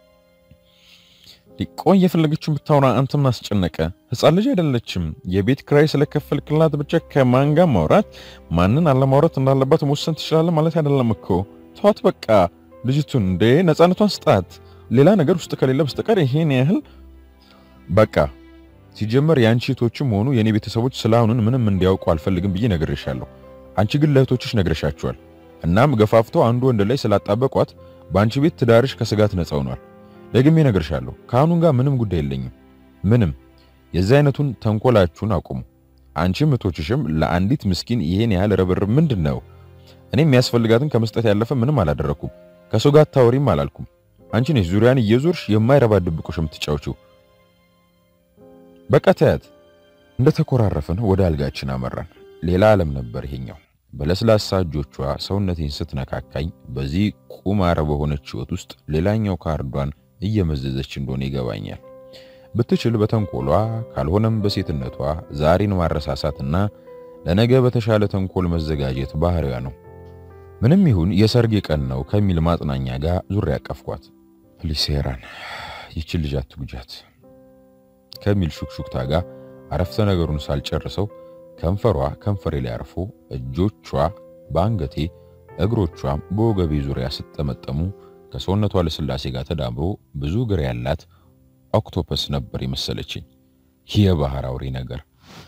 ሊቆይ የፈለገችው ብታወራ አንተም አስጨነቀ። ህፃን ልጅ አይደለችም። የቤት ክራይ ስለከፈልክላት ብቻ ከማን ጋር ማውራት ማንን አለማውራት እንዳለባት መወሰን ትችላለህ ማለት አይደለም እኮ። ተዋት በቃ ልጅቱን እንደ ነፃነቷን ስጣት። ሌላ ነገር ውስጥ ከሌለ በስተቀር ይሄን ያህል በቃ። ሲጀመር ያንቺ እህቶችም ሆኑ የኔ ቤተሰቦች ስላሁንን ምንም እንዲያውቁ አልፈልግም ብዬ ነግሬሻለሁ። አንቺ ግን ለእህቶችሽ ነግረሻቸዋል። እናም ገፋፍተው አንዱ ወንድ ላይ ስላጣበቋት በአንቺ ቤት ትዳርሽ ከስጋት ነፃ ሆኗል። ደግሜ ነግሬሻለሁ። ከሃኑን ጋር ምንም ጉዳይ የለኝም። ምንም። የዚህ አይነቱን ተንኮላችሁን አቁሙ። አንቺም እህቶችሽም ለአንዲት ምስኪን ይሄን ያህል ረብርብ ምንድነው? እኔ የሚያስፈልጋትን ከመስጠት ያለፈ ምንም አላደረኩም። ከሰው ጋር ታወሪም አላልኩም። አንቺ ነሽ ዙሪያን እየዞርሽ የማይረባ ድብቆሽ የምትጫወቺው። በቃ ተያት። እንደተኮራረፈን ወደ አልጋችን አመራን። ሌላ ዓለም ነበር ይሄኛው። በለስላሳ እጆቿ ሰውነቴን ስትነካካኝ በዚህ ቁማር በሆነች ህይወት ውስጥ ሌላኛው ካርዷን እየመዘዘች እንደሆነ ይገባኛል። ብትችል በተንኮሏ ካልሆነም በሴትነቷ ዛሬን ማረሳሳትና ለነገ በተሻለ ተንኮል መዘጋጀት ባህሪዋ ነው። ምንም ይሁን የሰርግ ቀን ነው ከሚል ማጥናኛ ጋር ዙሪያ ያቀፍኳት። ፕሊስ ሄራን ይቺ ልጅ አትጉጃት ከሚል ሹክሹክታ ጋር አረፍተ ነገሩን ሳልጨርሰው ከንፈሯ ከንፈሬ ላይ አርፎ እጆቿ በአንገቴ እግሮቿም በወገቤ ዙሪያ ሲጠመጠሙ ከሰውነቷ ለስላሴ ጋር ተዳምሮ ብዙ እግር ያላት ኦክቶፐስ ነበር የመሰለችኝ። የባህር አውሬ ነገር።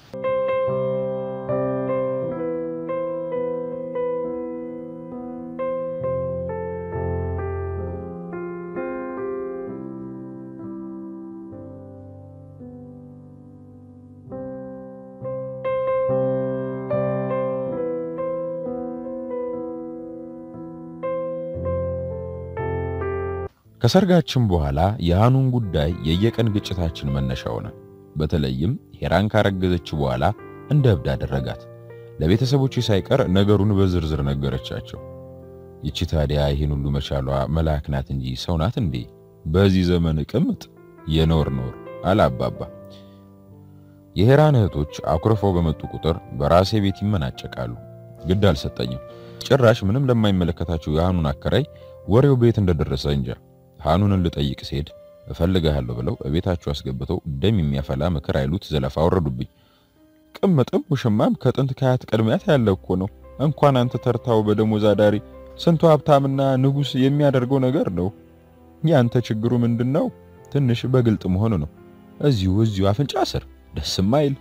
ከሰርጋችን በኋላ የሃኑን ጉዳይ የየቀን ግጭታችን መነሻ ሆነ። በተለይም ሄራን ካረገዘች በኋላ እንደ እብድ አደረጋት። ለቤተሰቦቼ ሳይቀር ነገሩን በዝርዝር ነገረቻቸው። ይቺ ታዲያ ይሄን ሁሉ መቻሏ መልአክ ናት እንጂ ሰው ናት እንዴ? በዚህ ዘመን ቅምጥ የኖር አላባባ። የሄራን እህቶች አኩርፈው በመጡ ቁጥር በራሴ ቤት ይመናጨቃሉ። ግድ አልሰጠኝም። ጭራሽ ምንም ለማይመለከታቸው የሃኑን አከራይ ወሬው ቤት እንደደረሰ እንጃ። ሃኑንን ልጠይቅ ሲሄድ እፈልግሃለሁ ብለው ቤታቸው አስገብተው ደም የሚያፈላ ምክር አይሉት ዘለፋ ወረዱብኝ። ቅምጥም ውሽማም ከጥንት ከአያት ቀድሚያት ያለው እኮ ነው። እንኳን አንተ ተርታው በደሞዝ አዳሪ ስንቱ ሀብታምና ንጉስ የሚያደርገው ነገር ነው። ያንተ ችግሩ ምንድነው? ትንሽ በግልጥ መሆኑ ነው። እዚሁ አፍንጫ ስር ደስም አይል።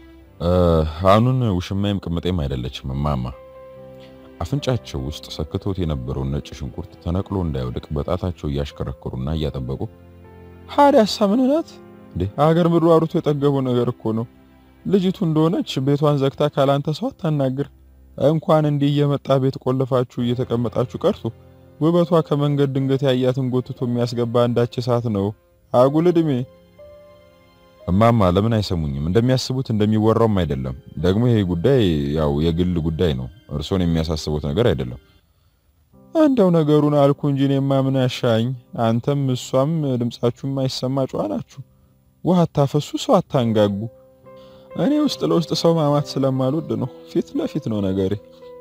ሃኑን ውሽማም ቅምጤም አይደለችም ማማ። አፍንጫቸው ውስጥ ሰክቶት የነበረው ነጭ ሽንኩርት ተነቅሎ እንዳይወድቅ በጣታቸው እያሽከረከሩና እያጠበቁ ሀዲያሳ ምን ናት እንዴ? ሀገር ምድሩ አሩቶ የጠገበው ነገር እኮ ነው። ልጅቱ እንደሆነች ቤቷን ዘግታ ካላንተ ሰው አታናግር። እንኳን እንዲህ እየመጣ ቤት ቆልፋችሁ እየተቀመጣችሁ ቀርቶ ውበቷ ከመንገድ ድንገት ያያትን ጎትቶ የሚያስገባ አንዳች ሰዓት ነው። አጉል እድሜ። እማማ ለምን አይሰሙኝም? እንደሚያስቡት እንደሚወራውም አይደለም። ደግሞ ይሄ ጉዳይ ያው የግል ጉዳይ ነው። እርሶን የሚያሳስቡት ነገር አይደለም። እንደው ነገሩን አልኩ እንጂ እኔማ ምን ያሻኝ። አንተም እሷም ድምጻችሁ የማይሰማ ጨዋ ናችሁ። ውሃ አታፈሱ፣ ሰው አታንጋጉ። እኔ ውስጥ ለውስጥ ሰው ማማት ስለማልወድ ነው። ፊት ለፊት ነው ነገሬ።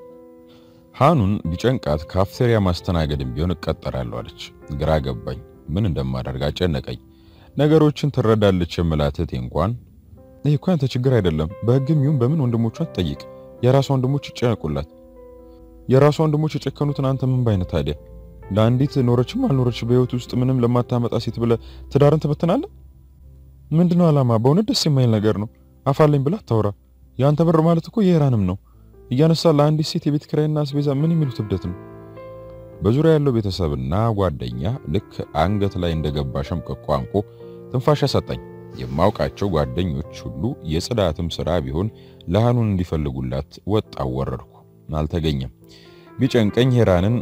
ሃኑን ቢጨንቃት ካፍቴሪያ ማስተናገድም ቢሆን እቀጠራለሁ አለች። ግራ ገባኝ። ምን እንደማደርግ አጨነቀኝ። ነገሮችን ትረዳለች የምላትት እንኳን ይሄ እኮ አንተ ችግር አይደለም። በህግም ይሁን በምን ወንድሞቿን ትጠይቅ። የራሷ ወንድሞች ይጨነቁላት። የራሷ ወንድሞች የጨከኑትን አንተ ምን ባይነት ታዲያ? ለአንዲት ኖረችም አልኖረች በህይወት ውስጥ ምንም ለማታመጣ ሴት ብለ ትዳርን ትበትናለህ? ምንድነው አላማ? በእውነት ደስ የማይል ነገር ነው። አፋለኝ ብላ አታውራ። ያንተ ብር ማለት እኮ የሄራንም ነው። እያነሳ ለአንዲት ሴት የቤት ኪራይና አስቤዛ ምን የሚሉት እብደት ነው? በዙሪያ ያለው ቤተሰብና ጓደኛ ልክ አንገት ላይ እንደገባ ሸምቀቆ አንቆ ትንፋሽ ሰጠኝ። የማውቃቸው ጓደኞች ሁሉ የጽዳትም ስራ ቢሆን ለሃኑን እንዲፈልጉላት ወጣው ወረድኩ። አልተገኘም። ቢጨንቀኝ ሄራንን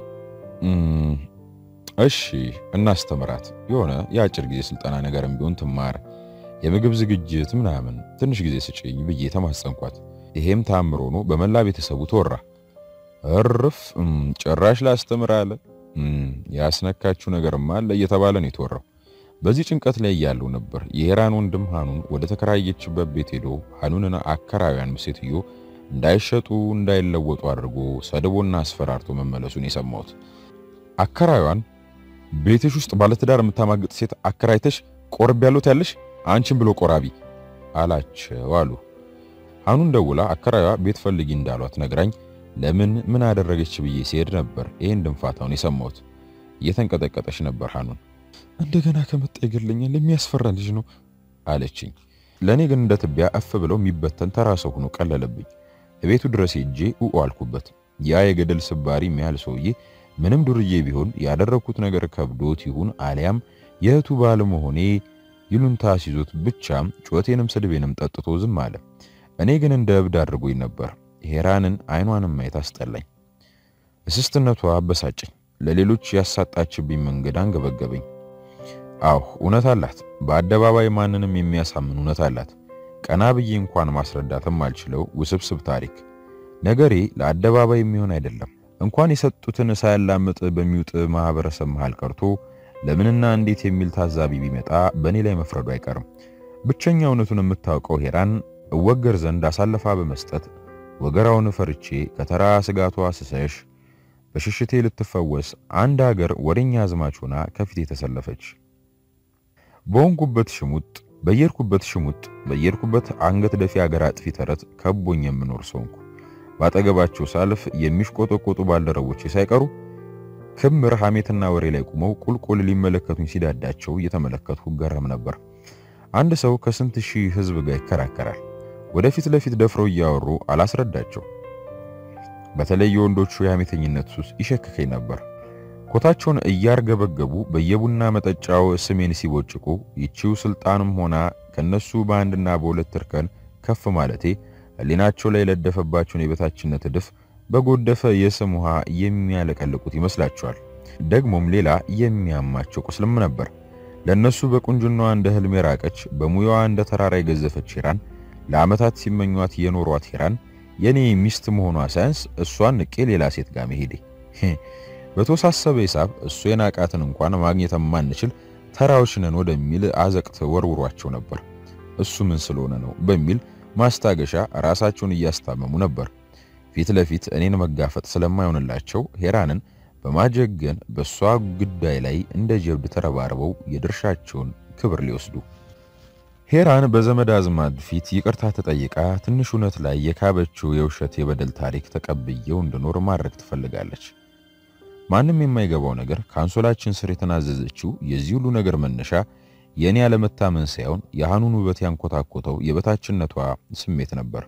እሺ እናስተምራት፣ የሆነ የአጭር ጊዜ ስልጠና ነገርም ቢሆን ትማር፣ የምግብ ዝግጅት ምናምን ትንሽ ጊዜ ስጪኝ ብዬ ተማጸንኳት። ይሄም ታምሮ ነው በመላ ቤተሰቡ ተወራ። እርፍ ጭራሽ ላስተምር አለ። ያስነካችሁ ነገርማ አለ እየተባለ ነው የተወራው። በዚህ ጭንቀት ላይ ያለው ነበር የሄራን ወንድም ሃኑን ወደ ተከራየችበት ቤት ሄዶ ሃኑንና አከራዩን ሴትዮ እንዳይሸጡ እንዳይለወጡ አድርጎ ሰድቦና አስፈራርቶ መመለሱን የሰማሁት። አከራዩን ቤትሽ ውስጥ ባለትዳር የምታማግጥ ሴት አከራይተሽ ቆርብ ያሉት ያለሽ አንቺን ብሎ ቆራቢ አላቸው አሉ። ሃኑን ደውላ አከራዩዋ ቤት ፈልጊ እንዳሏት ነግራኝ ለምን ምን አደረገች ብዬ ሲሄድ ነበር ይሄን ድንፋታውን የሰማሁት። እየተንቀጠቀጠች ነበር ሃኑን። እንደገና ከመጣ ይገለኛል፣ የሚያስፈራ ልጅ ነው አለችኝ። ለኔ ግን እንደ ትቢያ አፍ ብለው የሚበተን ተራ ሰው ሆኖ ቀለለብኝ። ቤቱ ድረስ ሄጄ አልኩበት። ያ የገደል ስባሪ የሚያል ሰውዬ ምንም ዱርዬ ቢሆን ያደረኩት ነገር ከብዶት ይሁን አሊያም የእህቱ ባል መሆኔ ይሉንታ ሲዞት ብቻ ጩኸቴንም ስድቤንም ጠጥቶ ዝም አለ። እኔ ግን እንደ እብድ አድርጎኝ ነበር። ሄራንን አይኗንም ማየት አስጠላኝ። እስስትነቷ አበሳጨኝ። ለሌሎች ያሳጣችብኝ መንገድ አንገበገበኝ። አዎ እውነት አላት። በአደባባይ ማንንም የሚያሳምን እውነት አላት። ቀና ብዬ እንኳን ማስረዳትም አልችለው ውስብስብ ታሪክ። ነገሬ ለአደባባይ የሚሆን አይደለም። እንኳን የሰጡትን ሳያላምጥ በሚውጥ ማህበረሰብ መሃል ቀርቶ ለምንና እንዴት የሚል ታዛቢ ቢመጣ በኔ ላይ መፍረዱ አይቀርም። ብቸኛ እውነቱን የምታውቀው ሄራን እወገር ዘንድ አሳልፋ በመስጠት ወገራውን ፈርቼ ከተራ ስጋቷ ስሰሽ በሽሽቴ ልትፈወስ አንድ ሀገር ወደኛ አዝማች ሆና ከፊቴ ተሰለፈች። በወንኩበት ሽሙጥ በየርኩበት አንገት ደፊ ሀገር አጥፊ ተረት ከቦኝ የምኖር ሰውንኩ። ባጠገባቸው ሳልፍ የሚሽቆጠቆጡ ባልደረቦቼ ሳይቀሩ ክምር ሐሜትና ወሬ ላይ ቆመው ቁልቁል ሊመለከቱኝ ሲዳዳቸው እየተመለከትኩ ገረም ነበር። አንድ ሰው ከስንት ሺህ ህዝብ ጋር ይከራከራል። ወደፊት ለፊት ደፍረው እያወሩ አላስረዳቸው። በተለይ የወንዶቹ የሐሜተኝነት ሱስ ይሸክከኝ ነበር። ኮታቸውን እያርገበገቡ በየቡና መጠጫው ስሜን ሲቦጭቁ ይቺው ስልጣንም ሆና ከነሱ በአንድና በሁለት እርከን ከፍ ማለቴ ህሊናቸው ላይ ለደፈባቸውን የበታችነት ድፍ በጎደፈ የስም ውሃ የሚያለቀልቁት ይመስላቸዋል። ደግሞም ሌላ የሚያማቸው ቁስልም ነበር። ለነሱ በቁንጅናዋ እንደ ህልም የራቀች በሙያዋ እንደ ተራራ የገዘፈች ሄራን ለዓመታት ሲመኟት የኖሯት ሄራን የኔ ሚስት መሆኗ ሳይንስ እሷን ንቄ ሌላ ሴት ጋር መሄዴ በተወሳሰበ ሂሳብ እሱ የናቃትን እንኳን ማግኘት ማንችል ተራዎች ነን ወደሚል አዘቅት ወርውሯቸው ነበር። እሱ ምን ስለሆነ ነው በሚል ማስታገሻ ራሳቸውን እያስታመሙ ነበር። ፊት ለፊት እኔን መጋፈጥ ስለማይሆንላቸው ሄራንን በማጀገን በሷ ጉዳይ ላይ እንደ ጀብድ ተረባርበው የድርሻቸውን ክብር ሊወስዱ። ሄራን በዘመድ አዝማድ ፊት ይቅርታ ተጠይቃ ትንሽ እውነት ላይ የካበችው የውሸት የበደል ታሪክ ተቀብየው እንድኖር ማድረግ ትፈልጋለች። ማንም የማይገባው ነገር ካንሶላችን ስር የተናዘዘችው የዚህ ሁሉ ነገር መነሻ የኔ ያለመታመን ሳይሆን የሃኑን ውበት ያንኮታኮተው የበታችነቷ ስሜት ነበር።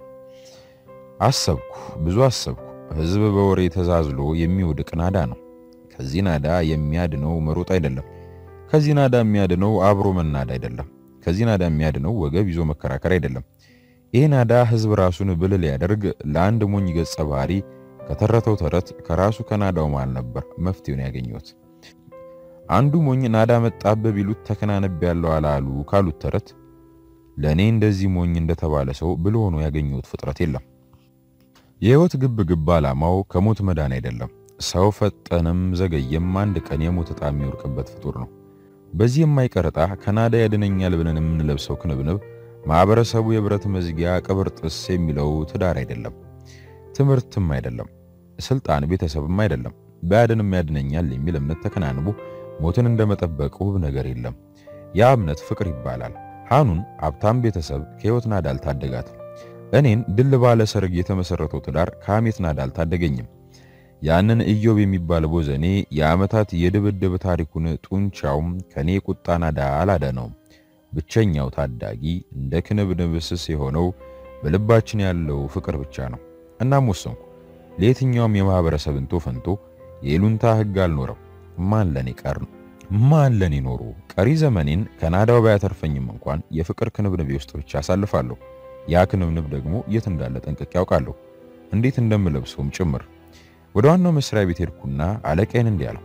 አሰብኩ፣ ብዙ አሰብኩ። ህዝብ በወሬ ተዛዝሎ የሚወድቅ ናዳ ነው። ከዚህ ናዳ የሚያድነው መሮጥ አይደለም። ከዚህ ናዳ የሚያድነው አብሮ መናድ አይደለም። ከዚህ ናዳ የሚያድነው ወገብ ይዞ መከራከር አይደለም። ይሄ ናዳ ህዝብ ራሱን ብልል ያደርግ ለአንድ ሞኝ ገጸ ባህሪ ከተረተው ተረት ከራሱ ከናዳው መሃል ነበር መፍትሄውን ያገኘሁት። አንዱ ሞኝ ናዳ መጣበብ ቢሉት ተከናነብ ያለው አላሉ ካሉት ተረት ለኔ እንደዚህ ሞኝ እንደተባለ ሰው ብሎ ሆኖ ያገኘሁት ፍጥረት የለም። የህይወት ግብ ዓላማው ከሞት መዳን አይደለም። ሰው ፈጠነም ዘገየም አንድ ቀን የሞት ዕጣ የሚወርቅበት ፍጡር ነው። በዚህ የማይቀርጣ ከናዳ ያድነኛል ብለን የምንለብሰው ክንብንብ ማህበረሰቡ የብረት መዝጊያ ቅብር ጥስ የሚለው ትዳር አይደለም፣ ትምህርትም አይደለም፣ ስልጣን ቤተሰብም አይደለም። ባያድንም ያድነኛል የሚል እምነት ተከናንቦ ሞትን እንደመጠበቅ ውብ ነገር የለም። ያ እምነት ፍቅር ይባላል። ሃኑን ሀብታም ቤተሰብ ከህይወት ናዳ አልታደጋትም። እኔን ድል ባለ ሰርግ የተመሰረተው ትዳር ከሐሜት ናዳ አልታደገኝም። ያንን ኢዮብ የሚባል ቦዘኔ የዓመታት የድብድብ ታሪኩን ጡንቻውም ከኔ ቁጣ ናዳ አላዳነውም። ብቸኛው ታዳጊ እንደ ክንብንብ ስስ የሆነው በልባችን ያለው ፍቅር ብቻ ነው። እናም ወሰንኩ። ለየትኛውም የማህበረሰብ እንቶ ፈንቶ የሉንታ ህግ አልኖረም። ማን ለኔ ቀር ነው? ማን ለኔ ኖሮ? ቀሪ ዘመኔን ከናዳው ባያተርፈኝም እንኳን የፍቅር ክንብንብ ውስጥ ብቻ አሳልፋለሁ። ያ ክንብንብ ደግሞ የት እንዳለ ጠንቅቄ ያውቃለሁ፣ እንዴት እንደምለብሰውም ጭምር። ወደ ዋናው መስሪያ ቤት ሄድኩና አለቃዬን እንዲህ አልኩ።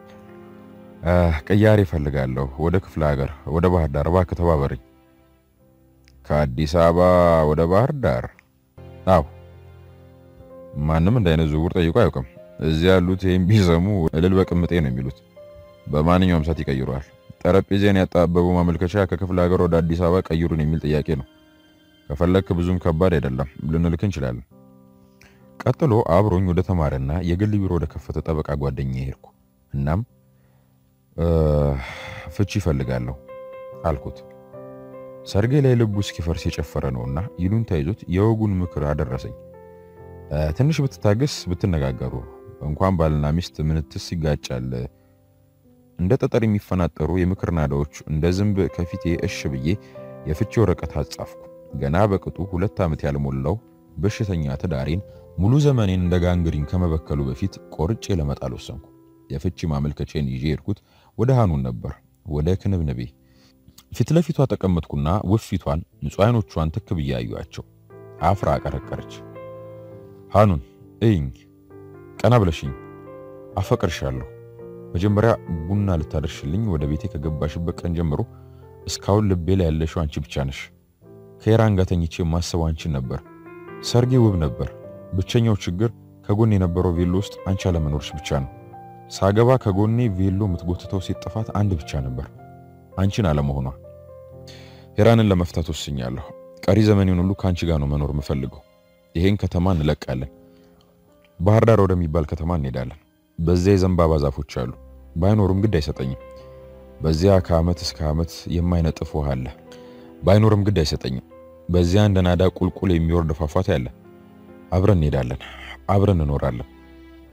ቅያሬ እፈልጋለሁ፣ ወደ ክፍለ ሀገር፣ ወደ ባህር ዳር እባክህ ተባበረኝ። ከአዲስ አበባ ወደ ባህር ዳር? አዎ። ማንም እንዳይነት ዝውውር ጠይቆ አያውቅም። እዚህ ያሉት ይሄን ቢሰሙ እልል በቅምጤ ነው የሚሉት። በማንኛውም ሰዓት ይቀይሩሃል። ጠረጴዛን ያጣበበው ማመልከቻ ከክፍለ ሀገር ወደ አዲስ አበባ ቀይሩን የሚል ጥያቄ ነው። ከፈለክ ብዙም ከባድ አይደለም ልንልክ እንችላለን። ቀጥሎ አብሮኝ ወደ ተማረና የግል ቢሮ ወደ ከፈተ ጠበቃ ጓደኛዬ ሄድኩ። እናም ፍቺ እፈልጋለሁ አልኩት። ሰርጌ ላይ ልቡ እስኪፈርስ የጨፈረ ነውና ይሉንታ ይዞት የወጉን ምክር አደረሰኝ። ትንሽ ብትታገስ ብትነጋገሩ እንኳን ባልና ሚስት ምንትስ ይጋጫል። እንደ ጠጠር የሚፈናጠሩ የምክር ናዳዎች እንደ ዝንብ ከፊቴ እሽ ብዬ የፍቺ ወረቀት አጻፍኩ። ገና በቅጡ 2 ዓመት ያልሞላው በሽተኛ ትዳሬን ሙሉ ዘመኔን እንደ ጋንግሪን ከመበከሉ በፊት ቆርጬ ለመጣል ወሰንኩ። የፍቺ ማመልከቻን ይዤ ሄድኩት ወደ ሃኑን ነበር፣ ወደ ክንብንቤ። ፊት ለፊቷ ተቀመጥኩና ውፊቷን ንጹህ አይኖቿን ትክ ብዬ አዩአቸው። አፍራ ቀረቀረች። ሃኑን እኝ ቀና ብለሽኝ፣ አፈቅርሻለሁ። መጀመሪያ ቡና ልታደርሽልኝ ወደ ቤቴ ከገባሽበት ቀን ጀምሮ እስካሁን ልቤ ላይ ያለሽው አንቺ ብቻ ነሽ። ከሄራን ጋር ተኝቼ ማሰብ አንቺን ነበር። ሰርጌ ውብ ነበር። ብቸኛው ችግር ከጎኔ የነበረው ቬሎ ውስጥ አንቺ አለመኖርሽ ብቻ ነው። ሳገባ ከጎኔ ቬሎ የምትጎትተው ሴት ጥፋት አንድ ብቻ ነበር፣ አንቺን አለመሆኗ። ሄራንን ለመፍታት ወስኛለሁ። ቀሪ ዘመኔን ሁሉ ካንቺ ጋር ነው መኖር የምፈልገው። ይሄን ከተማ እንለቃለን። ባህር ዳር ወደሚባል ከተማ እንሄዳለን። በዚያ የዘንባባ ዛፎች አሉ። ባይኖርም ግድ አይሰጠኝም። በዚያ ከዓመት እስከ ዓመት የማይነጥፍ ውሃ አለ። ባይኖርም ግድ አይሰጠኝም። በዚያ እንደ ናዳ ቁልቁል የሚወርድ ፏፏቴ አለ። አብረን እንሄዳለን፣ አብረን እንኖራለን።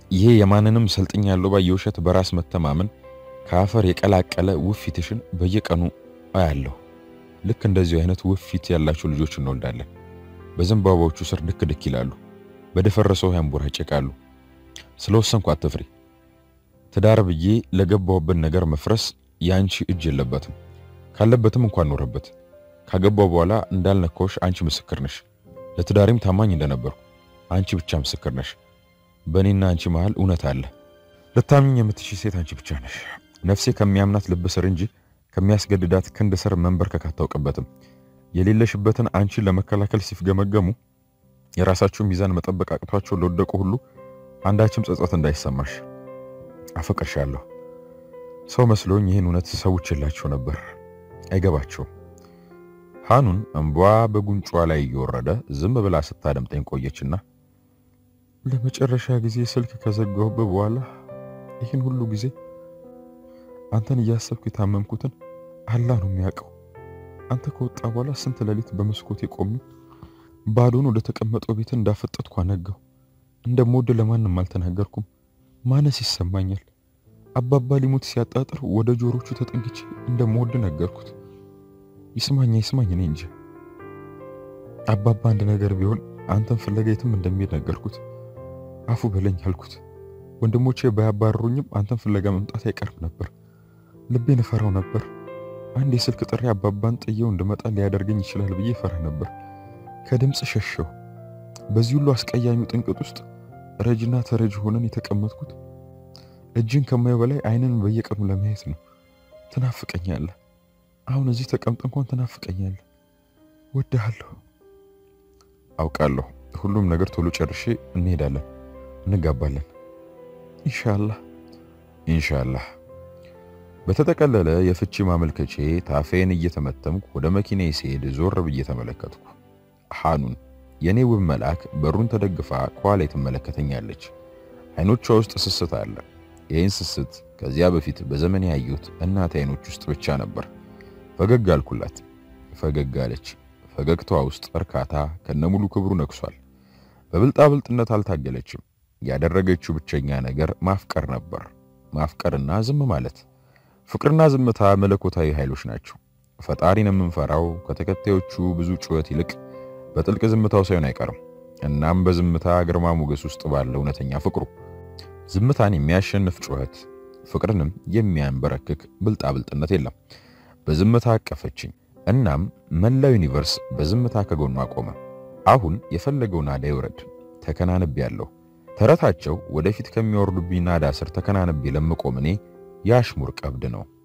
ይሄ የማንንም ሰልጥኝ ያለው ባይ የውሸት በራስ መተማመን ከአፈር የቀላቀለ ውፊትሽን በየቀኑ አያለሁ። ልክ እንደዚህ አይነት ውፊት ያላቸው ልጆች እንወልዳለን። በዘንባባዎቹ ስር ድክ ድክ ይላሉ፣ በደፈረሰው ያንቦራጨቃሉ። ስለወሰንኩ አትፍሪ። ትዳር ብዬ ለገባውበት ነገር መፍረስ ያንቺ እጅ የለበትም። ካለበትም እንኳን ኖረበት። ካገባው በኋላ እንዳልነካውሽ አንቺ ምስክር ነሽ። ለትዳሬም ታማኝ እንደነበርኩ አንቺ ብቻ ምስክር ነሽ። በእኔና አንቺ መሃል እውነት አለ። ልታምኝ የምትሽ ሴት አንቺ ብቻ ነሽ። ነፍሴ ከሚያምናት ልብ ስር እንጂ ከሚያስገድዳት ክንድ ስር መንበርከክ አታውቅበትም። የሌለሽበትን አንቺን ለመከላከል ሲፍገመገሙ የራሳቸው ሚዛን መጠበቅ አቅቷቸው ለወደቁ ሁሉ አንዳችም ጸጸት እንዳይሰማሽ። አፈቅርሻለሁ። ሰው መስሎኝ ይህን እውነት ሰውቼላቸው ነበር። አይገባቸውም። ሃኑን እንቧ በጉንጯ ላይ እየወረደ ዝም ብላ ስታደምጠኝ ቆየችና ለመጨረሻ ጊዜ ስልክ ከዘጋሁበት በኋላ ይህን ሁሉ ጊዜ አንተን እያሰብኩ የታመምኩትን አላህ ነው የሚያውቀው። አንተ ከወጣ በኋላ ስንት ሌሊት በመስኮት የቆሙ ባዶን ወደ ተቀመጠው ቤት እንዳፈጠጥኩ አነጋው። እንደምወድ ለማንም አልተናገርኩም። ማነስ ይሰማኛል። አባባ ሊሞት ሲያጣጥር ወደ ጆሮቹ ተጠንግቼ እንደምወድ ነገርኩት። ይስማኛ እኔ እንጂ አባባ አንድ ነገር ቢሆን አንተን ፍለጋ የትም እንደሚሄድ ነገርኩት። አፉ በለኝ አልኩት። ወንድሞቼ ባያባረሩኝም አንተን ፍለጋ መምጣት አይቀርም ነበር። ልቤን ፈራው ነበር። አንድ የስልክ ጥሪ አባባን ጥየው እንደመጣ ሊያደርገኝ ይችላል ብዬ ፈራ ነበር። ከድምጽ ሸሸው። በዚህ ሁሉ አስቀያሚ ጥንቅጥ ውስጥ ረጅና ተረጅ ሆነን የተቀመጥኩት እጅን ከማየው በላይ አይንን በየቀኑ ለማየት ነው። ትናፍቀኛለህ። አሁን እዚህ ተቀምጠን እንኳን ትናፍቀኛለህ። ወድሃለሁ። አውቃለሁ። ሁሉም ነገር ቶሎ ጨርሼ እንሄዳለን፣ እንጋባለን። ኢንሻአላህ። በተጠቀለለ የፍቺ ማመልከቼ ታፌን እየተመተምኩ ወደ መኪናዬ ስሄድ ዞር ብዬ ተመለከትኩ። ሃኑን የኔ ውብ መልአክ በሩን ተደግፋ ከኋላ ትመለከተኛለች። አይኖቿ ውስጥ ስስት አለ። ይህን ስስት ከዚያ በፊት በዘመን ያየሁት እናቴ አይኖች ውስጥ ብቻ ነበር። ፈገግ አልኩላት። ፈገግ አለች። ፈገግታዋ ውስጥ እርካታ ከነሙሉ ክብሩ ነክሷል። በብልጣብልጥነት አልታገለችም። ያደረገችው ብቸኛ ነገር ማፍቀር ነበር። ማፍቀርና ዝም ማለት። ፍቅርና ዝምታ መለኮታዊ ኃይሎች ናቸው። ፈጣሪን የምንፈራው ከተከታዮቹ ብዙ ጩኸት ይልቅ በጥልቅ ዝምታው ሳይሆን አይቀርም። እናም በዝምታ ግርማ ሞገስ ውስጥ ባለው እውነተኛ ፍቅሩ ዝምታን የሚያሸንፍ ጩኸት፣ ፍቅርንም የሚያንበረክክ ብልጣብልጥነት የለም። በዝምታ አቀፈችኝ። እናም መላው ዩኒቨርስ በዝምታ ከጎኗ ቆመ። አሁን የፈለገው ናዳ ይውረድ፣ ተከናንቤያለሁ። ተረታቸው ወደፊት ከሚወርዱብኝ ናዳ ስር ተከናንቤ ለመቆም እኔ ያሽሙር ቀብድ ነው።